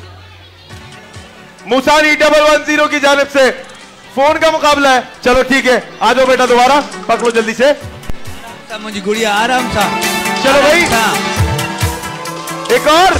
Musani double one zero की जानिब से फोन का मुकाबला है चलो ठीक है आ जाओ बेटा दोबारा पकड़ो जल्दी से मुझे गुड़िया आराम सा चलो भाई एक और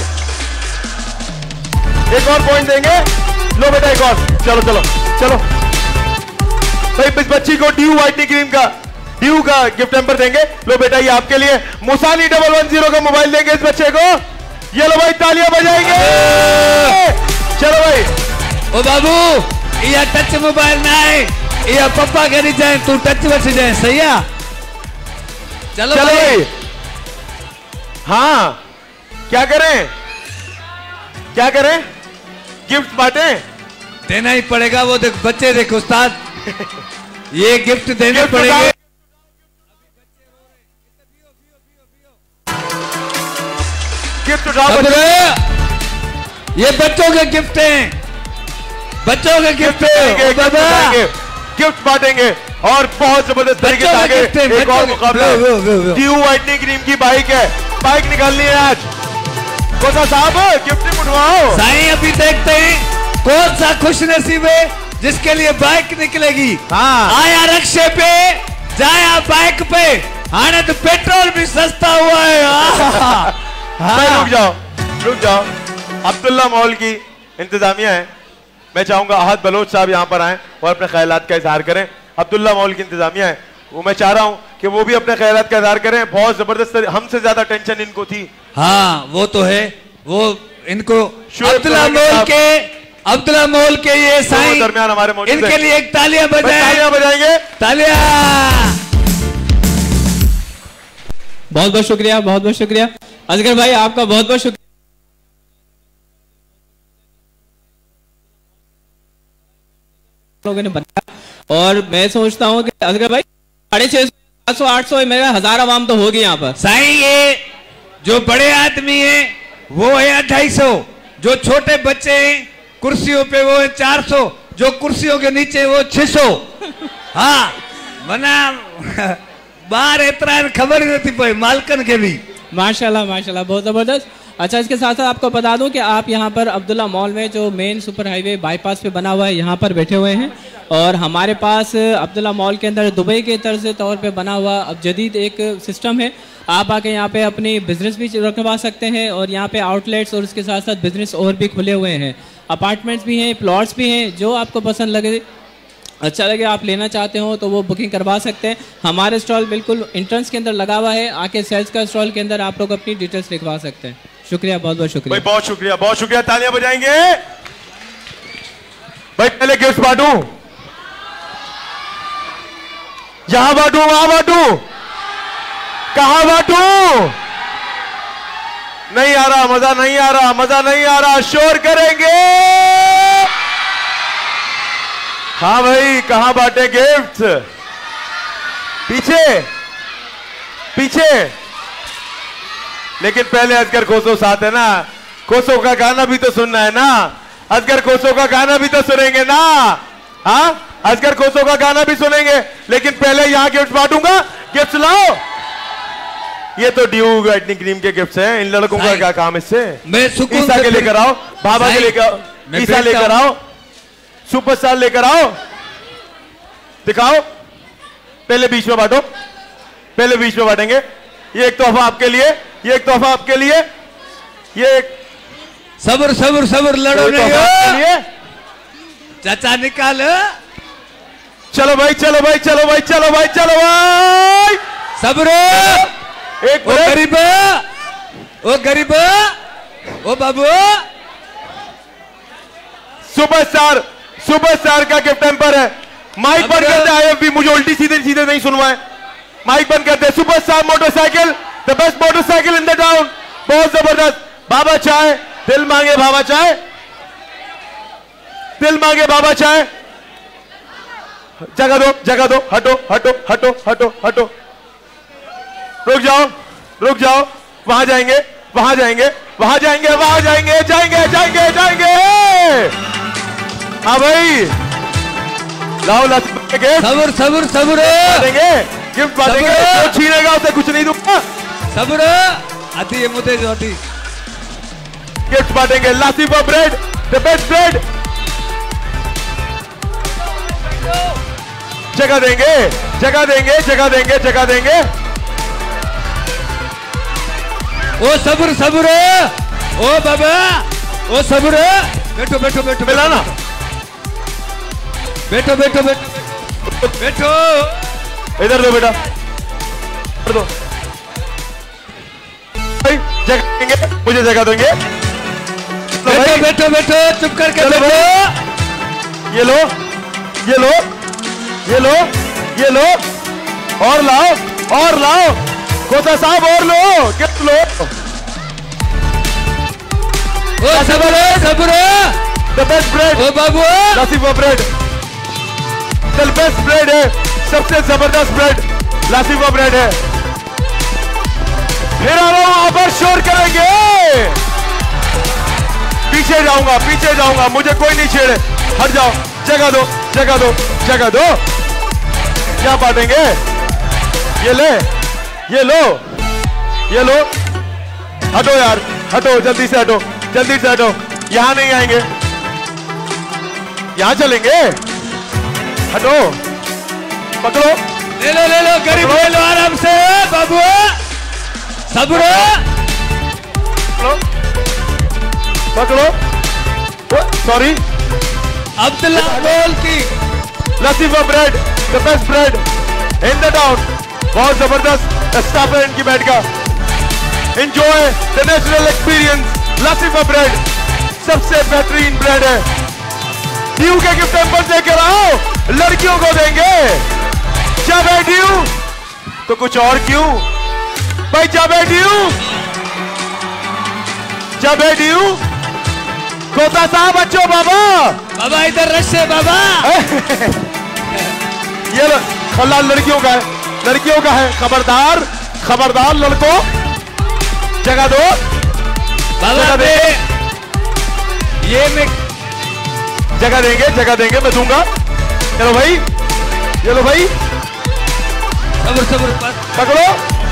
एक और पॉइंट देंगे लो बेटा एक और चलो चलो चलो भाई इस बच्ची को ड्यू व्हाइटनिंग क्रीम का ड्यू का गिफ्ट नंबर देंगे लो बेटा ये आपके लिए मुसानी डबल वन जीरो का मोबाइल देंगे इस बच्चे को ये लो भाई तालियां बजाएंगे चलो भाई ओ बाबू ये टच मोबाइल ना है ये पप्पा के नहीं जाए तू टच बच जाए सही है चलो, चलो भाई।, भाई हाँ क्या करें क्या करें गिफ्ट बांटे देना ही पड़ेगा वो देख बच्चे देख उस्ताद ये गिफ्ट देने पड़ेंगे गिफ्ट उठाओ सब्र। ये बच्चों के गिफ्ट हैं, बच्चों के गिफ्ट है, गिफ्ट बांटेंगे और बहुत जबरदस्त तरीके से आगे एक और मुकाबला। ड्यू व्हाइटनिंग क्रीम की बाइक है, बाइक निकालनी है आज। कोसा साहब गिफ्ट उठवाओ। साईं अभी देखते हैं कौन सा खुश नसीब है जिसके लिए बाइक निकलेगी। हाँ। आया रक्शे पे, जाया बाइक पे, आने तो पेट्रोल भी सस्ता हुआ है। हाँ। रुक जाओ रुक जाओ, अब्दुल्ला मॉल की इंतजामिया है, मैं चाहूंगा अहद बलोच साहब यहाँ पर आए और अपने ख्यालात का इजहार करें। अब्दुल्ला मॉल की इंतजामिया है, वो मैं चाह रहा हूँ कि वो भी अपने ख्यालात का इजहार करें। बहुत जबरदस्त, हमसे ज्यादा टेंशन इनको थी। हाँ वो तो है, वो इनको अब्दुल्ला मॉल के अब्दुल्ला मॉल के ये साईं दरमियान हमारे मौजूद इनके हैं। लिए एक तालियां बजाएं। तालियां बजाएंगे, तालियां। बहुत बहुत शुक्रिया, बहुत बहुत शुक्रिया असगर भाई, आपका बहुत बहुत शुक्रिया। लोगों ने बताया और मैं सोचता हूँ कि असगर भाई साढ़े छह सौ सात सौ आठ सौ मेरा हजार आवाम तो होगी यहाँ पर। साईं ये जो बड़े आदमी हैं वो है ढाई सौ, जो छोटे बच्चे हैं कुर्सियों पे वो है चार सौ, जो कुर्सियों के नीचे वो छह सौ। हाँ मना बाहर इतना खबर ही नहीं पड़ी मालकन के भी। माशाल्लाह माशाल्लाह, बहुत जबरदस्त। अच्छा, इसके साथ साथ आपको बता दूं कि आप यहाँ पर अब्दुल्ला मॉल में जो मेन सुपर हाईवे बाईपास पे बना हुआ है यहाँ पर बैठे हुए हैं, और हमारे पास अब्दुल्ला मॉल के अंदर दुबई के तर्ज तौर पे बना हुआ अब जदीद एक सिस्टम है। आप आके यहाँ पे अपनी बिजनेस भी रखवा सकते हैं और यहाँ पे आउटलेट्स और उसके साथ साथ बिजनेस और भी खुले हुए हैं, अपार्टमेंट्स भी हैं, प्लॉट्स भी हैं। जो आपको पसंद लगे, अच्छा लगे, आप लेना चाहते हो तो वो बुकिंग करवा सकते हैं। हमारे स्टॉल बिल्कुल एंट्रेंस के अंदर लगा हुआ है, आके सेल्स का स्टॉल के अंदर आप लोग अपनी डिटेल्स लिखवा सकते हैं। शुक्रिया, बहुत बहुत शुक्रिया भाई, बहुत शुक्रिया, बहुत शुक्रिया। तालियां बजाएंगे भाई। पहले गिफ्ट बांटू, यहां बांटू, वहां बांटू, कहां बांटू? नहीं आ रहा, मजा नहीं आ रहा, मजा नहीं आ रहा, शोर करेंगे। हाँ भाई, कहां बांटे गिफ्ट? पीछे पीछे। लेकिन पहले असगर खोसो साथ है ना, खोसो का गाना भी तो सुनना है ना, असगर खोसो का गाना भी तो सुनेंगे ना। हाँ, असगर खोसो का गाना भी सुनेंगे, लेकिन पहले यहां गिफ्ट बांटूंगा। गिफ्ट लाओ। ये तो ड्यू व्हाइटनिंग क्रीम के गिफ्ट हैं, इन लड़कों का क्या काम इससे? मैं सुकून ईसा के लेकर आओ, बाबा के लेकर आओ, ईसा लेकर आओ, सुपरस्टार लेकर आओ, दिखाओ। पहले बीच में बांटो, पहले बीच में बांटेंगे। ये एक तोहफा आपके लिए, ये एक तोहफा आपके लिए, ये एक सब्र सब्र सब्र, लड़ो नहीं हो। चाचा निकाल। चलो भाई, चलो भाई, चलो भाई, चलो भाई, चलो भाई, सब्र। एक ओ गरीब, ओ गरीब, ओ बाबू। सुपरस्टार, सुपरस्टार का गिफ्ट टेम्पर है। माइक बंद करते हैं, आईएफबी मुझे उल्टी सीधे सीधे नहीं सुनवाए। माइक बंद करते हैं। Superstar motorcycle, the best motorcycle in the town, बहुत जबरदस्त। बाबा चाय, दिल मांगे बाबा चाय, दिल मांगे बाबा चाय। जगह दो, जगह दो, हटो हटो हटो हटो हटो, रुक जाओ, रुक जाओ। वहां जाएंगे, वहां जाएंगे, वहां जाएंगे, वहां जाएंगे, जाएंगे जाएंगे जाएंगे। हाँ भाई, लाओ लाओ सब्र सब्र सब्र, देंगे गिफ्ट बांटेंगे। जो छीनेगा उसे कुछ नहीं दूंगा। सब्र आती है मुझे जो आती। गिफ्ट बांटेंगे। Latifa bread, the best bread. जगह देंगे, जगह देंगे, जगह देंगे, जगह देंगे। ओ सब्र सब्र, ओ बाबा, ओ सब्र। बैठो बैठो बैठो, मिलाना। बैठो बैठो बैठो बैठो। इधर दो बेटा, इधर दो। जगह देंगे, मुझे जगह देंगे। बैठो बैठो बैठो, चुप करके बैठो। ये लो, ये लो, ये लो, ये लो, और लाओ, और लाओ। कोसा साहब और लो, गिफ्ट लो। ओ सब्र सब्र, द बेस्ट ब्रेड, ओ बाबू, Latifa bread, the best bread है, सबसे जबरदस्त ब्रेड लासीफा ब्रेड है। फिर आ रहा हूं वहां पर शोर करेंगे। पीछे जाऊंगा पीछे जाऊंगा, मुझे कोई नहीं छेड़े। हट जाओ, जगह दो जगह दो जगह दो। क्या बांटेंगे? ये ले, ये लो, ये लो। हटो यार, हटो, जल्दी से हटो, जल्दी से हटो। यहां नहीं आएंगे, यहां चलेंगे। हटो, पकड़ो, ले लो ले लो, गरीब ले लो आराम से बाबू। सब्र, पकड़ो। सॉरी, अब्दुल्ला मॉल की Latifa bread, the best bread in the town. बहुत जबरदस्त स्टाफ है इनकी बैठ का। Enjoy the natural experience. Latifa bread सबसे बेहतरीन ब्रेड है। ड्यू के गिफ्ट पैम्पर्स लेकर आओ, लड़कियों को देंगे। जब है ड्यू तो कुछ और क्यों भाई, जब है ड्यू, जब है ड्यू। कोता साहब अच्छो बाबा, बाबा इधर रश है बाबा। ये खल्ला लड़कियों का है, लड़कियों का है। खबरदार खबरदार लड़कों, जगह दो बाबा। दे ये मैं जगह देंगे, जगह देंगे, मैं दूंगा। चलो भाई, चलो भाई, सब्र सब्र, पकड़ो।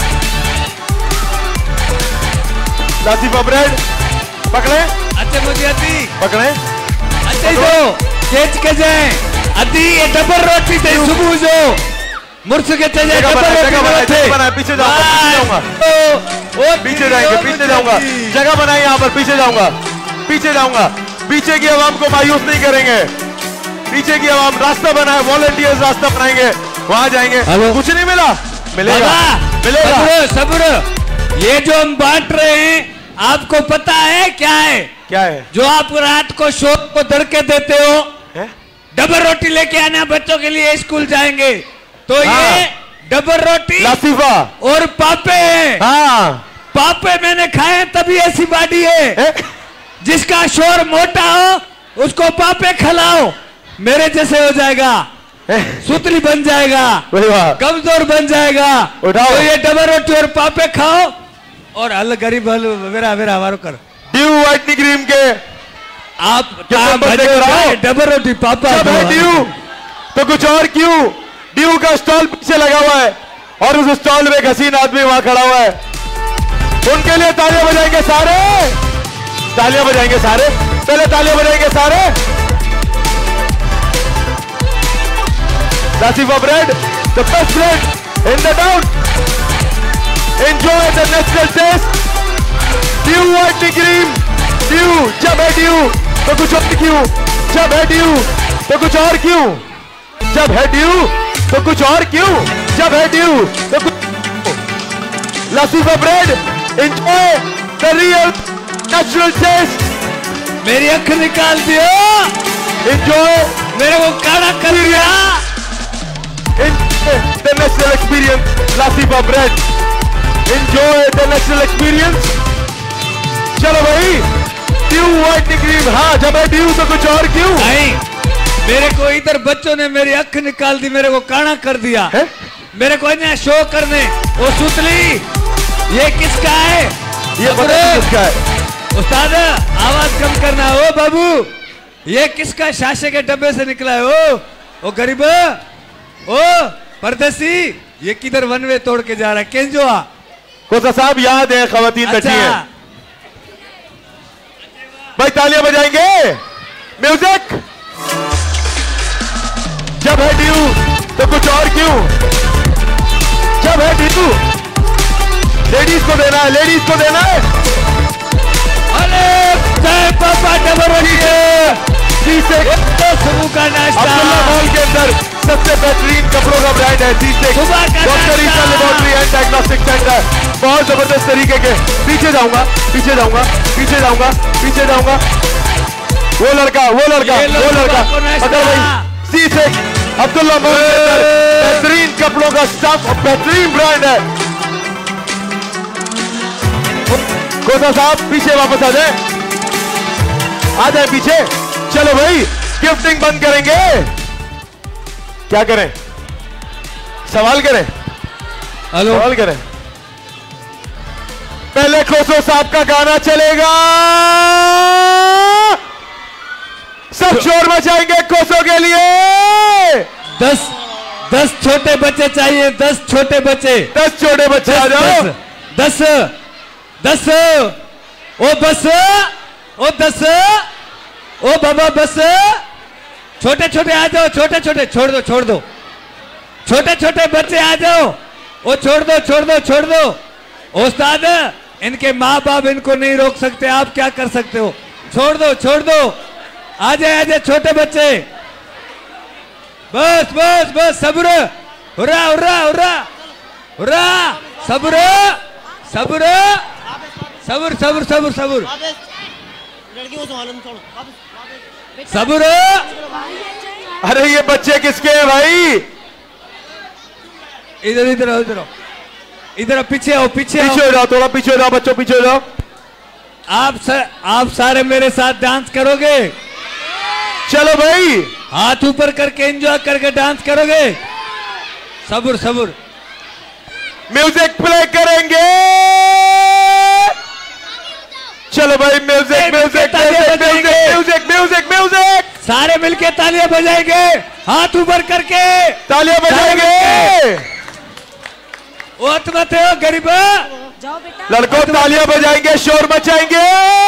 लतीफा ब्रेड पकड़े, अच्छे मुझे अति पकड़े, अच्छे जो केच के जाए अति। ये डबल रोटी दे सुबह जो मुर्स के चले डबल रोटी बनाए। पीछे जाऊंगा, पीछे जाऊंगा, पीछे जाएंगे, पीछे जाऊंगा। जगह बनाई यहाँ पर, पीछे जाऊंगा, पीछे जाऊंगा। पीछे की आवाम को मायूस नहीं करेंगे। पीछे की आवाम रास्ता बनाए, वॉलंटियर्स रास्ता बनाएंगे, वहां जाएंगे। कुछ नहीं मिला, मिलेगा मिलेगा। सब्र, ये जो हम बांट रहे हैं आपको पता है क्या है? क्या है? जो आप रात को शोक को दड़के देते हो, डबल रोटी लेके आना बच्चों के लिए, स्कूल जाएंगे तो हाँ। ये डबल रोटी लतीफा और पापे हैं। हाँ। पापे मैंने खाए तभी ऐसी बॉडी है, है? जिसका शोर मोटा हो उसको पापे खिलाओ, मेरे जैसे हो जाएगा, सुतली बन जाएगा, कमजोर बन जाएगा। तो ये डबल रोटी और पापे खाओ और हल गरीब हल वेरा वेरा हमारो कर। ड्यू व्हाइटनिंग क्रीम के आप डबल रोटी पापा ड्यू तो कुछ और क्यों? ड्यू का स्टॉल पीछे लगा हुआ है और उस स्टॉल में एक हसीन आदमी वहां खड़ा हुआ है। उनके लिए तालियां बजाएंगे सारे, तालियां बजाएंगे सारे, पहले तालियां बजाएंगे सारे। Latifa bread, the best bread in the town. Enjoy the natural taste. Dew whitening cream, Dew, जब है ड्यू तो कुछ और क्यों? जब है ड्यू तो कुछ और क्यों? जब है ड्यू तो कुछ और क्यों? जब है ड्यू तो कुछ। Latifa bread, enjoy the real natural taste. मेरी अख निकाल दियो, एंजॉय, मेरे को काढ़ा कर दिया। Enjoy the natural experience, Latifa bread. Enjoy the natural experience। चलो भाई, ड्यू व्हाइटनिंग क्रीम, हाँ जब है ड्यू तो कुछ और क्यों? नहीं, मेरे को इधर बच्चों ने मेरी अख निकाल दी, मेरे को काढ़ा कर दिया है? मेरे को इन्हें शो करने। वो सुतली, ये किसका है? ये पता नहीं किसका है। उस्ताद आवाज कम करना। ओ बाबू, ये किसका शाशे के डब्बे से निकला है? ओ ओ गरीब, ओ परदेसी, ये किधर वन वे तोड़ के जा रहा है? केंजोआ कोसा साहब याद है, खवातीन बैठी अच्छा। है भाई, तालियां बजाएंगे, म्यूजिक। जब है ड्यू तो कुछ और क्यों? जब है ड्यू, लेडीज को देना है, लेडीज को देना है। अरे जय पापा डबल समूह का नाश्ता अब्दुल्ला मॉल के अंदर सबसे बेहतरीन कपड़ों का ब्रांड है सीसेक, doctor Isa laboratory and diagnostic centre. बहुत जबरदस्त तरीके के। पीछे जाऊंगा, पीछे जाऊंगा, पीछे जाऊंगा, पीछे जाऊंगा। वो लड़का, वो लड़का, वो लड़का, अगर भाई सीसेक अब्दुल्ला मॉल के अंदर बेहतरीन कपड़ों का स्टफ, बेहतरीन ब्रांड है। कोसा साहब पीछे वापस आ जाए, आ जाए पीछे। चलो भाई, गिफ्टिंग बंद करेंगे, क्या करें? सवाल करें, हेलो सवाल करें। पहले खोसो साहब का गाना चलेगा, सब शोर मचाएंगे खोसो के लिए। दस दस छोटे बच्चे चाहिए, दस छोटे बच्चे, दस छोटे बच्चे आ जाओ। दस दस ओ बस ओ दस ओ बाबा बस, छोटे छोटे आ जाओ, छोटे छोटे छोड़ दो छोड़ दो, छोटे छोटे बच्चे आ जाओ, ओ छोड़ दो छोड़ दो छोड़ दो। उस्ताद इनके माँ बाप इनको नहीं रोक सकते, आप क्या कर सकते हो, छोड़ दो छोड़ दो, आ जाए आ जाए छोटे बच्चे, बस बस बस सब्र, हुर्रा हुर्रा हुर्रा हुर्रा, सब्र सब्र सब्र सब्र सब्र सब्र सब्र। अरे ये बच्चे किसके हैं भाई? इधर इधर आओ इधर आओ इधर आओ, पीछे आओ पीछे आओ, पीछे हो जाओ, थोड़ा पीछे हो जाओ बच्चों, पीछे हो जाओ। आप सर, आप सारे मेरे साथ डांस करोगे? चलो भाई, हाथ ऊपर करके एंजॉय करके डांस करोगे? सब्र सब्र। म्यूजिक प्ले करेंगे। चलो भाई, music music music music music music, सारे मिलके तालियां बजाएंगे, हाथ ऊपर करके तालियां बजाएंगे। ओ मत हो गरीब, लड़कों तालियां बजाएंगे, शोर मचाएंगे।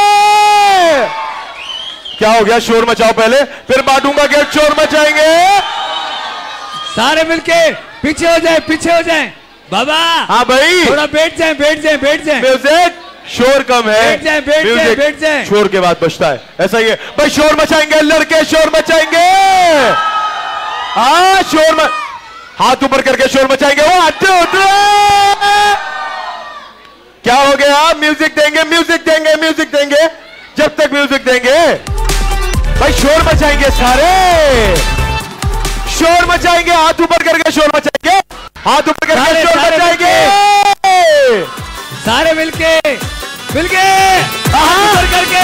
क्या हो गया? शोर मचाओ पहले, फिर बांटूंगा गिफ्ट, शोर मचाएंगे। सारे मिलके पीछे हो जाए, पीछे हो जाए बाबा। हाँ भाई, थोड़ा बैठ जाए बैठ जाए बैठ जाए। म्यूजिक शोर कम है, बैठ जाए बैठ जाए बैठ जाए, शोर के बाद बचता है, ऐसा ही है भाई। शोर मचाएंगे लड़के, शोर मचाएंगे। हाँ शोर म... हाथ ऊपर करके शोर मचाएंगे। वो टू थ्री। क्या हो गया? म्यूजिक देंगे म्यूजिक देंगे म्यूजिक देंगे, जब तक म्यूजिक देंगे भाई शोर मचाएंगे, सारे शोर मचाएंगे, हाथ ऊपर करके शोर मचाएंगे, हाथ ऊपर करके शोर मचाएंगे। सारे मिलके मिलके हाथ ऊपर करके।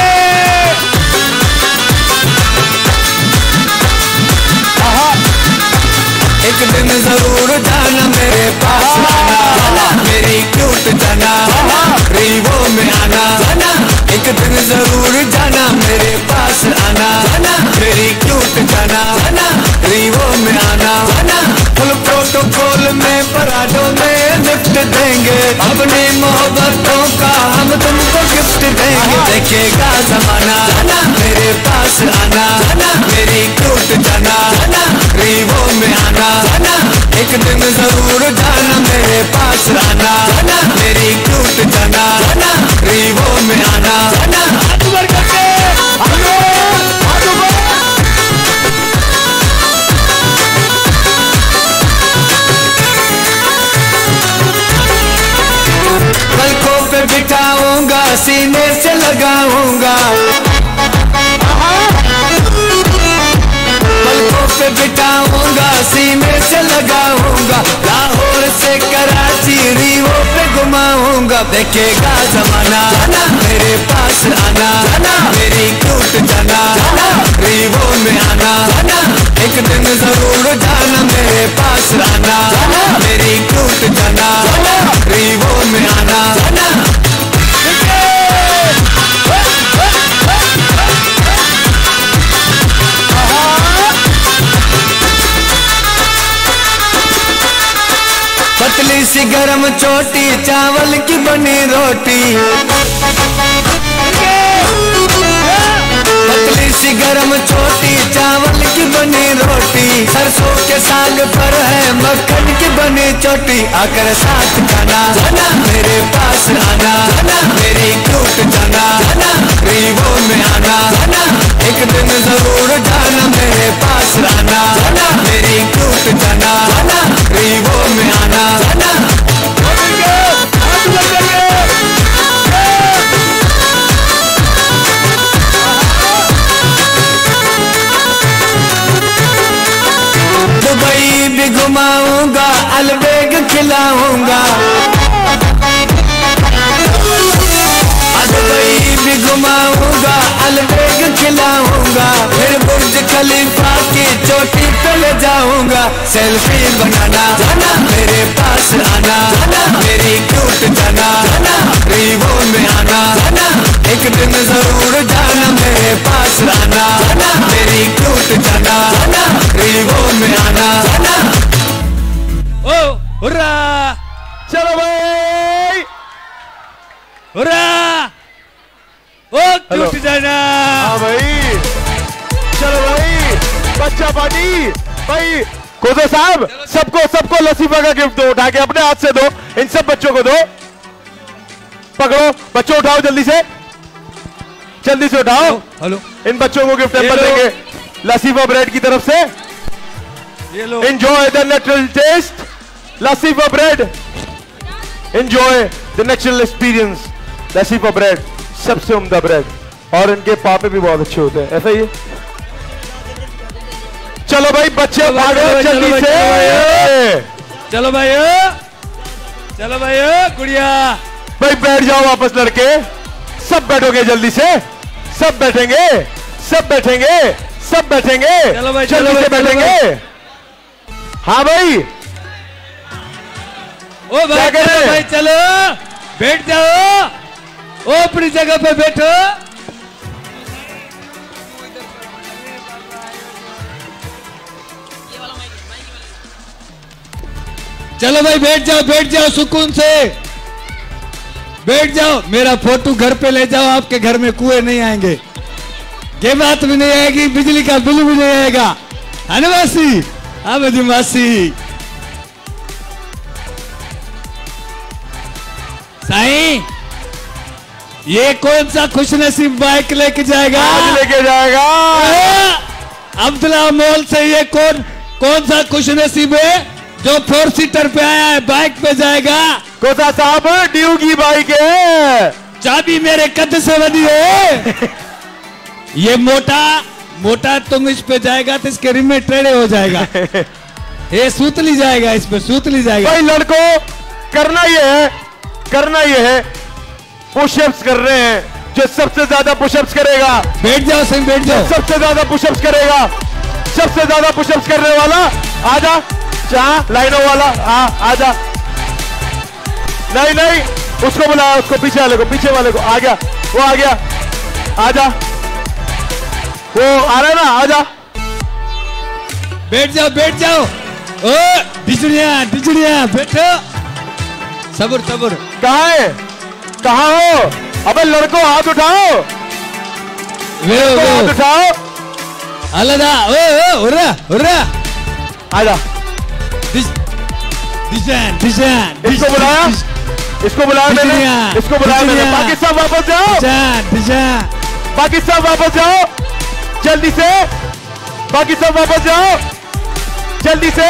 एक दिन जरूर जाना मेरे पास आना, मेरी क्यूट जाना रीवो में आना। एक दिन जरूर जाना मेरे पास आना, मेरी क्यूट जाना रीवो में आना। फुल प्रोटोकॉल में पराठों में लिफ्ट देंगे, अपनी मोहब्बतों का हम तुमको गिफ्ट देंगे। देखेगा जमाना मेरे पास आना, मेरी क्यूट जाना रीवो में आना। एक दिन जरूर जाना मेरे पास आना, मेरी क्यूट जाना रीवो में आना। हाथ ऊपर करके हाथ ऊपर। पलकों पे बिठाऊंगा, सीने से लगाऊंगा, पलकों पे बिठाऊंगा, सीने से लगाऊंगा। लाहौर से कराची रीवो पे घुमाऊंगा। देखेगा जमाना मेरे पास आना, मेरी क्यूट जाना रीवो में आना। एक दिन जरूर जाना मेरे पास आना, मेरी क्यूट जाना रीवो में आना। पतली सी गरम चोटी, चावल की बनी रोटी, पतली सी गरम चोटी, चावल की बनी रोटी। सरसों के साग पर है मक्खन की बनी चोटी। आकर साथ खाना मेरे पास आना, मेरी क्यूट जाना रीवो में आना। एक दिन जरूर जाना मेरे पास आना, मेरी क्यूट जाना रीवो में आना। दुबई भी घुमाऊंगा, अलबेग खिलाऊंगा, दुबई भी घुमाऊंगा, अलबेग खिलाऊंगा, फिर बुर्ज खलीफा की चोटी पे ले जाऊंगा। सेल्फी बनाना जाना, मेरे पास आना जाना, मेरी क्यूट जाना जाना, रीवो में आना जाना, एक दिन जरूर जाना, मेरे पास आना जाना, मेरी क्यूट जाना जाना, रीवो में आना जाना। ओ हुर्रा, चलो भाई, हुर्रा, ओ क्यूट जाना। हाँ भाई, चलो भाई, बच्चा पार्टी भाई। कोदो साहब, सबको सबको लसीफा का गिफ्ट दो, उठा के अपने हाथ से दो, इन सब बच्चों को दो। पकड़ो बच्चों, उठाओ जल्दी से, जल्दी से उठाओ। हेलो, इन बच्चों को गिफ्ट नंबर देंगे लसीफा ब्रेड की तरफ से। ये लो, enjoy the natural taste Latifa bread, enjoy the natural experience Latifa bread, सबसे उम्दा ब्रेड, और इनके पापे भी बहुत अच्छे होते हैं, ऐसा ही है। चलो भाई बच्चे, भागो जल्दी से, चलो भाई, चलो भाई, गुड़िया भाई बैठ जाओ वापस लड़के, सब बैठोगे जल्दी से, सब बैठेंगे, सब बैठेंगे, सब बैठेंगे, चलो भाई, जल्दी चलो से भाई, बैठेंगे। हाँ भाई, ओ भाई, चलो भाई, चलो बैठ जाओ, ओ अपनी जगह पे बैठो। चलो भाई बैठ जाओ, बैठ जाओ, सुकून से बैठ जाओ। मेरा फोटो घर पे ले जाओ, आपके घर में कुएं नहीं आएंगे, ये बात भी नहीं आएगी, बिजली का बिल भी नहीं आएगा, है ना मासी? हाँ बजी मासी। साईं, ये कौन सा खुशनसीब बाइक लेके जाएगा? आज लेके जाएगा अब्दुल्ला मॉल से। ये कौन कौन सा खुशनसीब है जो फोर सीटर पे आया है, बाइक पे जाएगा? कोसा साहब, ड्यू की बाइक है, चाबी मेरे कद से बनी है। ये मोटा मोटा तुम इस पे जाएगा तो इसके रिम में टेढ़े हो जाएगा, ये सूतली जाएगा, इस पे सूतली जाएगा। भाई लड़कों, करना ये है, करना ये है, पुशअप्स कर रहे हैं, जो सबसे ज्यादा पुशअप्स करेगा, बैठ जाओ सिंह, बैठ जाओ, सबसे ज्यादा पुशअप्स करेगा, सबसे ज्यादा पुशअप्स करने वाला आजा, जहां लाइनों वाला, हाँ आजा। नहीं नहीं, उसको बुलाया, उसको पीछे वाले को, पीछे वाले को, आ गया वो, आ गया, आजा, वो आ रहा है ना, आजा। बैठ जाओ, बैठ जाओ, ओ डिजड़िया डिजड़िया, बैठो, सब्र सब्र। कहाँ है, कहाँ हो? अबे लड़कों हाथ उठाओ, लड़कों हाथ उठाओ, अलदा, ओ ओ उर्रा उर्रा, आजा। डिजाइन डिजाइन, इसको बुलाया, इसको बुलाया मैंने, इसको बुलाया मैंने। बाकी सब वापस जाओ, डिजाइन, बाकी सब वापस जाओ जल्दी से, बाकी सब वापस जाओ जल्दी से।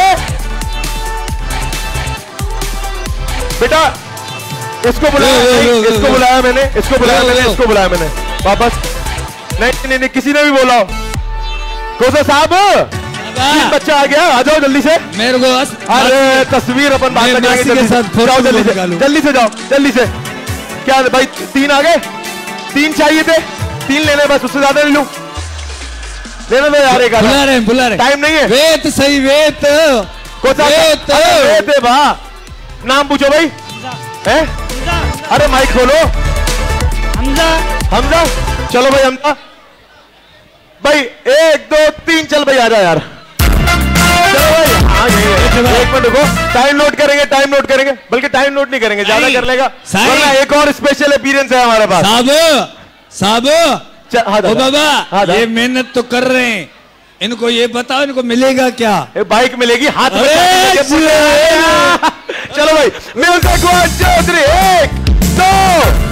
बेटा इसको बुलाया, इसको बुलाया मैंने, इसको बुलाया मैंने, इसको बुलाया मैंने, वापस। नहीं नहीं नहीं, किसी ने भी बोला। कोसा साहब, तीन बच्चा आ गया, आ जाओ जल्दी से। मेरे को अरे तस्वीर अपन बात करेंगे, जल्दी से जाओ, जल्दी से, जल्दी से जाओ, जल्दी से। क्या भाई, तीन आ गए, तीन चाहिए थे, तीन लेने, बस उससे ज्यादा नहीं लूं, लेने दो यार। एक बुला रहे हैं, बुला रहे, टाइम नहीं है। वेत सही, वेत वेत वेत है भा, नाम पूछो भाई, है? अरे माइक खोलो। हमजा, हमजा, चलो भाई हमजा भाई, एक दो तीन, चल भाई आजा यार, चलो भाई। हाँ एक मिनट रुको, टाइम नोट करेंगे, टाइम नोट करेंगे, बल्कि टाइम नोट नहीं करेंगे, ज्यादा कर लेगा, वरना एक और स्पेशल अपीयरेंस है हमारे पास। साहब साहब, ओ बाबा, ये मेहनत तो कर रहे हैं, इनको ये बताओ, इनको मिलेगा क्या? बाइक मिलेगी, हाथ में। चलो भाई, म्यूजिक वन टू थ्री, एक दो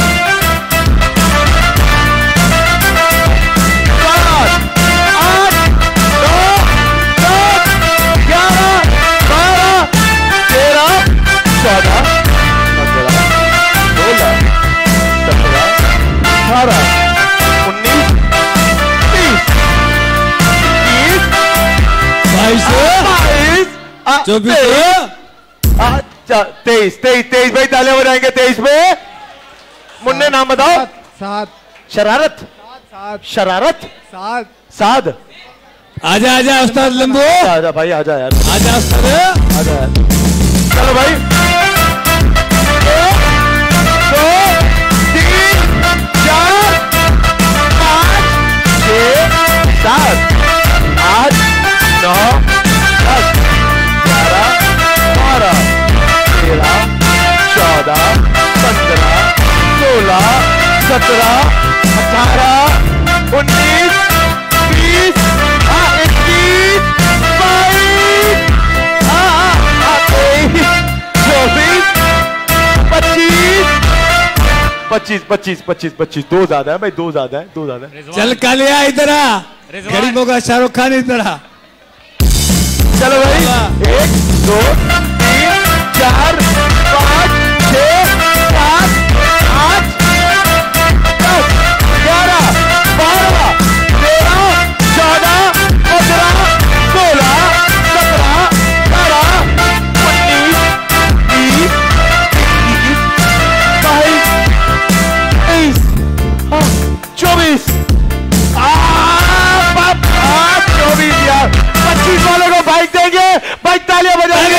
चौदह, पंद्रह, सोलह, सत्रह, अठारह, उन्नीस, तीस, इक्कीस, बाईस, बाईस, चौबीस, तेईस, तेईस, तेईस भाई, तालियां बजाएंगे तेईस पे। मुन्ने नाम बताओ। सात, शरारत, शरारत, साद, साद। आजा आजा उस्ताद लंबू, आजा भाई, आजा यार, आजा उस्ताद, आजा यार। चलो भाई, एक, दो, तीन, चार, पाँच, छह, सात, आठ, नौ, दस, ग्यारह, बारह, तेरह, चौदह, पंद्रह, सोलह, सत्रह, अठारह, उन्नीस, बीस, इक्कीस, बाईस, तेईस, चौबीस, पच्चीस, पच्चीस, पच्चीस, पच्चीस, पच्चीस। दो ज्यादा है भाई, दो ज्यादा है, दो ज्यादा है। चल कालिया इधर आ, गरीबों का शाहरुख खान इधर आ। चलो भाई, एक, दो, तीन, चार, पाँच, छह, सात, आठ, दस, ग्यारह, बारह, तेरह, चौदह, पंद्रह, सोलह, सत्रह, अठारह, उन्नीस, बीस, इक्कीस, बाईस, तेईस, चौबीस, चौबीस यार, पच्चीस वालों को बाइक देंगे, बाइक तालियां बजाएंगे।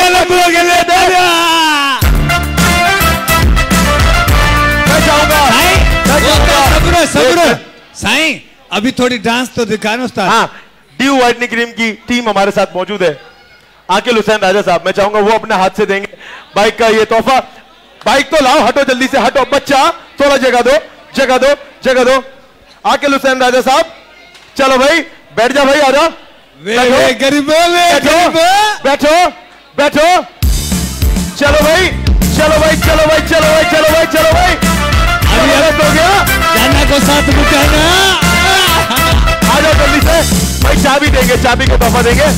मैं चाहूंगा, सब्र सब्र साईं, अभी थोड़ी डांस तो दिखाना उस्ताद। हाँ, ड्यू वाइटनिंग क्रीम की टीम हमारे साथ मौजूद है। आकिल हुसैन राजा साहब, मैं चाहूंगा वो अपने हाथ से देंगे बाइक का ये तोहफा। बाइक तो लाओ, हटो जल्दी से, हटो बच्चा, थोड़ा जगह दो, जगह दो, जगह दो। आकिल हुसैन राजा साहब, चलो भाई बैठ जा भाई, आ जाओ, गरीबों बैठो, बैठो, बैठो, चलो भाई, चलो भाई, चलो भाई, चलो भाई, चलो भाई, चलो भाई, अभी अब हो गया, जाना को साथ बुझाना। आ जाओ जल्दी से भाई, चाबी देंगे, चाबी का तोहफा देंगे।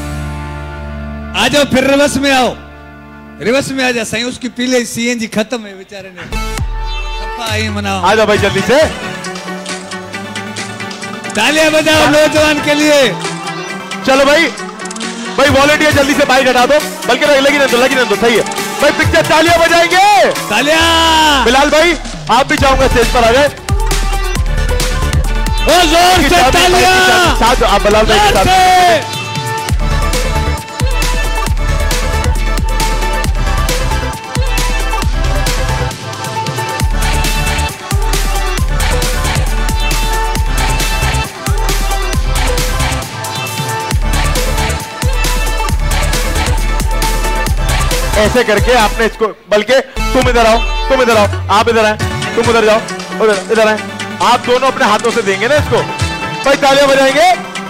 आ जाओ फिर रिवर्स में आओ, रिवर्स में आ जा साईं, उसकी पीले सीएनजी खत्म है बेचारे ने, सफा ही मनाओ। आ जाओ भाई जल्दी से, तालियां बजाओ नौजवान के लिए। चलो भाई, भाई वॉलंटियर जल्दी से बाइक हटा दो, बल्कि लगी नहीं तो लगी नहीं तो सही है भाई, पिक्चर तालियां बजाएंगे, तालियां। बिलाल भाई आप भी चाहूंगा स्टेज पर आ जाए, जोर से तालियां, साथ आप बिलाल भाई के साथ। ऐसे करके आपने इसको, बल्कि तुम इधर आओ, तुम इधर आओ, आप इधर आए, तुम उधर जाओ, उधर इधर आए, आप दोनों अपने हाथों से देंगे ना इसको, भाई तालियां बजाएंगे,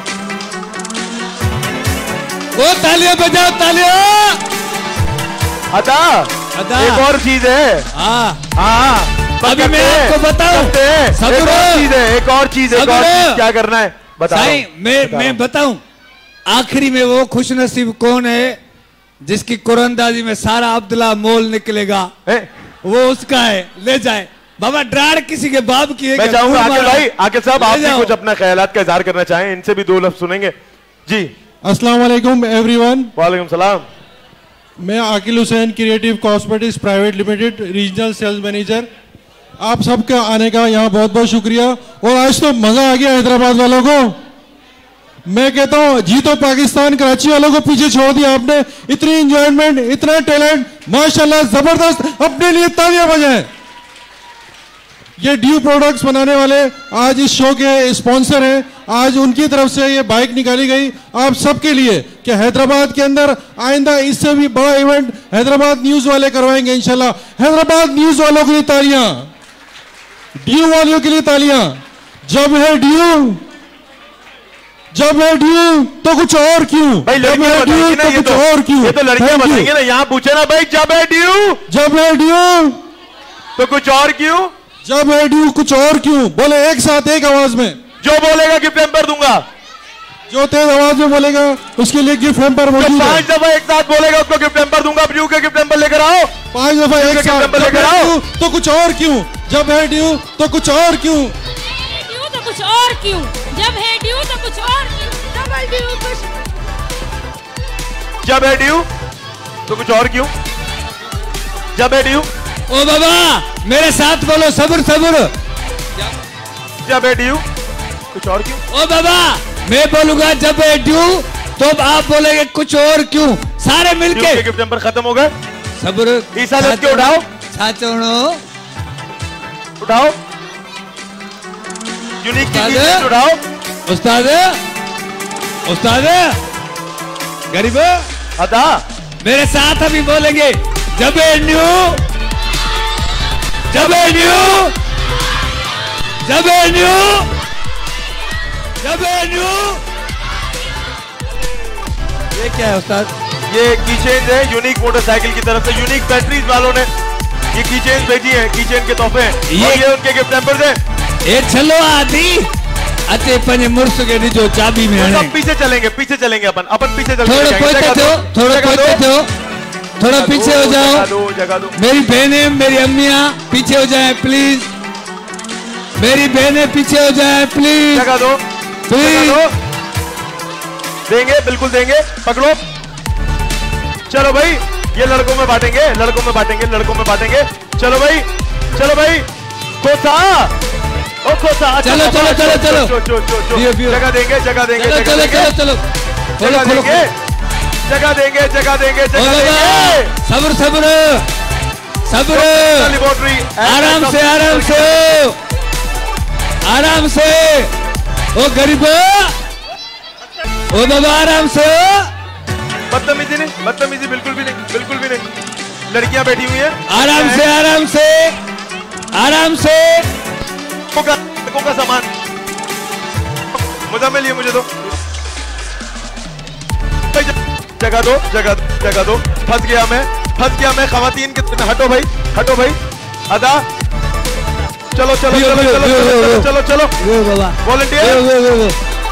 वो तालियां बजाओ, तालियां। अदा, अदा, एक और चीज है, हाँ हाँ, अभी मैं आपको बताऊं, एक और चीज है, एक और चीज है, क्या करना है बताओ। मैं मैं बताऊं, आखिरी में वो खुशनसीब कौन है जिसकी कुरंदाजी में सारा अब्दुल्ला मोल निकलेगा, वो उसका है, ले जाए बाबा। ड्राड़ किसी के बाप की है। मैं चाहूंगा आकिल भाई, आकिल साहब आप भी कुछ अपना ख्यालात का इजहार करना चाहें, इनसे भी दो लफ्ज सुनेंगे जी। अस्सलाम वालेकुम एवरीवन। वालेकुम सलाम। मैं Aqil Hussain creative cosmetics private limited regional sales manager, आप सबका आने का यहाँ बहुत बहुत शुक्रिया। और आज तो मजा आ गया हैदराबाद वालों को, मैं कहता हूँ जीतो पाकिस्तान, कराची वालों को पीछे छोड़ दिया आपने, इतनी एंजॉयमेंट, इतना टैलेंट, माशाल्लाह जबरदस्त, अपने लिए तालियां बजाएं। ये ड्यू प्रोडक्ट्स बनाने वाले आज इस शो के स्पॉन्सर हैं, आज उनकी तरफ से ये बाइक निकाली गई आप सबके लिए कि हैदराबाद के अंदर आइंदा इससे भी बड़ा इवेंट हैदराबाद न्यूज वाले करवाएंगे इंशाल्लाह। हैदराबाद न्यूज वालों के लिए तालियां, ड्यू वालों के लिए तालियां। जब है ड्यू, जब है ड्यू तो कुछ और क्यों भाई, लड़कियां बताएंगी ना, तो ये कुछ तो, और क्यों, ये तो लड़कियां बताएंगे ना, यहाँ पूछे ना भाई, जब है ड्यू, जब है ड्यू तो कुछ और क्यों, जब है ड्यू कुछ और क्यों, बोले एक साथ एक आवाज में, जो बोलेगा गिफ्ट हैम्पर दूंगा, जो तेज आवाज में बोलेगा उसके लिए गिफ्ट हैम्पर मौजूद है। पांच दफा एक साथ बोलेगा उसको गिफ्ट हैम्पर दूंगा, ड्यू के गिफ्ट हैम्पर लेकर आओ, पांच दफा एक साथ, लेकर आओ तो कुछ और क्यों, जब है ड्यू तो कुछ और क्यों, ड्यू तो कुछ और क्यों, जब है ड्यू तो कुछ और क्यों, डबल ड्यू कुछ, जब है ड्यू तो कुछ और क्यों, जब है ड्यू। ओ बाबा मेरे साथ बोलो, सब्र सब्र, जब है ड्यू, कुछ और क्यों? ओ बाबा मैं बोलूंगा जब है ड्यू तो आप बोलेंगे कुछ और क्यों? सारे मिलके गिफ्ट नंबर खत्म हो गए। सब्र ईसा लग के उठाओ, साचोणो उठाओ, यूनिक की गिफ्ट उठाओ। उस्ताद उस्ताद गरीब अदा मेरे साथ अभी बोलेंगे जब है न्यू, जब है न्यू, जब है न्यू, जब है न्यू। ये क्या है उस्ताद? ये की चेन है यूनिक मोटरसाइकिल की तरफ से। यूनिक बैटरीज वालों ने ये की चेन भेजी है, की चेन के तोहफे हैं। ये, ये उनके गिफ्ट नंबर है। ये चलो आदि अते पंजे मुर्स के जो चाबी में है। पीछे चलेंगे, पीछे चलेंगे अपन अपन पीछे चलेंगे। थोड़ा पीछे हो, थोड़ा पीछे हो, थोड़ा पीछे हो जाओ। दो जगह दो। मेरी बहनें मेरी अम्मियां पीछे हो जाएं प्लीज। मेरी बहनें पीछे हो जाएं प्लीज। जगह दो, प्लीज। देंगे, बिल्कुल देंगे। पकड़ो, चलो भाई, ये लड़कों में बांटेंगे, लड़कों में बांटेंगे, लड़कों में बांटेंगे। चलो भाई, चलो भाई, कोसा, ओ कोसा, चलो चलो चलो चलो, जगह देंगे, जगह देंगे, चलो चलो चलो चलो, जगह देंगे, जगह देंगे, जगह देंगे, जगह देंगे। सब्र सब्र सब्र, लेबोरेटरी, आराम से आराम से आराम से। ओ गरीब, ओ बाबा आराम से। बदतमीजी नहीं, बदतमीजी बिल्कुल भी नहीं, बिल्कुल भी नहीं। लड़कियां बैठी हुई हैं। आराम से आराम से आराम से। लड़कों का सामान मुझे मिलिए, मुझे दो। जगह दो, जगह जगह दो। फंस गया मैं, फंस गया मैं। खवातीन कितने, हटो भाई, हटो भाई। अदा चलो चलो चलो चलो चलो चलो चलो। वॉलंटियर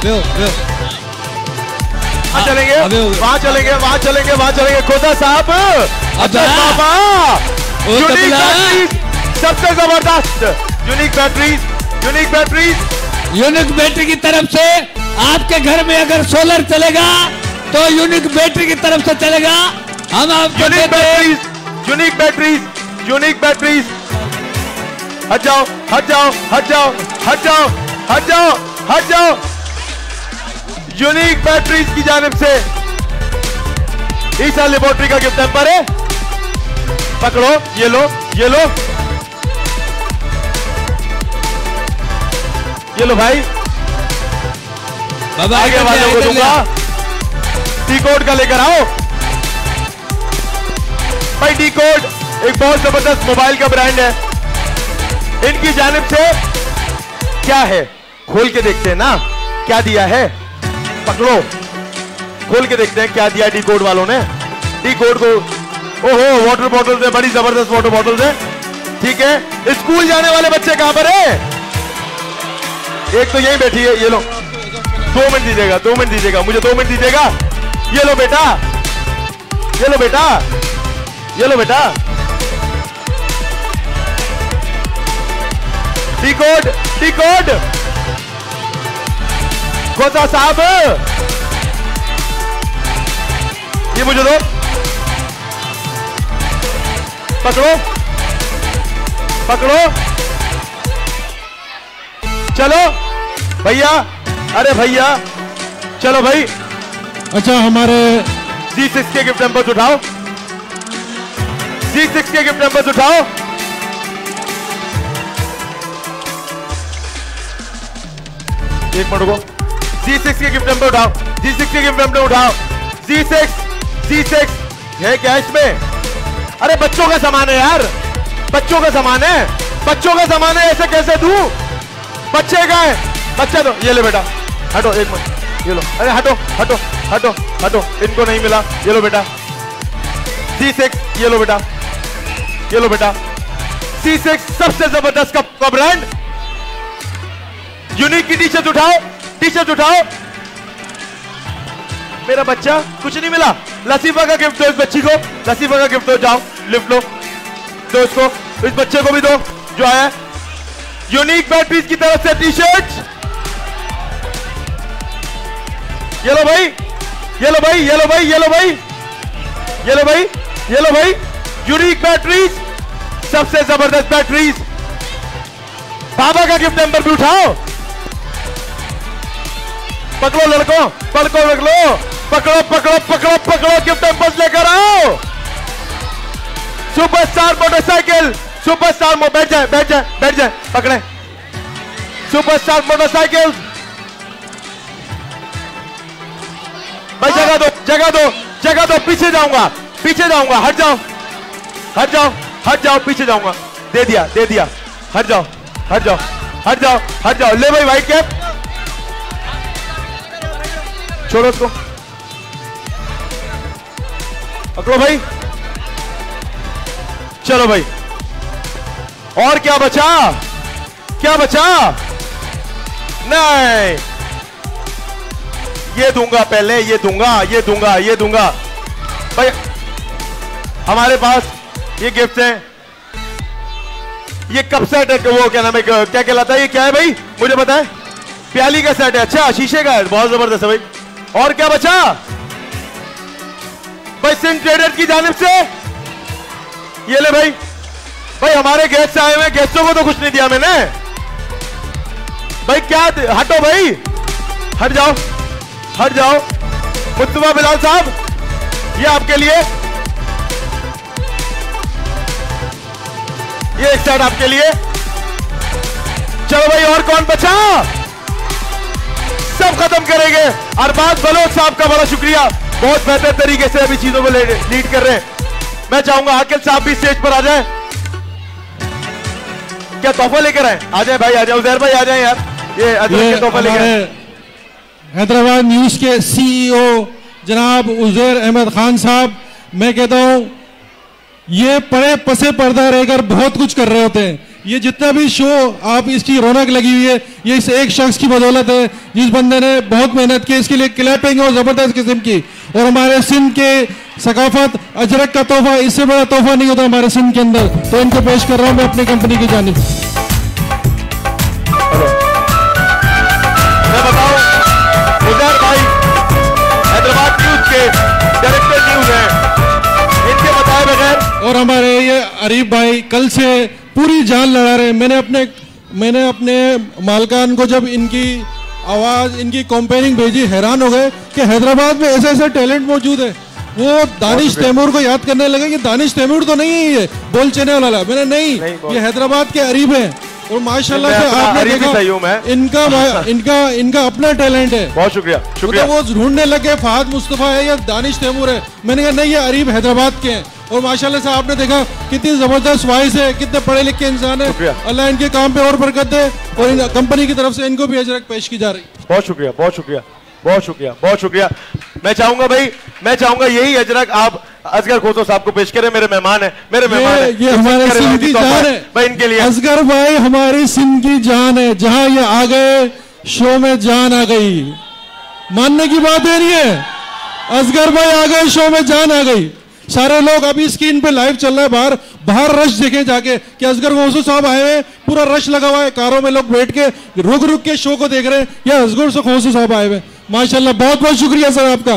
वहां चलेंगे, वहां चलेंगे, वहां चलेंगे, वहां चलेंगे। खोसा साहब, अच्छा बाबा, यूनिक बैटरीज सबसे जबरदस्त। Unique batteries, unique batteries, unique battery की तरफ से आपके घर में अगर सोलर चलेगा तो यूनिक बैटरी की तरफ से चलेगा। हम आपको unique batteries, unique batteries, unique batteries. हट जाओ, हट जाओ, हट जाओ, हट जाओ, हट जाओ, हट जाओ। यूनिक बैटरीज की जानिब से ईसा लेबोरेटरी का गिफ्ट नंबर है। पकड़ो, ये लो, ये लो, ये लो भाई। बाबा आगे वालों को दूंगा। डी कोड का लेकर आओ भाई। डी कोड एक बहुत जबरदस्त मोबाइल का ब्रांड है। इनकी जानिब से क्या है, खोल के देखते हैं ना क्या दिया है। पकड़ो, खोल के देखते हैं क्या दिया डी कोड वालों ने। डी कोड को, ओहो, वाटर बॉटल्स है, बड़ी जबरदस्त वाटर बॉटल्स है। ठीक है, स्कूल जाने वाले बच्चे कहां पर है? एक तो यहीं बैठी है, ये लो। दो मिनट दीजिएगा, दो मिनट दीजिएगा, मुझे दो मिनट दीजिएगा। ये लो बेटा, ये लो बेटा, ये लो बेटा। D code, D code. Khosa साहब, ये मुझे दो। पकड़ो, पकड़ो, चलो भैया, अरे भैया, चलो भाई। अच्छा, हमारे जी सिक्स के गिफ्ट नंबर उठाओ, जी सिक्स के गिफ्ट नंबर उठाओ। एक मिनट रुको। जी सिक्स के गिफ्ट नंबर उठाओ, जी सिक्स के गिफ्ट नंबर उठाओ। जी सिक्स, जी सिक्स है क्या इसमें? अरे बच्चों का सामान है यार, बच्चों का सामान है, बच्चों का सामान है, ऐसे कैसे दूं? बच्चे का है, बच्चा दो। ये ले बेटा, हटो एक मिनट, ये लो। अरे हटो हटो हटो हटो, इनको नहीं मिला। ये लो बेटा, सी सिक्स, ये लो बेटा, ये लो बेटा। सी सिक्स सबसे जबरदस्त कप का ब्रांड। यूनिक की टी शर्ट उठाओ, टी शर्ट उठाओ। मेरा बच्चा, कुछ नहीं मिला। लसीफा का गिफ्ट दो इस बच्ची को, लसीफा का गिफ्ट दो, जाओ लिफ्ट लो, दो इसको, इस बच्चे को भी दो जो आया। यूनिक बैटरीज की तरफ से टी शर्ट। ये लो भाई, ये लो भाई, ये लो भाई, ये लो भाई, ये लो भाई, ये लो भाई। यूनिक बैटरीज, सबसे जबरदस्त बैटरीज। बाबा का गिफ्ट नंबर भी उठाओ। पकड़ो लड़कों, पकड़ो पकड़ो पकड़ो पकड़ो पकड़ो पकड़ो गिफ्ट नंबर लेकर आओ। सुपरस्टार मोटरसाइकिल, सुपरस्टार मो बैठ जाए बैठ जाए बैठ जाए पकड़े। सुपरस्टार मोटरसाइकिल भाई जगह दो जगह दो जगह दो। पीछे जाऊंगा पीछे जाऊंगा, हट जाओ हट जाओ हट जाओ, पीछे जाऊंगा। दे दिया दे दिया, हट जाओ हट जाओ हट जाओ हट जाओ। ले भाई व्हाइट कैप, छोड़ो उसको, पकड़ो भाई। चलो भाई, और क्या बचा क्या बचा? नहीं, ये दूंगा पहले, ये दूंगा ये दूंगा ये दूंगा भाई। हमारे पास ये गिफ्ट है, ये कप सेट है, वो क्या नाम है, क्या कहलाता है, ये क्या है भाई मुझे बताएं? प्याली का सेट है। अच्छा, शीशे का है, बहुत जबरदस्त है भाई। और क्या बचा भाई? सिंह ट्रेडर की जानिब से ये ले भाई। भाई हमारे गेस्ट आए हुए, गेस्टों को तो कुछ नहीं दिया मैंने भाई। क्या, हटो भाई, हट जाओ हट जाओ। मुस्तफा बिलाल साहब, ये आपके लिए, ये एक सेट आपके लिए। चलो भाई, और कौन बचा? सब खत्म करेंगे। अरबाज बलोच साहब का बड़ा शुक्रिया, बहुत बेहतर तरीके से अभी चीजों को लीड कर रहे हैं। मैं चाहूंगा आकिल साहब भी स्टेज पर आ जाए। क्या तोहफा लेकर आए? आ जाए भाई, आ जाए। उजैर भाई आ जाए यार, ये अजरक के तोहफा लेकर आए। हैदराबाद न्यूज के सीईओ जनाब उजैर अहमद खान साहब, मैं कहता हूं ये पड़े पसे पर्दा रहकर बहुत कुछ कर रहे होते हैं। ये जितना भी शो आप, इसकी रौनक लगी हुई है, ये इस एक शख्स की बदौलत है, जिस बंदे ने बहुत मेहनत की। इसके लिए क्लैपिंग और जबरदस्त किस्म की। और हमारे सिंध के सकाफत अजरक का तोहफा, इससे बड़ा तोहफा नहीं होता हमारे सिंध के अंदर। तो इनको पेश कर रहा हूं मैं अपनी कंपनी की जानिब। मैं बताऊं, उजैर भाई हैदराबाद न्यूज के डायरेक्टर न्यूज है, इनके बताए बगैर। और हमारे ये अरीफ भाई कल से पूरी जान लड़ा रहे। मैंने अपने मैंने अपने मालकान को जब इनकी आवाज, इनकी कंपेयरिंग भेजी, हैरान हो गए कि हैदराबाद में ऐसे ऐसे टैलेंट मौजूद है। वो दानिश तैमूर को याद करने लगे कि दानिश तैमूर तो नहीं है ये बोल चैनल वाला। मैंने नहीं, नहीं ये हैदराबाद के अरीब है। और माशाल्लाह से आपने देखा इनका इनका इनका अपना टैलेंट है। बहुत शुक्रिया शुक्रिया। तो वो ढूंढने लगे फहद मुस्तफा है या दानिश तैमूर है। मैंने कहा नहीं, ये अरीब हैदराबाद के हैं। और माशाल्लाह से आपने देखा कितनी जबरदस्त वॉइस है, कितने पढ़े लिखे इंसान है। अल्लाह इनके काम पे और बरकत दे। और इन कंपनी की तरफ से इनको भी अजरक पेश की जा रही। बहुत शुक्रिया बहुत शुक्रिया बहुत शुक्रिया बहुत शुक्रिया। मैं चाहूंगा भाई, मैं चाहूंगा यही अजरक आप असगर खोतो साहब को पेश करें। मेरे मेहमान है, मेरे मेहमान है, ये हमारे सिंध की जान है भाई, इनके लिए। असगर भाई हमारी सिंध की जान है। जहां ये आ गए, शो में जान आ गई। मानने की बात है नहीं है, असगर भाई आ गए, शो में जान आ गई। सारे लोग अभी स्क्रीन पे लाइव चल रहा है, बाहर बाहर रश देखें जाके कि असगर खोसो साहब आए हुए, पूरा रश लगा हुआ है। कारों में लोग बैठ के रुक रुक के शो को देख रहे हैं, या असगर से खोसो साहब आए हुए। माशाल्लाह, बहुत बहुत शुक्रिया सर आपका।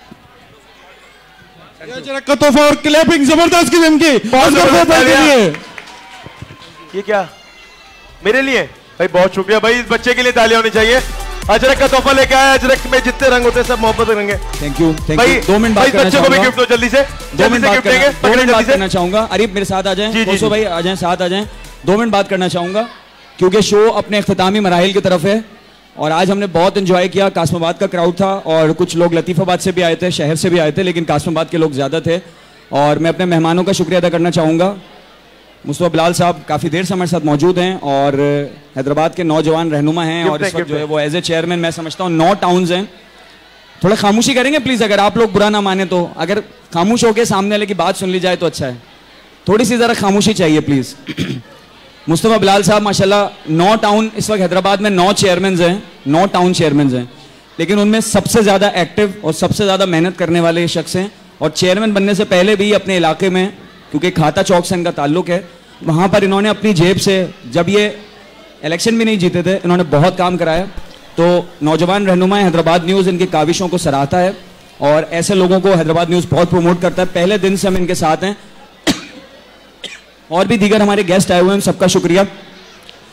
का तोहफा और क्लैपिंग जबरदस्त किस्म की के लिए। ये क्या मेरे लिए भाई? बहुत शुक्रिया भाई, इस बच्चे के लिए तालियां होनी चाहिए। अजरक का तोहफा लेके आया। अजरक में जितने रंग होते हैं सब मोहब्बत रंग है। थैंक यू थैंक भाई, यू। दो मिनट बात करना बच्चों को भी गिफ्ट दो जल्दी से, दो मिनट बात करना, दो मिनट बात करना चाहूंगा। अरीब मेरे साथ आ जाएं, खोसो भाई आ जाएं, साथ आ जाएं। दो मिनट बात करना चाहूंगा क्योंकि शो अपने इख्तितामी मराहिल की तरफ है। और आज हमने बहुत एंजॉय किया। कासमाबाद का क्राउड था और कुछ लोग लतीफाबाद से भी आए थे, शहर से भी आए थे, लेकिन कासमाबाद के लोग ज्यादा थे। और मैं अपने मेहमानों का शुक्रिया अदा करना चाहूँगा। मुस्तफा बिलाल साहब काफ़ी देर से हमारे साथ मौजूद हैं और हैदराबाद के नौजवान रहनुमा हैं। और इस वक्त जो है वो एज ए चेयरमैन मैं समझता हूँ नौ टाउन्स हैं। थोड़ा खामोशी करेंगे प्लीज़, अगर आप लोग बुरा ना माने तो। अगर खामोश होकर सामने वाले की बात सुन ली जाए तो अच्छा है। थोड़ी सी ज़रा खामोशी चाहिए प्लीज़। मुस्तफा बिलाल साहब माशाल्लाह नौ टाउन, इस वक्त हैदराबाद में नौ चेयरमैन हैं, नौ टाउन चेयरमैन हैं, लेकिन उनमें सबसे ज़्यादा एक्टिव और सबसे ज़्यादा मेहनत करने वाले ये शख्स हैं। और चेयरमैन बनने से पहले भी अपने इलाके में, क्योंकि खाता चौक से इनका ताल्लुक है, वहाँ पर इन्होंने अपनी जेब से, जब ये इलेक्शन भी नहीं जीते थे, इन्होंने बहुत काम कराया। तो नौजवान रहनुमा हैदराबाद न्यूज़ इनकी काविशों को सराहता है और ऐसे लोगों को हैदराबाद न्यूज़ बहुत प्रमोट करता है। पहले दिन से हम इनके साथ हैं। और भी दीगर हमारे गेस्ट आए हुए हैं, सबका शुक्रिया।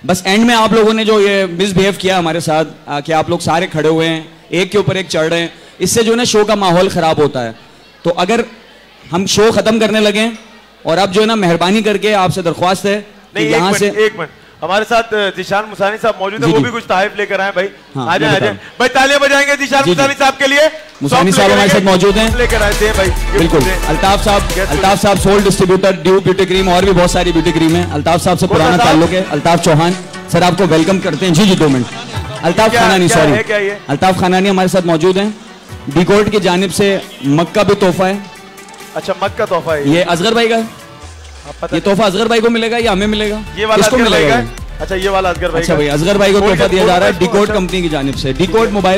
बस एंड में आप लोगों ने जो ये मिसबिहेव किया हमारे साथ आ, कि आप लोग सारे खड़े हुए हैं, एक के ऊपर एक चढ़ रहे हैं, इससे जो है ना शो का माहौल खराब होता है। तो अगर हम शो खत्म करने लगे और अब जो है ना मेहरबानी करके आपसे दरख्वास्त है कि यहाँ से एक मिनट हमारे साथ जिशान मुसानी साहब मौजूद है, वो भी कुछ तारीफ लेकर आए भाई। हाँ, आ जाए आ जाए भाई, तालियां बजाएंगे जिशान मुसानी साहब के लिए। मुसानी साहब हमारे साथ मौजूद हैं, लेकर आए थे भाई। बिल्कुल। अल्ताफ साहब, अल्ताफ साहब sole distributor, Dew beauty cream और भी बहुत सारी ब्यूटी क्रीम है। अल्ताफ साहब से पुराना ताल्लुक है। अल्ताफ चौहान सर आपको वेलकम करते हैं। जी जी दो मिनट। अल्ताफ खानानी, सॉरी अल्ताफ खानानी हमारे साथ मौजूद हैं। डीकोड की जानिब से मग का भी तोहफा है। अच्छा, मग का तोहफा है ये असगर भाई का। ये तोहफा असगर भाई को मिलेगा या हमें मिलेगा? ये वाला किसको मिलेगा? अच्छा ये वाला असगर भाई। अच्छा भाई, असगर भाई को तोहफा दिया जा रहा है डीकोड कंपनी की जानिब से। Decode mobile.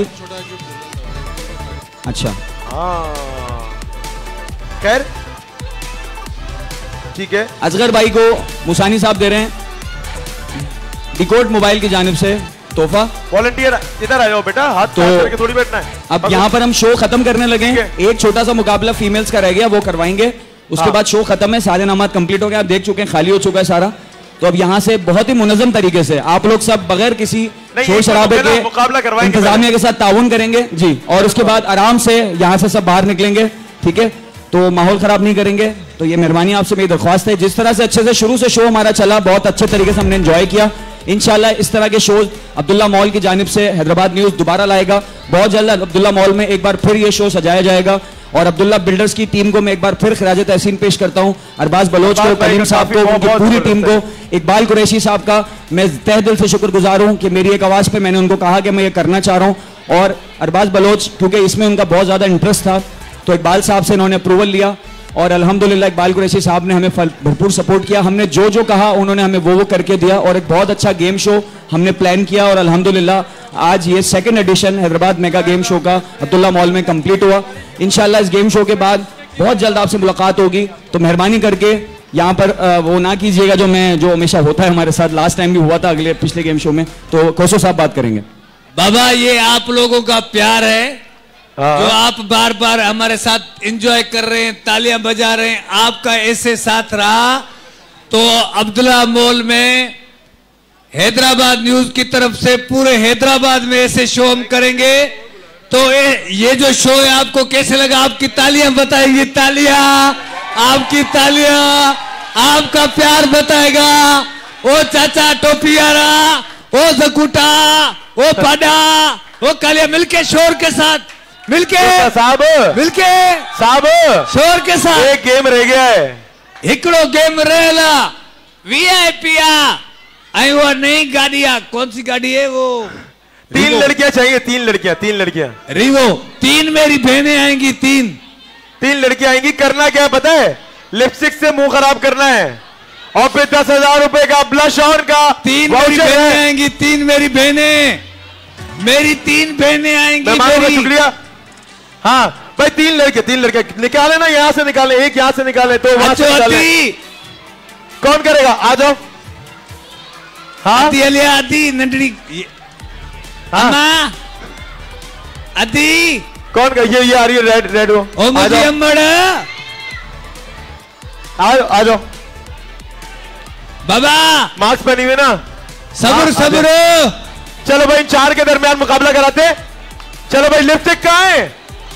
अच्छा खैर ठीक है। असगर भाई को मुसानी साहब दे रहे हैं डीकोड मोबाइल की जानिब से तोहफा। वॉलंटियर इधर आ जाओ बेटा, हाथ तो करके थोड़ी बैठना है। अब यहाँ पर हम शो खत्म करने लगे। एक छोटा सा मुकाबला फीमेल्स का रह गया, वो करवाएंगे। उसके हाँ। बाद शो खत्म है, सारे नामात कंप्लीट हो गए, आप देख चुके हैं, खाली हो चुका है सारा। तो अब यहाँ से बहुत ही मुनज़्ज़म तरीके से आप लोग सब बगैर किसी शोर शराबे के मुकाबला करवाएंगे, इंतजामिया के साथ ताउन करेंगे जी। और उसके बाद आराम से यहाँ से सब बाहर निकलेंगे, ठीक है? तो माहौल खराब नहीं करेंगे। तो ये मेहरबानी आपसे मेरी दरख्वास्त है। जिस तरह से अच्छे से शुरू से शो हमारा चला, बहुत अच्छे तरीके से हमने एंजॉय किया। इंशाल्लाह इस तरह के शोज अब्दुल्ला मॉल की जानिब से हैदराबाद न्यूज दोबारा लाएगा। बहुत जल्द अब्दुल्ला मॉल में एक बार फिर ये शो सजाया जाएगा। और अब्दुल्ला बिल्डर्स की टीम को मैं एक बार फिर खिराज तहसीन पेश करता हूं। अरबाज बलोच को, कलीम साहब को, उनकी पूरी टीम को, इकबाल कुरैशी साहब का मैं तहे दिल से शुक्रगुजार हूं कि मेरी एक आवाज पे मैंने उनको कहा कि मैं ये करना चाह रहा हूं। और अरबाज बलोच क्योंकि इसमें उनका बहुत ज्यादा इंटरेस्ट था, तो इकबाल साहब से इन्होंने अप्रूवल लिया और अल्हम्दुलिल्लाह इकबाल कुरैशी साहब ने हमें भरपूर सपोर्ट किया। हमने जो जो कहा उन्होंने हमें वो वो करके दिया और एक बहुत अच्छा गेम शो हमने प्लान किया। और अल्हम्दुलिल्लाह आज ये second edition Hyderabad mega game show का अब्दुल्ला मॉल में कंप्लीट हुआ। इंशाल्लाह इस गेम शो के बाद बहुत जल्द आपसे मुलाकात होगी। तो मेहरबानी करके यहाँ पर वो ना कीजिएगा जो मैं जो हमेशा होता है हमारे साथ, लास्ट टाइम भी हुआ था अगले पिछले गेम शो में। तो खोसो साहब बात करेंगे। बाबा ये आप लोगों का प्यार है जो आप बार बार हमारे साथ एंजॉय कर रहे हैं, तालियां बजा रहे हैं, आपका ऐसे साथ रहा तो अब्दुल्ला मॉल में हैदराबाद न्यूज की तरफ से पूरे हैदराबाद में ऐसे शो हम करेंगे। तो ये, ये जो शो है आपको कैसे लगा? आपकी तालियां बताएंगी, तालियां आपकी तालियां आपका प्यार बताएगा। ओ चाचा टोपियारा, ओ जकुटा, ओ पाडा, ओ कालिया मिलके शोर के साथ मिलके साहब मिलके साहब शोर के साथ एक गेम रह गया है। हिकड़ो गेम रहेला वीआईपी आई वो नई गाड़ी आ, कौन सी गाड़ी है वो? तीन लड़कियां चाहिए, तीन लड़कियां, तीन लड़कियां रिवो। तीन मेरी बहनें आएंगी, तीन तीन लड़कियां आएंगी। करना क्या है पता है? लिपस्टिक से मुंह खराब करना है और फिर दस हजार रुपए का ब्लश ऑन का तीन मेरी बहनें आएंगी, तीन मेरी बहनें मेरी तीन बहनें आएंगी मेरी। शुक्रिया। हाँ भाई तीन लड़के तीन लड़के निकाले ना, यहां से निकाले, एक यहां से निकाले तो वहां से निकाले। कौन करेगा? आ जाओ। हाँ आदि अलिया आदि नंडड़ी हाँ आदि कौन कर? ये ये आ रही है रेड रेड वो। ओ मुझे अम्मड़ आ आ जाओ बाबा। मास्क पहनी हुई ना? सब्र सब्र। चलो भाई चार के दरमियान मुकाबला कराते। चलो भाई लिपस्टिक कहाँ है?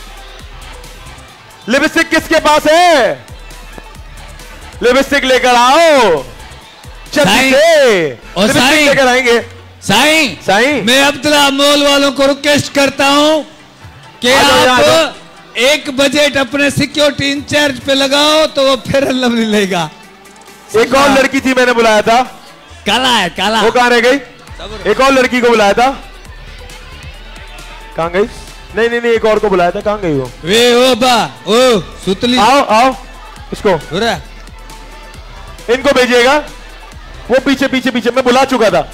लिपस्टिक किसके पास है? लिपस्टिक लेकर आओ। साईं और साईं लेकर आएंगे। साईं साईं मैं अब्दुल्ला मॉल वालों को रिक्वेस्ट करता हूं कि आप एक बजट अपने सिक्योरिटी इंचार्ज पे लगाओ तो वो फिर लवली लेगा। एक और लड़की थी मैंने बुलाया था, काला है काला, वो कहाँ रह गई? एक और लड़की को बुलाया था, कहाँ गई? नहीं नहीं नहीं एक और को बुलाया था, कहाँ गई वो? वे ओ बा ओ सुतली। आओ आओ इसको इनको भेजिएगा। वो पीछे पीछे पीछे मैं बुला चुका था।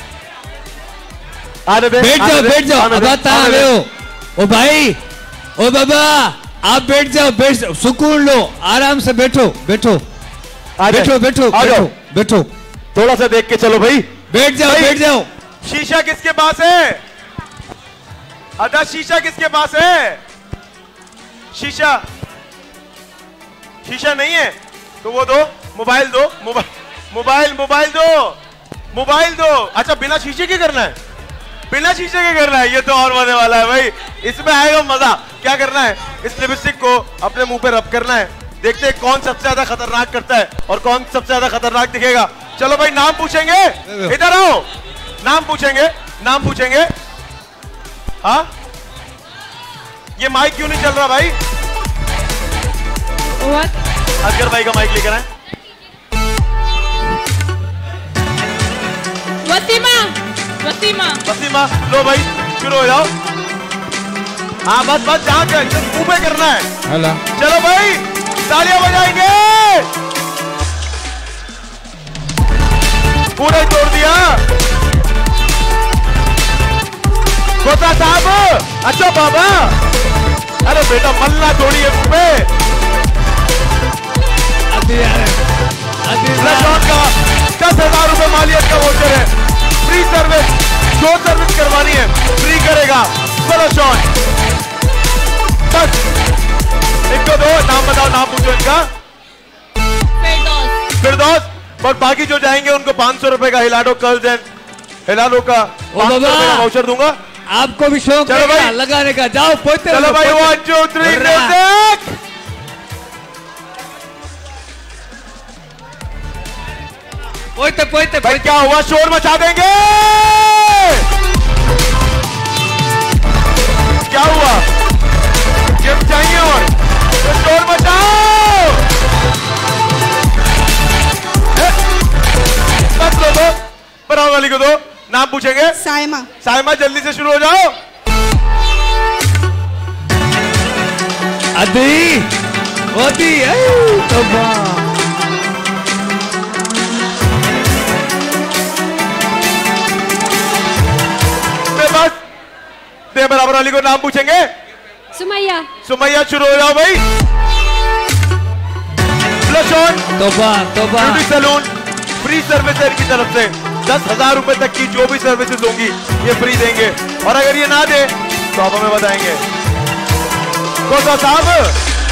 आने दे, बैठ जाओ बैठ जाओ। आने दे, अब आने दे। हो ओ भाई ओ बाबा आप बैठ जाओ, बैठ जाओ, सुकून लो, आराम से बैठो बैठो बैठो बैठो बैठो बैठो। थोड़ा सा देख के चलो भाई। बैठ जाओ बैठ जाओ। शीशा किसके पास है? अदा शीशा किसके पास है? शीशा शीशा नहीं है तो वो दो। मोबाइल दो, मोबाइल मोबाइल मोबाइल दो। मोबाइल दो। अच्छा बिना शीशे के करना है, बिना शीशे के करना है, ये तो और मजे वाला है भाई, इसमें आएगा मजा। क्या करना है, इस लिपस्टिक को अपने मुंह पे रब करना है, देखते हैं कौन सबसे ज्यादा खतरनाक करता है और कौन सबसे ज्यादा खतरनाक दिखेगा। चलो भाई नाम पूछेंगे, इधर आओ, नाम पूछेंगे, नाम पूछेंगे। हाँ ये माइक क्यों नहीं चल रहा भाई? असगर भाई का माइक लेकर आए। वसीमा, वसीमा, वसीमा, लो भाई शुरू हो जाओ। हाँ बस बस जहाँ मुंह पे करना है। हेलो चलो भाई तालियां बजाएंगे, पूरा ही तोड़ दिया। कोता साहब, अच्छा बाबा, अरे बेटा मल्ला तोड़िए मुंह पे। का दस हजार रुपए मालियत का वोचर है, फ्री सर्विस, जो सर्विस करवानी है फ्री करेगा। बोलो शॉन, बस इनको दो, नाम बताओ, नाम पूछो इनका। फिरदौस, फिरदौस। और बाकी जो जाएंगे उनको पांच सौ रुपए का हिलाडो कर्ल्स एंड हिलाडो का पांच सौ रुपए का वाउचर दूंगा। आपको भी शौक है लगाने का, जाओ पोते। चलो भाई वन टू थ्री म्यूजिक। पोते पोते भाई क्या हुआ, शोर मचा देंगे? क्या हुआ, गिफ्ट चाहिए और तो शोर मचाओ। बस लो दो, पराव वाली को दो। नाम पूछेंगे। साइमा, साइमा जल्दी से शुरू हो जाओ। अदी अदी तो बस दे बराबर वाली को नाम पूछेंगे। सुमैया, सुमैया शुरू हो जाओ भाई। ब्लश ऑन, तोबा तोबा, ब्यूटी सैलून, फ्री सर्विस है इनकी तरफ से। दस हजार रुपए तक की जो भी सर्विसेज होंगी ये फ्री देंगे, और अगर ये ना दे तो आप हमें बताएंगे। कोसा साहब,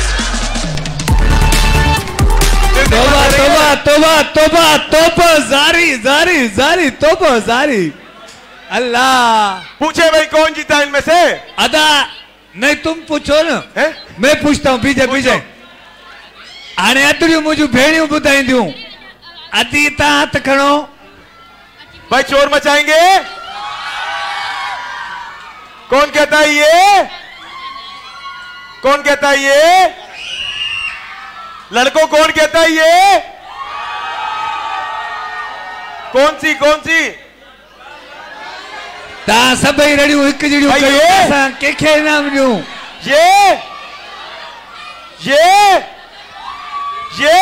तोबा तोबा तोबा तोबा तोबा, जारी जारी जारी, तोबा जारी। अल्लाह, पूछे भाई कौन जीता इनमें से? अदा नहीं, तुम पूछो ना। है? मैं पूछता हूँ, बीजे बीजे आने अतरियूं मुझे भेड़ियों बुधाईंदियूं। अदी ता हथ खणो भाई, चोर मचाएंगे। कौन कहता है ये? कौन कहता है ये? लड़कों कौन कहता है ये? कौन सी कौन सी? ता सब ही रड़ियूं हिक जड़ियूं कयो, असां कंहिंखे इनाम ॾियूं। ये ये ये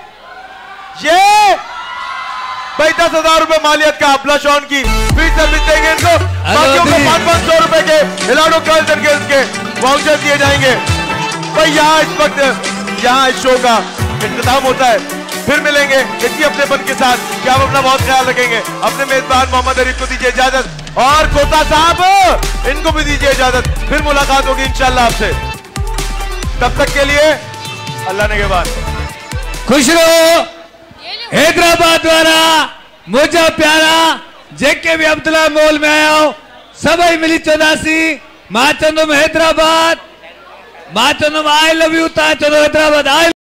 ये भाई दस हजार रुपए मालियत का ब्लश ऑन की फ्री सर्विस देंगे इनको। बाकियों को पाँच पाँच सौ रुपए के हिलाडो गर्ल्स एंड गर्ल्स के वाउचर दिए जाएंगे। भाई यहाँ इस वक्त यहाँ इस शो का इख्तिताम होता है, फिर मिलेंगे इसी अपनेपन के साथ कि आप अपना बहुत ख्याल रखेंगे। अपने मेजबान मोहम्मद अरीफ को दीजिए इजाजत और कोता साहब इनको भी दीजिए इजाजत। फिर मुलाकात होगी इंशाल्लाह आपसे, तब तक के लिए अल्लाह ने के बाद खुश रहो। हैदराबाद वारा मुझा प्यारा जेके भी अब्दुल्ला मॉल में आया हो सभी मिली चौदासी। मां चंदुम हैदराबाद, मां चंदुम आई लव यू, ता चंदो हैदराबाद आई